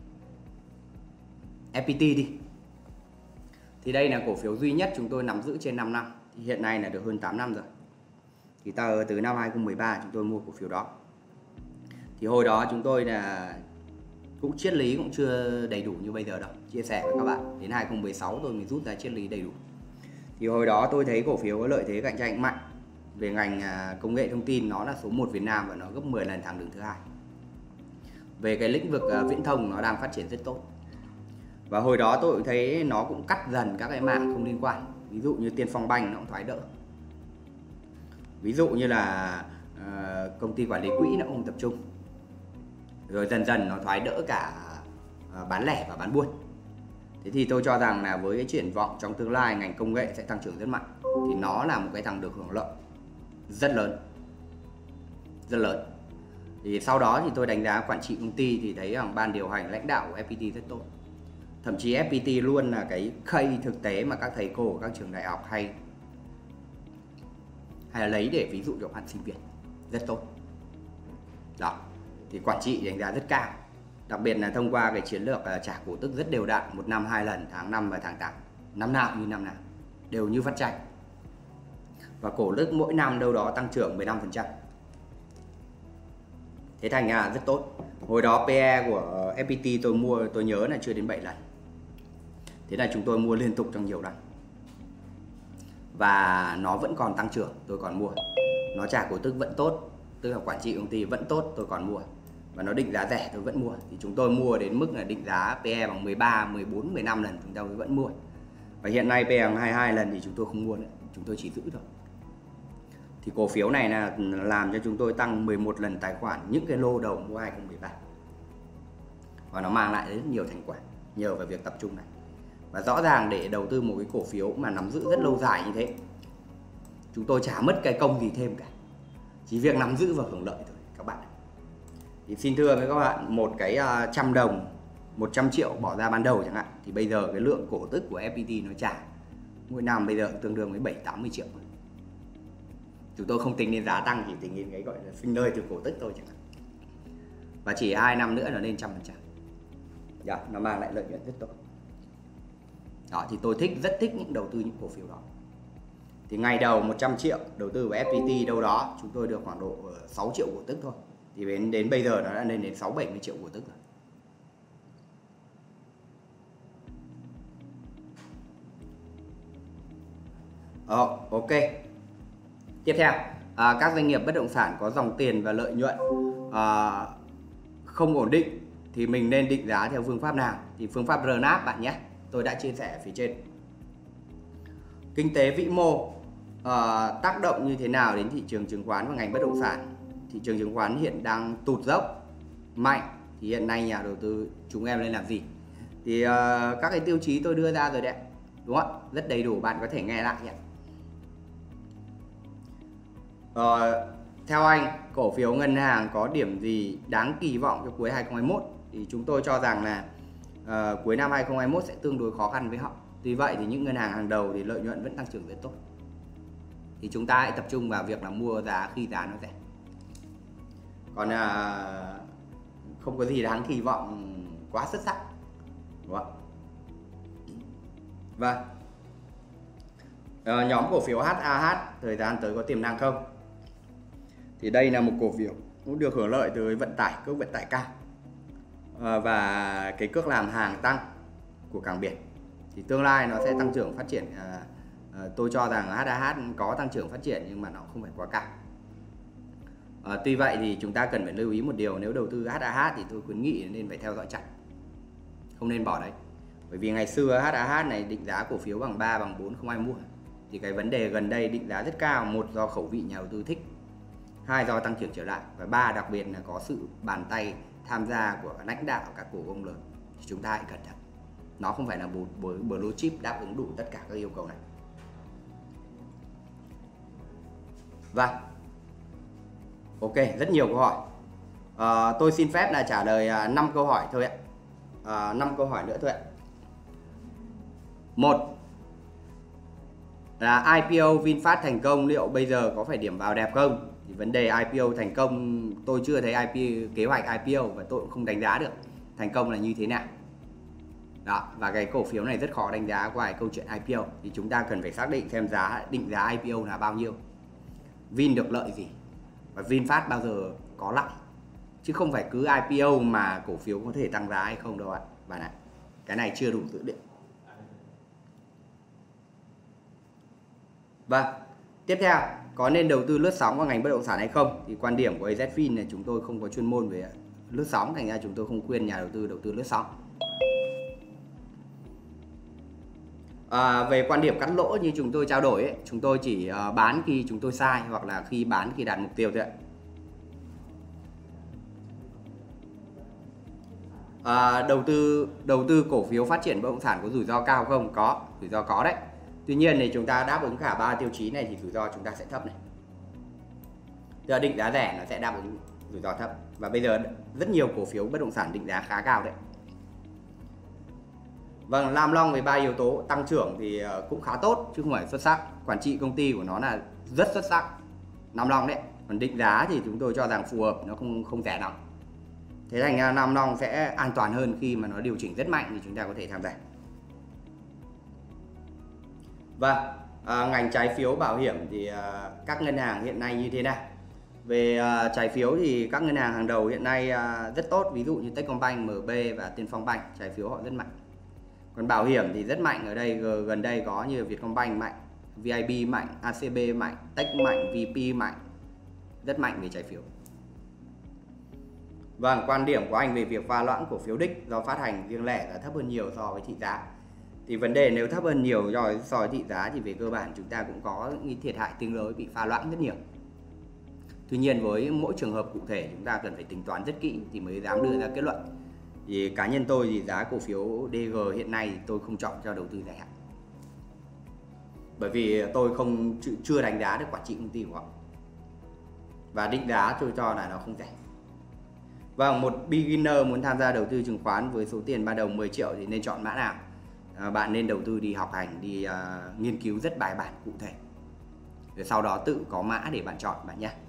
ép pê tê đi. Thì đây là cổ phiếu duy nhất chúng tôi nắm giữ trên năm năm. Thì hiện nay là được hơn tám năm rồi. Thì từ, từ năm hai không một ba chúng tôi mua cổ phiếu đó. Thì hồi đó chúng tôi là cũng triết lý cũng chưa đầy đủ như bây giờ đâu. Chia sẻ với các bạn, đến hai không một sáu tôi mới rút ra triết lý đầy đủ. Thì hồi đó tôi thấy cổ phiếu có lợi thế cạnh tranh mạnh. Về ngành công nghệ thông tin nó là số một Việt Nam và nó gấp mười lần thẳng đứng thứ hai. Về cái lĩnh vực viễn thông nó đang phát triển rất tốt. Và hồi đó tôi cũng thấy nó cũng cắt dần các cái mảng không liên quan. Ví dụ như Tiên Phong Banh nó cũng thoái đỡ. Ví dụ như là uh, công ty quản lý quỹ nó cũng không tập trung. Rồi dần dần nó thoái đỡ cả uh, bán lẻ và bán buôn. Thế thì tôi cho rằng là với cái triển vọng trong tương lai ngành công nghệ sẽ tăng trưởng rất mạnh, thì nó là một cái thằng được hưởng lợi rất lớn. Rất lớn. Thì sau đó thì tôi đánh giá quản trị công ty thì thấy rằng ban điều hành lãnh đạo của ép pê tê rất tốt. Thậm chí ép pê tê luôn là cái case thực tế mà các thầy cô của các trường đại học hay hay là lấy để ví dụ cho bạn sinh viên. Rất tốt. Đó. Thì quản trị đánh giá rất cao. Đặc biệt là thông qua cái chiến lược trả cổ tức rất đều đặn, một năm hai lần, tháng năm và tháng tám. Năm nào như năm nào. Đều như phát chanh. Và cổ tức mỗi năm đâu đó tăng trưởng mười lăm phần trăm. Thế thành ra rất tốt. Hồi đó pê e của ép pê tê tôi mua tôi nhớ là chưa đến bảy lần. Thế là chúng tôi mua liên tục trong nhiều năm. Và nó vẫn còn tăng trưởng, tôi còn mua. Nó trả cổ tức vẫn tốt, tức là quản trị công ty vẫn tốt, tôi còn mua. Và nó định giá rẻ tôi vẫn mua. Thì chúng tôi mua đến mức là định giá pê e bằng mười ba, mười bốn, mười lăm lần chúng tôi vẫn mua. Và hiện nay pê e bằng hai mươi hai lần thì chúng tôi không mua nữa, chúng tôi chỉ giữ thôi. Thì cổ phiếu này là làm cho chúng tôi tăng mười một lần tài khoản những cái lô đầu mua hai không một ba. Và nó mang lại rất nhiều thành quả nhờ vào việc tập trung này. Và rõ ràng để đầu tư một cái cổ phiếu mà nắm giữ rất lâu dài như thế, chúng tôi chả mất cái công gì thêm cả, chỉ việc nắm giữ và hưởng lợi thôi các bạn. Thì xin thưa với các bạn, một cái trăm đồng, một trăm triệu bỏ ra ban đầu chẳng hạn, thì bây giờ cái lượng cổ tức của ép pê tê nó trả mỗi năm bây giờ tương đương với bảy tám mươi triệu. Chúng tôi không tính đến giá tăng, chỉ tính đến cái gọi là sinh lời từ cổ tức thôi chẳng hạn. Và chỉ hai năm nữa nó lên trăm phần trăm. Dạ, nó mang lại lợi nhuận rất tốt. Đó, thì tôi thích, rất thích những đầu tư những cổ phiếu đó. Thì ngày đầu một trăm triệu đầu tư vào ép pê tê đâu đó chúng tôi được khoảng độ sáu triệu cổ tức thôi. Thì đến đến bây giờ nó đã lên đến sáu bảy mươi triệu cổ tức rồi. Ờ, ok. Tiếp theo, à, các doanh nghiệp bất động sản có dòng tiền và lợi nhuận à, không ổn định thì mình nên định giá theo phương pháp nào? Thì phương pháp rờ náp bạn nhé, tôi đã chia sẻ ở phía trên. Kinh tế vĩ mô à, tác động như thế nào đến thị trường chứng khoán và ngành bất động sản? Thị trường chứng khoán hiện đang tụt dốc mạnh, thì hiện nay nhà đầu tư chúng em nên làm gì? Thì uh, các cái tiêu chí tôi đưa ra rồi đấy, đúng không? Rất đầy đủ, bạn có thể nghe lại nhé. Uh, theo anh, cổ phiếu ngân hàng có điểm gì đáng kỳ vọng cho cuối hai không hai mốt? Thì chúng tôi cho rằng là uh, cuối năm hai không hai mốt sẽ tương đối khó khăn với họ. Tuy vậy thì những ngân hàng hàng đầu thì lợi nhuận vẫn tăng trưởng rất tốt. Thì chúng ta hãy tập trung vào việc là mua giá khi giá nó rẻ. Còn uh, không có gì đáng kỳ vọng quá xuất sắc, đúng không? Vâng. Uh, nhóm cổ phiếu hát a hát thời gian tới có tiềm năng không? Thì đây là một cổ phiếu cũng được hưởng lợi từ vận tải, cước vận tải cao uh, và cái cước làm hàng tăng của cảng biển. Thì tương lai nó sẽ tăng trưởng phát triển. Uh, uh, tôi cho rằng hát a hát có tăng trưởng phát triển nhưng mà nó không phải quá cao. À, tuy vậy thì chúng ta cần phải lưu ý một điều, nếu đầu tư hát a hát thì tôi khuyến nghị nên phải theo dõi chặt, không nên bỏ đấy. Bởi vì ngày xưa hát a hát này định giá cổ phiếu bằng ba, bằng bốn không ai mua. Thì cái vấn đề gần đây định giá rất cao, một do khẩu vị nhà đầu tư thích, hai do tăng trưởng trở lại, và ba đặc biệt là có sự bàn tay tham gia của lãnh đạo các cổ đông lớn. Thì chúng ta hãy cẩn thận, nó không phải là một blue chip đáp ứng đủ tất cả các yêu cầu này. Vâng. Ok, rất nhiều câu hỏi. À, tôi xin phép là trả lời năm câu hỏi thôi ạ. À, năm câu hỏi nữa thôi ạ. Một là i pê o VinFast thành công, liệu bây giờ có phải điểm vào đẹp không? Thì vấn đề i pê o thành công, tôi chưa thấy i pê o, kế hoạch i pê o và tôi cũng không đánh giá được thành công là như thế nào. Đó, và cái cổ phiếu này rất khó đánh giá qua câu chuyện i pê o. Thì chúng ta cần phải xác định xem giá định giá i pê o là bao nhiêu, Vin được lợi gì, và VinFast bao giờ có lãi, chứ không phải cứ i pê o mà cổ phiếu có thể tăng giá hay không đâu ạ bạn ạ. Cái này chưa đủ dữ liệu. Vâng, tiếp theo, có nên đầu tư lướt sóng vào ngành bất động sản hay không? Thì quan điểm của a zét Fin là chúng tôi không có chuyên môn về lướt sóng, thành ra chúng tôi không khuyên nhà đầu tư đầu tư lướt sóng. À, về quan điểm cắt lỗ như chúng tôi trao đổi ấy, chúng tôi chỉ uh, bán khi chúng tôi sai, hoặc là khi bán khi đạt mục tiêu thôi ạ. À, đầu tư đầu tư cổ phiếu phát triển bất động sản có rủi ro cao không? Có, rủi ro có đấy. Tuy nhiên thì chúng ta đáp ứng cả ba tiêu chí này thì rủi ro chúng ta sẽ thấp này. Tức là định giá rẻ nó sẽ đáp ứng rủi ro thấp. Và bây giờ rất nhiều cổ phiếu bất động sản định giá khá cao đấy. Vâng, Lam Long với ba yếu tố tăng trưởng thì cũng khá tốt chứ không phải xuất sắc. Quản trị công ty của nó là rất xuất sắc, Lam Long đấy. Còn định giá thì chúng tôi cho rằng phù hợp, nó không không rẻ lắm. Thế thành ra Lam Long sẽ an toàn hơn khi mà nó điều chỉnh rất mạnh thì chúng ta có thể tham gia. Vâng, à, ngành trái phiếu bảo hiểm thì à, các ngân hàng hiện nay như thế nào? Về à, trái phiếu thì các ngân hàng hàng đầu hiện nay à, rất tốt, ví dụ như Techcombank, em bê và Tiên Phong Bank, trái phiếu họ rất mạnh. Còn bảo hiểm thì rất mạnh, ở đây gần đây có như Vietcombank mạnh, vê i bê mạnh, a xê bê mạnh, Tech mạnh, vê pê mạnh, rất mạnh về trái phiếu. Vâng, quan điểm của anh về việc pha loãng cổ phiếu đích do phát hành riêng lẻ là thấp hơn nhiều so với thị giá. Thì vấn đề nếu thấp hơn nhiều so với thị giá thì về cơ bản chúng ta cũng có những thiệt hại tương đối, bị pha loãng rất nhiều. Tuy nhiên với mỗi trường hợp cụ thể chúng ta cần phải tính toán rất kỹ thì mới dám đưa ra kết luận. Thì cá nhân tôi thì giá cổ phiếu đê giê hiện nay tôi không chọn cho đầu tư dài hạn. Bởi vì tôi không chưa đánh giá được quản trị công ty của họ. Và định giá tôi cho là nó không rẻ. Vâng, một beginner muốn tham gia đầu tư chứng khoán với số tiền ban đầu mười triệu thì nên chọn mã nào? À, bạn nên đầu tư đi học hành, đi uh, nghiên cứu rất bài bản cụ thể. Rồi sau đó tự có mã để bạn chọn bạn nhé.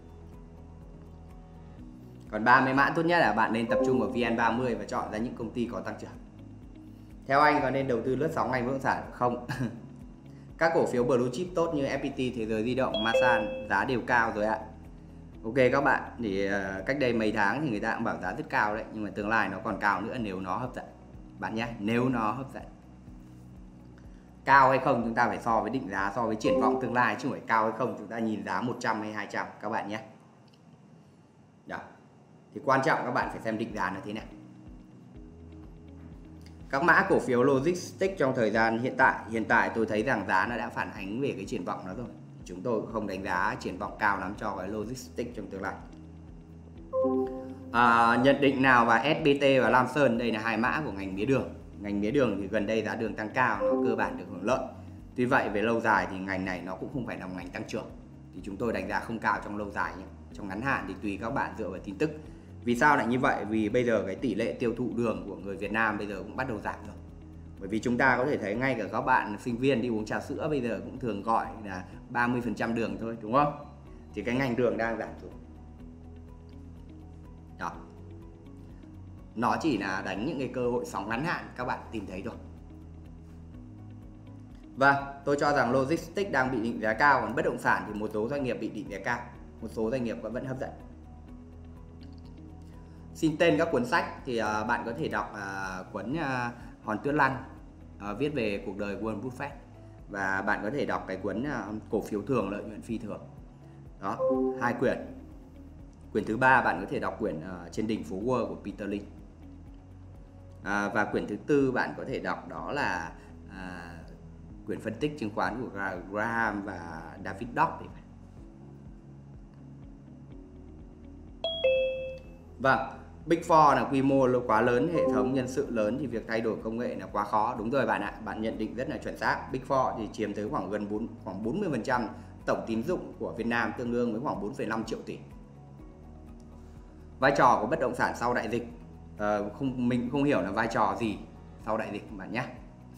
Còn ba mươi mã tốt nhất là bạn nên tập trung vào vê en ba mươi và chọn ra những công ty có tăng trưởng. Theo anh có nên đầu tư lướt sóng ngành bất động sản không? Các cổ phiếu blue chip tốt như ép pê tê, Thế Giới Di Động, Masan giá đều cao rồi ạ. Ok các bạn, thì uh, cách đây mấy tháng thì người ta cũng bảo giá rất cao đấy, nhưng mà tương lai nó còn cao nữa nếu nó hấp dẫn bạn nhé, nếu nó hấp dẫn. Cao hay không chúng ta phải so với định giá, so với triển vọng tương lai, chứ không phải cao hay không chúng ta nhìn giá một trăm hay hai trăm các bạn nhé. Đó. Thì quan trọng các bạn phải xem định giá nó thế nào. Các mã cổ phiếu logistics trong thời gian hiện tại, hiện tại tôi thấy rằng giá nó đã phản ánh về cái triển vọng nó rồi. Chúng tôi cũng không đánh giá triển vọng cao lắm cho cái logistics trong tương lai. À, nhận định nào và ét bê tê và Lam Sơn, đây là hai mã của ngành mía đường. Ngành mía đường thì gần đây giá đường tăng cao, nó cơ bản được hưởng lợi. Tuy vậy về lâu dài thì ngành này nó cũng không phải là ngành tăng trưởng, thì chúng tôi đánh giá không cao trong lâu dài nhé. Trong ngắn hạn thì tùy các bạn dựa vào tin tức. Vì sao lại như vậy? Vì bây giờ cái tỷ lệ tiêu thụ đường của người Việt Nam bây giờ cũng bắt đầu giảm rồi. Bởi vì chúng ta có thể thấy ngay cả các bạn sinh viên đi uống trà sữa bây giờ cũng thường gọi là ba mươi phần trăm đường thôi, đúng không? Thì cái ngành đường đang giảm rồi. Đó. Nó chỉ là đánh những cái cơ hội sóng ngắn hạn các bạn tìm thấy thôi. Và tôi cho rằng logistics đang bị định giá cao, còn bất động sản thì một số doanh nghiệp bị định giá cao, một số doanh nghiệp vẫn hấp dẫn. Xin tên các cuốn sách thì uh, bạn có thể đọc uh, cuốn uh, Hòn Tuyết Lăng uh, viết về cuộc đời Warren Buffett, và bạn có thể đọc cái cuốn uh, Cổ phiếu thường lợi nhuận phi thường. Đó, hai quyển. Quyển thứ ba bạn có thể đọc quyển uh, Trên đỉnh phố Wall của Peter Lynch. À, và quyển thứ tư bạn có thể đọc đó là à, quyển phân tích chứng khoán của Graham và David Dock. Vâng, Big Four là quy mô quá lớn, hệ thống nhân sự lớn thì việc thay đổi công nghệ là quá khó. Đúng rồi bạn ạ, bạn nhận định rất là chuẩn xác. Big Four thì chiếm tới khoảng gần bốn, khoảng bốn mươi phần trăm tổng tín dụng của Việt Nam, tương đương với khoảng bốn phẩy năm triệu tỷ. Vai trò của bất động sản sau đại dịch, à, không mình không hiểu là vai trò gì sau đại dịch bạn nhé.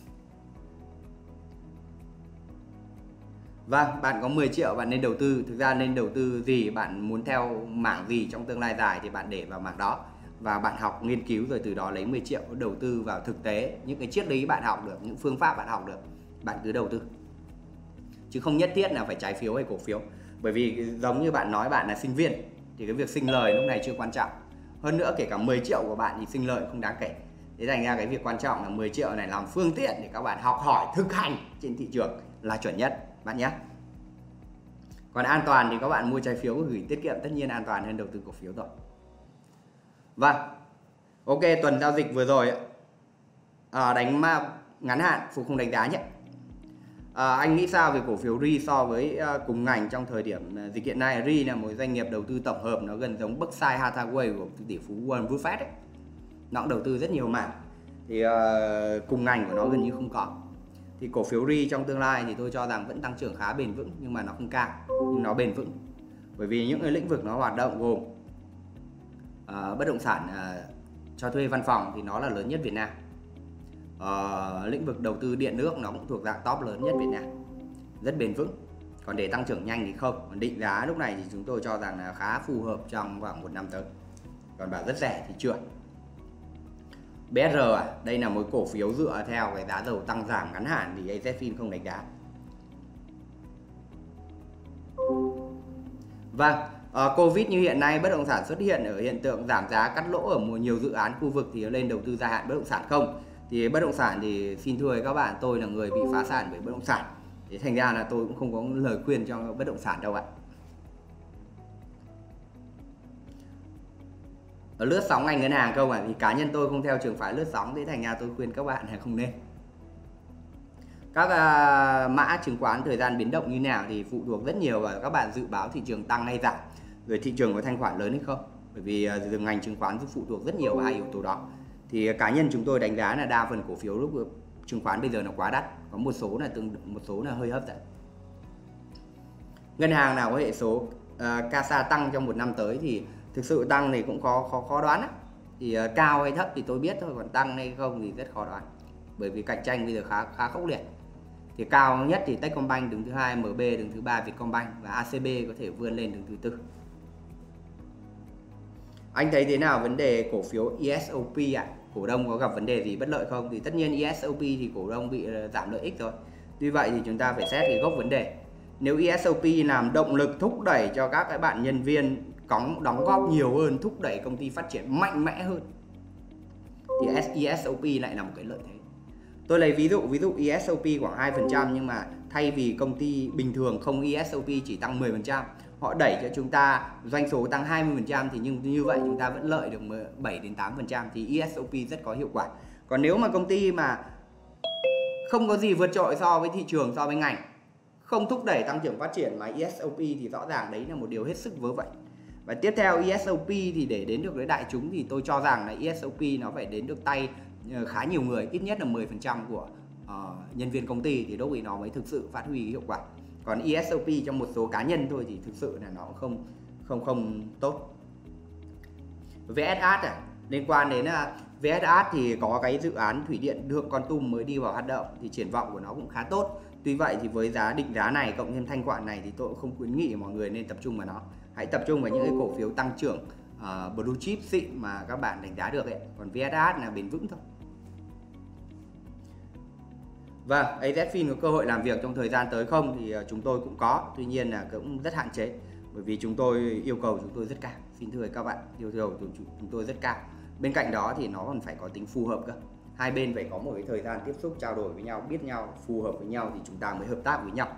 Vâng, bạn có mười triệu bạn nên đầu tư. Thực ra nên đầu tư gì, bạn muốn theo mảng gì trong tương lai dài thì bạn để vào mảng đó, và bạn học nghiên cứu rồi từ đó lấy mười triệu đầu tư vào thực tế. Những cái triết lý bạn học được, những phương pháp bạn học được, bạn cứ đầu tư, chứ không nhất thiết là phải trái phiếu hay cổ phiếu. Bởi vì giống như bạn nói bạn là sinh viên thì cái việc sinh lời lúc này chưa quan trọng. Hơn nữa kể cả mười triệu của bạn thì sinh lợi không đáng kể. Thế thành ra cái việc quan trọng là mười triệu này làm phương tiện để các bạn học hỏi thực hành trên thị trường là chuẩn nhất bạn nhé. Còn an toàn thì các bạn mua trái phiếu gửi tiết kiệm tất nhiên an toàn hơn đầu tư cổ phiếu rồi. Vâng, ok, tuần giao dịch vừa rồi à, đánh ma ngắn hạn Phục không đánh giá nhé. À, anh nghĩ sao về cổ phiếu rờ i so với uh, cùng ngành trong thời điểm uh, dịch hiện nay? rờ i là một doanh nghiệp đầu tư tổng hợp, nó gần giống Berkshire Hathaway của tỷ phú Warren Buffett ấy. Nó cũng đầu tư rất nhiều mảng, thì uh, cùng ngành của nó gần như không có. Thì cổ phiếu rờ i trong tương lai thì tôi cho rằng vẫn tăng trưởng khá bền vững, nhưng mà nó không cao, nhưng nó bền vững. Bởi vì những cái lĩnh vực nó hoạt động gồm uh, bất động sản uh, cho thuê văn phòng thì nó là lớn nhất Việt Nam. Uh, lĩnh vực đầu tư điện nước nó cũng thuộc dạng top lớn nhất Việt Nam, rất bền vững. Còn để tăng trưởng nhanh thì không. Còn định giá lúc này thì chúng tôi cho rằng là khá phù hợp trong khoảng một năm tới. Còn bảo rất rẻ thì chưa. bê ét rờ à, đây là một cổ phiếu dựa theo cái giá dầu tăng giảm ngắn hạn thì a zét Fin không đánh giá. Vâng, uh, Covid như hiện nay bất động sản xuất hiện ở hiện tượng giảm giá cắt lỗ ở một nhiều dự án khu vực thì lên đầu tư dài hạn bất động sản không? Thì bất động sản thì xin thưa các bạn, tôi là người bị phá sản bởi bất động sản, thì thành ra là tôi cũng không có lời khuyên cho bất động sản đâu ạ. Ở lướt sóng ngành ngân hàng không ạ? À? Thì cá nhân tôi không theo trường phái lướt sóng, thế thành ra tôi khuyên các bạn là không nên. Các uh, mã chứng khoán thời gian biến động như nào thì phụ thuộc rất nhiều vào các bạn dự báo thị trường tăng hay giảm, rồi thị trường có thanh khoản lớn hay không. Bởi vì uh, ngành chứng khoán phụ thuộc rất nhiều vào hai yếu tố đó. Thì cá nhân chúng tôi đánh giá là đa phần cổ phiếu lúc chứng khoán bây giờ nó quá đắt, có một số là tương một số là hơi hấp dẫn. Ngân hàng nào có hệ số uh, CASA tăng trong một năm tới thì thực sự tăng thì cũng khó khó khó đoán á. Thì uh, cao hay thấp thì tôi biết thôi, còn tăng hay không thì rất khó đoán. Bởi vì cạnh tranh bây giờ khá khá khốc liệt. Thì cao nhất thì Techcombank đứng thứ hai, em bê đứng thứ ba, Vietcombank, và a xê bê có thể vươn lên đứng thứ tư. Anh thấy thế nào vấn đề cổ phiếu e ét o pê ạ? À? Cổ đông có gặp vấn đề gì bất lợi không? Thì tất nhiên e ét o pê thì cổ đông bị giảm lợi ích rồi. Tuy vậy thì chúng ta phải xét cái gốc vấn đề. Nếu e ét o pê làm động lực thúc đẩy cho các cái bạn nhân viên có đóng góp nhiều hơn, thúc đẩy công ty phát triển mạnh mẽ hơn, thì e ét o pê lại là một cái lợi thế. Tôi lấy ví dụ, ví dụ e ét o pê khoảng hai phần trăm, nhưng mà thay vì công ty bình thường không e ét o pê chỉ tăng mười phần trăm, họ đẩy cho chúng ta doanh số tăng hai mươi phần trăm, thì nhưng như vậy chúng ta vẫn lợi được bảy đến tám phần trăm, thì e ét o pê rất có hiệu quả. Còn nếu mà công ty mà không có gì vượt trội so với thị trường, so với ngành, không thúc đẩy tăng trưởng phát triển mà e ét o pê thì rõ ràng đấy là một điều hết sức vớ vẩn. Và tiếp theo, e ét o pê thì để đến được với đại chúng thì tôi cho rằng là e ét o pê nó phải đến được tay khá nhiều người, ít nhất là mười phần trăm của uh, nhân viên công ty, thì lúc ấy nó mới thực sự phát huy hiệu quả. Còn e ét o pê trong một số cá nhân thôi thì thực sự là nó không không không tốt. vê ét át à, liên quan đến uh, vê ét át thì có cái dự án thủy điện Thượng Con Tum mới đi vào hoạt động, thì triển vọng của nó cũng khá tốt. Tuy vậy thì với giá định giá này cộng thêm thanh khoản này thì tôi cũng không khuyến nghị mọi người nên tập trung vào nó. Hãy tập trung vào những cái cổ phiếu tăng trưởng uh, blue chip xịn mà các bạn đánh giá được ấy. Còn vê ét át là bền vững thôi. Vâng, a dét Fin có cơ hội làm việc trong thời gian tới không thì chúng tôi cũng có, tuy nhiên là cũng rất hạn chế, bởi vì chúng tôi yêu cầu chúng tôi rất cao. Xin thưa các bạn, yêu cầu của chúng tôi rất cao. Bên cạnh đó thì nó còn phải có tính phù hợp cơ. Hai bên phải có một cái thời gian tiếp xúc, trao đổi với nhau, biết nhau, phù hợp với nhau thì chúng ta mới hợp tác với nhau.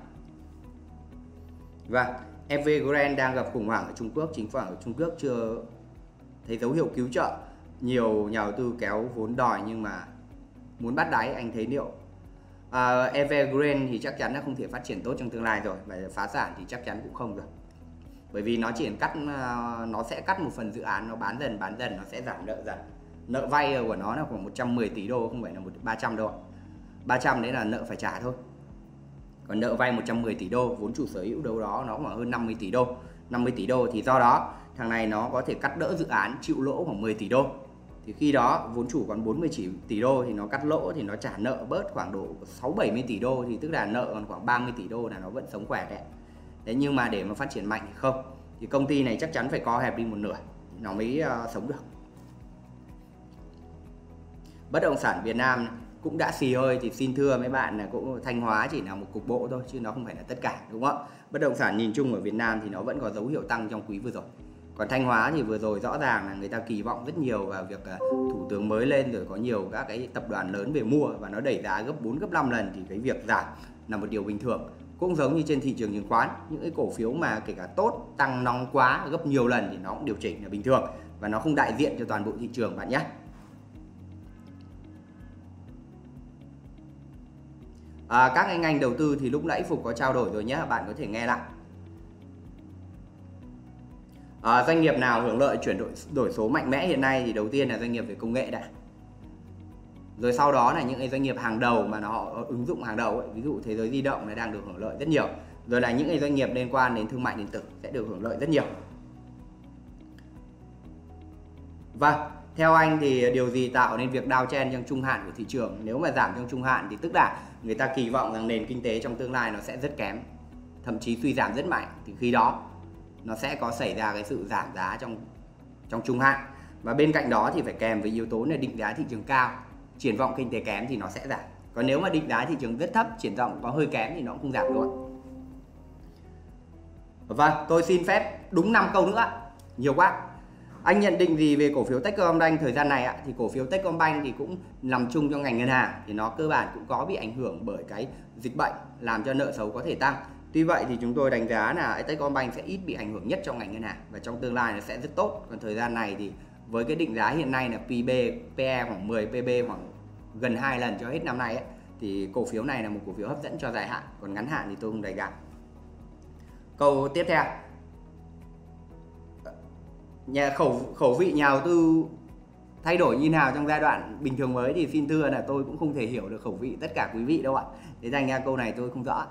Và Evergrande đang gặp khủng hoảng ở Trung Quốc, chính phủ ở Trung Quốc chưa thấy dấu hiệu cứu trợ. Nhiều nhà đầu tư kéo vốn đòi nhưng mà muốn bắt đáy, anh thấy liệu uh, Evergrande thì chắc chắn là không thể phát triển tốt trong tương lai rồi, và phá sản thì chắc chắn cũng không rồi. Bởi vì nó chỉ cắt, uh, nó sẽ cắt một phần dự án, nó bán dần bán dần, nó sẽ giảm nợ dần. Nợ vay của nó là khoảng một trăm mười tỷ đô, không phải là ba trăm đâu. ba trăm đấy là nợ phải trả thôi. Còn nợ vay một trăm mười tỷ đô, vốn chủ sở hữu đâu đó nó khoảng hơn năm mươi tỷ đô. năm mươi tỷ đô thì do đó thằng này nó có thể cắt đỡ dự án chịu lỗ khoảng mười tỷ đô. Thì khi đó vốn chủ còn bốn mươi tỷ đô thì nó cắt lỗ thì nó trả nợ bớt khoảng độ sáu bảy mươi tỷ đô, thì tức là nợ còn khoảng ba mươi tỷ đô là nó vẫn sống khỏe đấy. Đấy, nhưng mà để mà phát triển mạnh thì không. Thì công ty này chắc chắn phải co hẹp đi một nửa nó mới uh, sống được. Bất động sản Việt Nam cũng đã xì hơi thì xin thưa mấy bạn là cũng Thanh Hóa chỉ là một cục bộ thôi chứ nó không phải là tất cả, đúng không? Bất động sản nhìn chung ở Việt Nam thì nó vẫn có dấu hiệu tăng trong quý vừa rồi. Còn Thanh Hóa thì vừa rồi rõ ràng là người ta kỳ vọng rất nhiều vào việc thủ tướng mới lên rồi có nhiều các cái tập đoàn lớn về mua và nó đẩy giá gấp bốn gấp năm lần, thì cái việc giảm là một điều bình thường. Cũng giống như trên thị trường chứng khoán, những cái cổ phiếu mà kể cả tốt tăng nóng quá gấp nhiều lần thì nó cũng điều chỉnh là bình thường, và nó không đại diện cho toàn bộ thị trường bạn nhé. À, các cái ngành đầu tư thì lúc nãy Phục có trao đổi rồi nhé, bạn có thể nghe lại. À, doanh nghiệp nào hưởng lợi chuyển đổi đổi số mạnh mẽ hiện nay thì đầu tiên là doanh nghiệp về công nghệ đã. Rồi sau đó là những cái doanh nghiệp hàng đầu mà nó họ ứng dụng hàng đầu ấy, ví dụ Thế Giới Di Động nó đang được hưởng lợi rất nhiều. Rồi là những cái doanh nghiệp liên quan đến thương mại điện tử sẽ được hưởng lợi rất nhiều. Vâng, theo anh thì điều gì tạo nên việc downtrend trong trung hạn của thị trường? Nếu mà giảm trong trung hạn thì tức là người ta kỳ vọng rằng nền kinh tế trong tương lai nó sẽ rất kém, thậm chí suy giảm rất mạnh, thì khi đó nó sẽ có xảy ra cái sự giảm giá trong trong trung hạn. Và bên cạnh đó thì phải kèm với yếu tố là định giá thị trường cao, triển vọng kinh tế kém thì nó sẽ giảm. Còn nếu mà định giá thị trường rất thấp, triển vọng có hơi kém thì nó cũng không giảm luôn. Vâng, tôi xin phép đúng năm câu nữa, nhiều quá. Anh nhận định gì về cổ phiếu Techcombank thời gian này ạ? Thì cổ phiếu Techcombank thì cũng nằm chung trong ngành ngân hàng, thì nó cơ bản cũng có bị ảnh hưởng bởi cái dịch bệnh làm cho nợ xấu có thể tăng. Tuy vậy thì chúng tôi đánh giá là Techcombank sẽ ít bị ảnh hưởng nhất trong ngành ngân hàng và trong tương lai nó sẽ rất tốt. Còn thời gian này thì với cái định giá hiện nay là P B, P E khoảng mười, P B khoảng gần hai lần cho hết năm nay ấy, thì cổ phiếu này là một cổ phiếu hấp dẫn cho dài hạn, còn ngắn hạn thì tôi không đánh giá. Câu tiếp theo, nhà khẩu khẩu vị nhà đầu tư thay đổi như nào trong giai đoạn bình thường mới thì xin thưa là tôi cũng không thể hiểu được khẩu vị tất cả quý vị đâu ạ. Thế thành ra câu này tôi không rõ.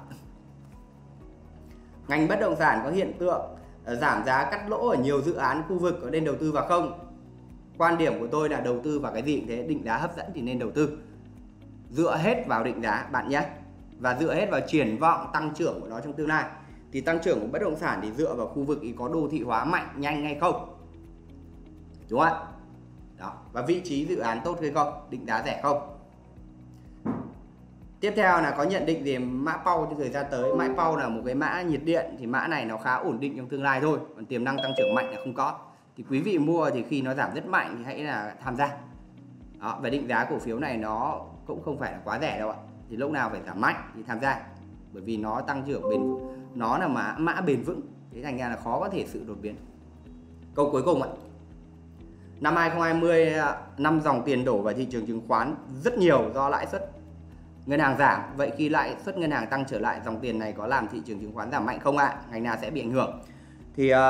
Ngành bất động sản có hiện tượng giảm giá cắt lỗ ở nhiều dự án khu vực, có nên đầu tư vào không? Quan điểm của tôi là đầu tư vào cái gì cũng thế, định giá hấp dẫn thì nên đầu tư. Dựa hết vào định giá bạn nhé, và dựa hết vào triển vọng tăng trưởng của nó trong tương lai. Thì tăng trưởng của bất động sản thì dựa vào khu vực ý có đô thị hóa mạnh nhanh hay không, đúng không ạ? Đó, và vị trí dự án tốt hay không, định giá rẻ không. Tiếp theo là có nhận định về mã Pau trong thời gian tới. Mã Pau là một cái mã nhiệt điện, thì mã này nó khá ổn định trong tương lai thôi, còn tiềm năng tăng trưởng mạnh là không có. Thì quý vị mua thì khi nó giảm rất mạnh thì hãy là tham gia. Đó, và định giá cổ phiếu này nó cũng không phải là quá rẻ đâu ạ. Thì lúc nào phải giảm mạnh thì tham gia, bởi vì nó tăng trưởng bền, nó là mã mã bền vững, thế thành ra là khó có thể sự đột biến. Câu cuối cùng ạ. Năm hai không hai không, năm dòng tiền đổ vào thị trường chứng khoán rất nhiều do lãi suất ngân hàng giảm. Vậy khi lãi suất ngân hàng tăng trở lại, dòng tiền này có làm thị trường chứng khoán giảm mạnh không ạ? Ngành nào sẽ bị ảnh hưởng? Thì uh,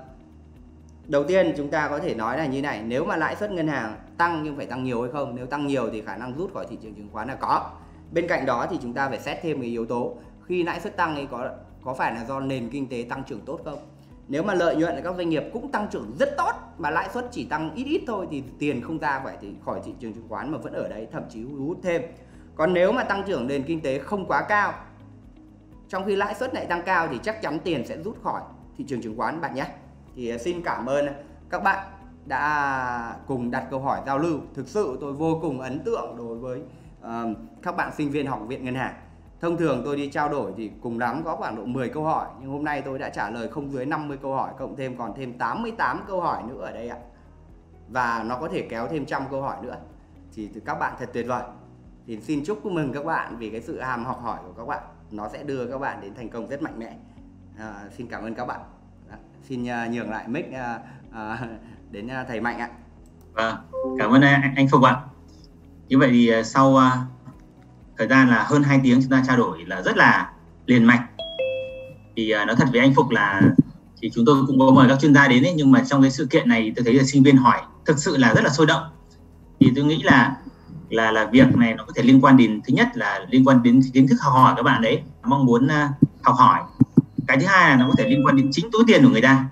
đầu tiên chúng ta có thể nói là như này, nếu mà lãi suất ngân hàng tăng nhưng phải tăng nhiều hay không? Nếu tăng nhiều thì khả năng rút khỏi thị trường chứng khoán là có. Bên cạnh đó thì chúng ta phải xét thêm cái yếu tố khi lãi suất tăng thì có có phải là do nền kinh tế tăng trưởng tốt không? Nếu mà lợi nhuận của các doanh nghiệp cũng tăng trưởng rất tốt mà lãi suất chỉ tăng ít ít thôi thì tiền không ra phải thì khỏi thị trường chứng khoán mà vẫn ở đấy, thậm chí hút thêm. Còn nếu mà tăng trưởng nền kinh tế không quá cao, trong khi lãi suất lại tăng cao thì chắc chắn tiền sẽ rút khỏi thị trường chứng khoán bạn nhé. Thì xin cảm ơn các bạn đã cùng đặt câu hỏi giao lưu. Thực sự tôi vô cùng ấn tượng đối với uh, các bạn sinh viên học viện ngân hàng. Thông thường tôi đi trao đổi thì cùng lắm có khoảng độ mười câu hỏi, nhưng hôm nay tôi đã trả lời không dưới năm mươi câu hỏi, cộng thêm còn thêm tám mươi tám câu hỏi nữa ở đây ạ. Và nó có thể kéo thêm trăm câu hỏi nữa. Thì các bạn thật tuyệt vời. Thì xin chúc mừng các bạn vì cái sự ham học hỏi của các bạn, nó sẽ đưa các bạn đến thành công rất mạnh mẽ. À, xin cảm ơn các bạn. Đó, xin uh, nhường lại mic uh, uh, đến uh, thầy Mạnh ạ. Vâng, cảm ơn anh, anh Phục ạ. Như vậy thì uh, sau uh, thời gian là hơn hai tiếng chúng ta trao đổi là rất là liền mạch. Thì uh, nói thật với anh Phục là thì chúng tôi cũng có mời các chuyên gia đến ấy, nhưng mà trong cái sự kiện này tôi thấy là sinh viên hỏi thực sự là rất là sôi động. Thì tôi nghĩ là là là việc này nó có thể liên quan đến, thứ nhất là liên quan đến kiến thức học hỏi các bạn đấy mong muốn uh, học hỏi. Cái thứ hai là nó có thể liên quan đến chính túi tiền của người ta.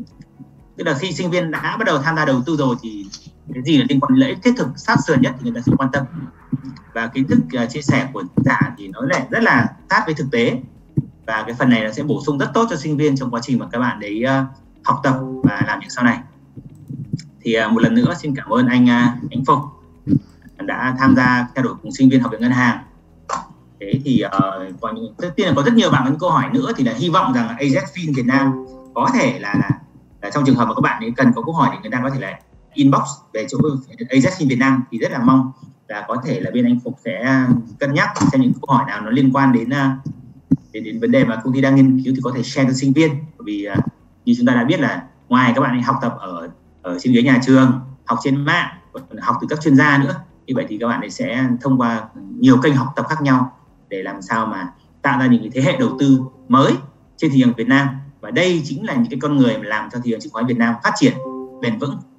Tức là khi sinh viên đã bắt đầu tham gia đầu tư rồi thì cái gì là liên quan đến lợi ích thiết thực sát sườn nhất thì người ta sẽ quan tâm. Và kiến thức uh, chia sẻ của giả thì nó lại rất là sát với thực tế, và cái phần này nó sẽ bổ sung rất tốt cho sinh viên trong quá trình mà các bạn đấy uh, học tập và làm việc sau này. Thì uh, một lần nữa xin cảm ơn anh uh, anh Phục đã tham gia trao đổi cùng sinh viên học viện ngân hàng. Thế thì uh, còn tất nhiên là có rất nhiều bạn có những câu hỏi nữa, thì là hy vọng rằng a dét Fin Việt Nam có thể là, là, là trong trường hợp mà các bạn ấy cần có câu hỏi thì người ta có thể là inbox về chỗ a dét Fin Việt Nam, thì rất là mong là có thể là bên anh Phục sẽ cân nhắc xem những câu hỏi nào nó liên quan đến đến, đến vấn đề mà công ty đang nghiên cứu thì có thể share cho sinh viên. Bởi vì uh, như chúng ta đã biết là ngoài các bạn ấy học tập ở ở trên ghế nhà trường, học trên mạng, học từ các chuyên gia nữa, như vậy thì các bạn ấy sẽ thông qua nhiều kênh học tập khác nhau để làm sao mà tạo ra những thế hệ đầu tư mới trên thị trường Việt Nam. Và đây chính là những cái con người mà làm cho thị trường chứng khoán Việt Nam phát triển bền vững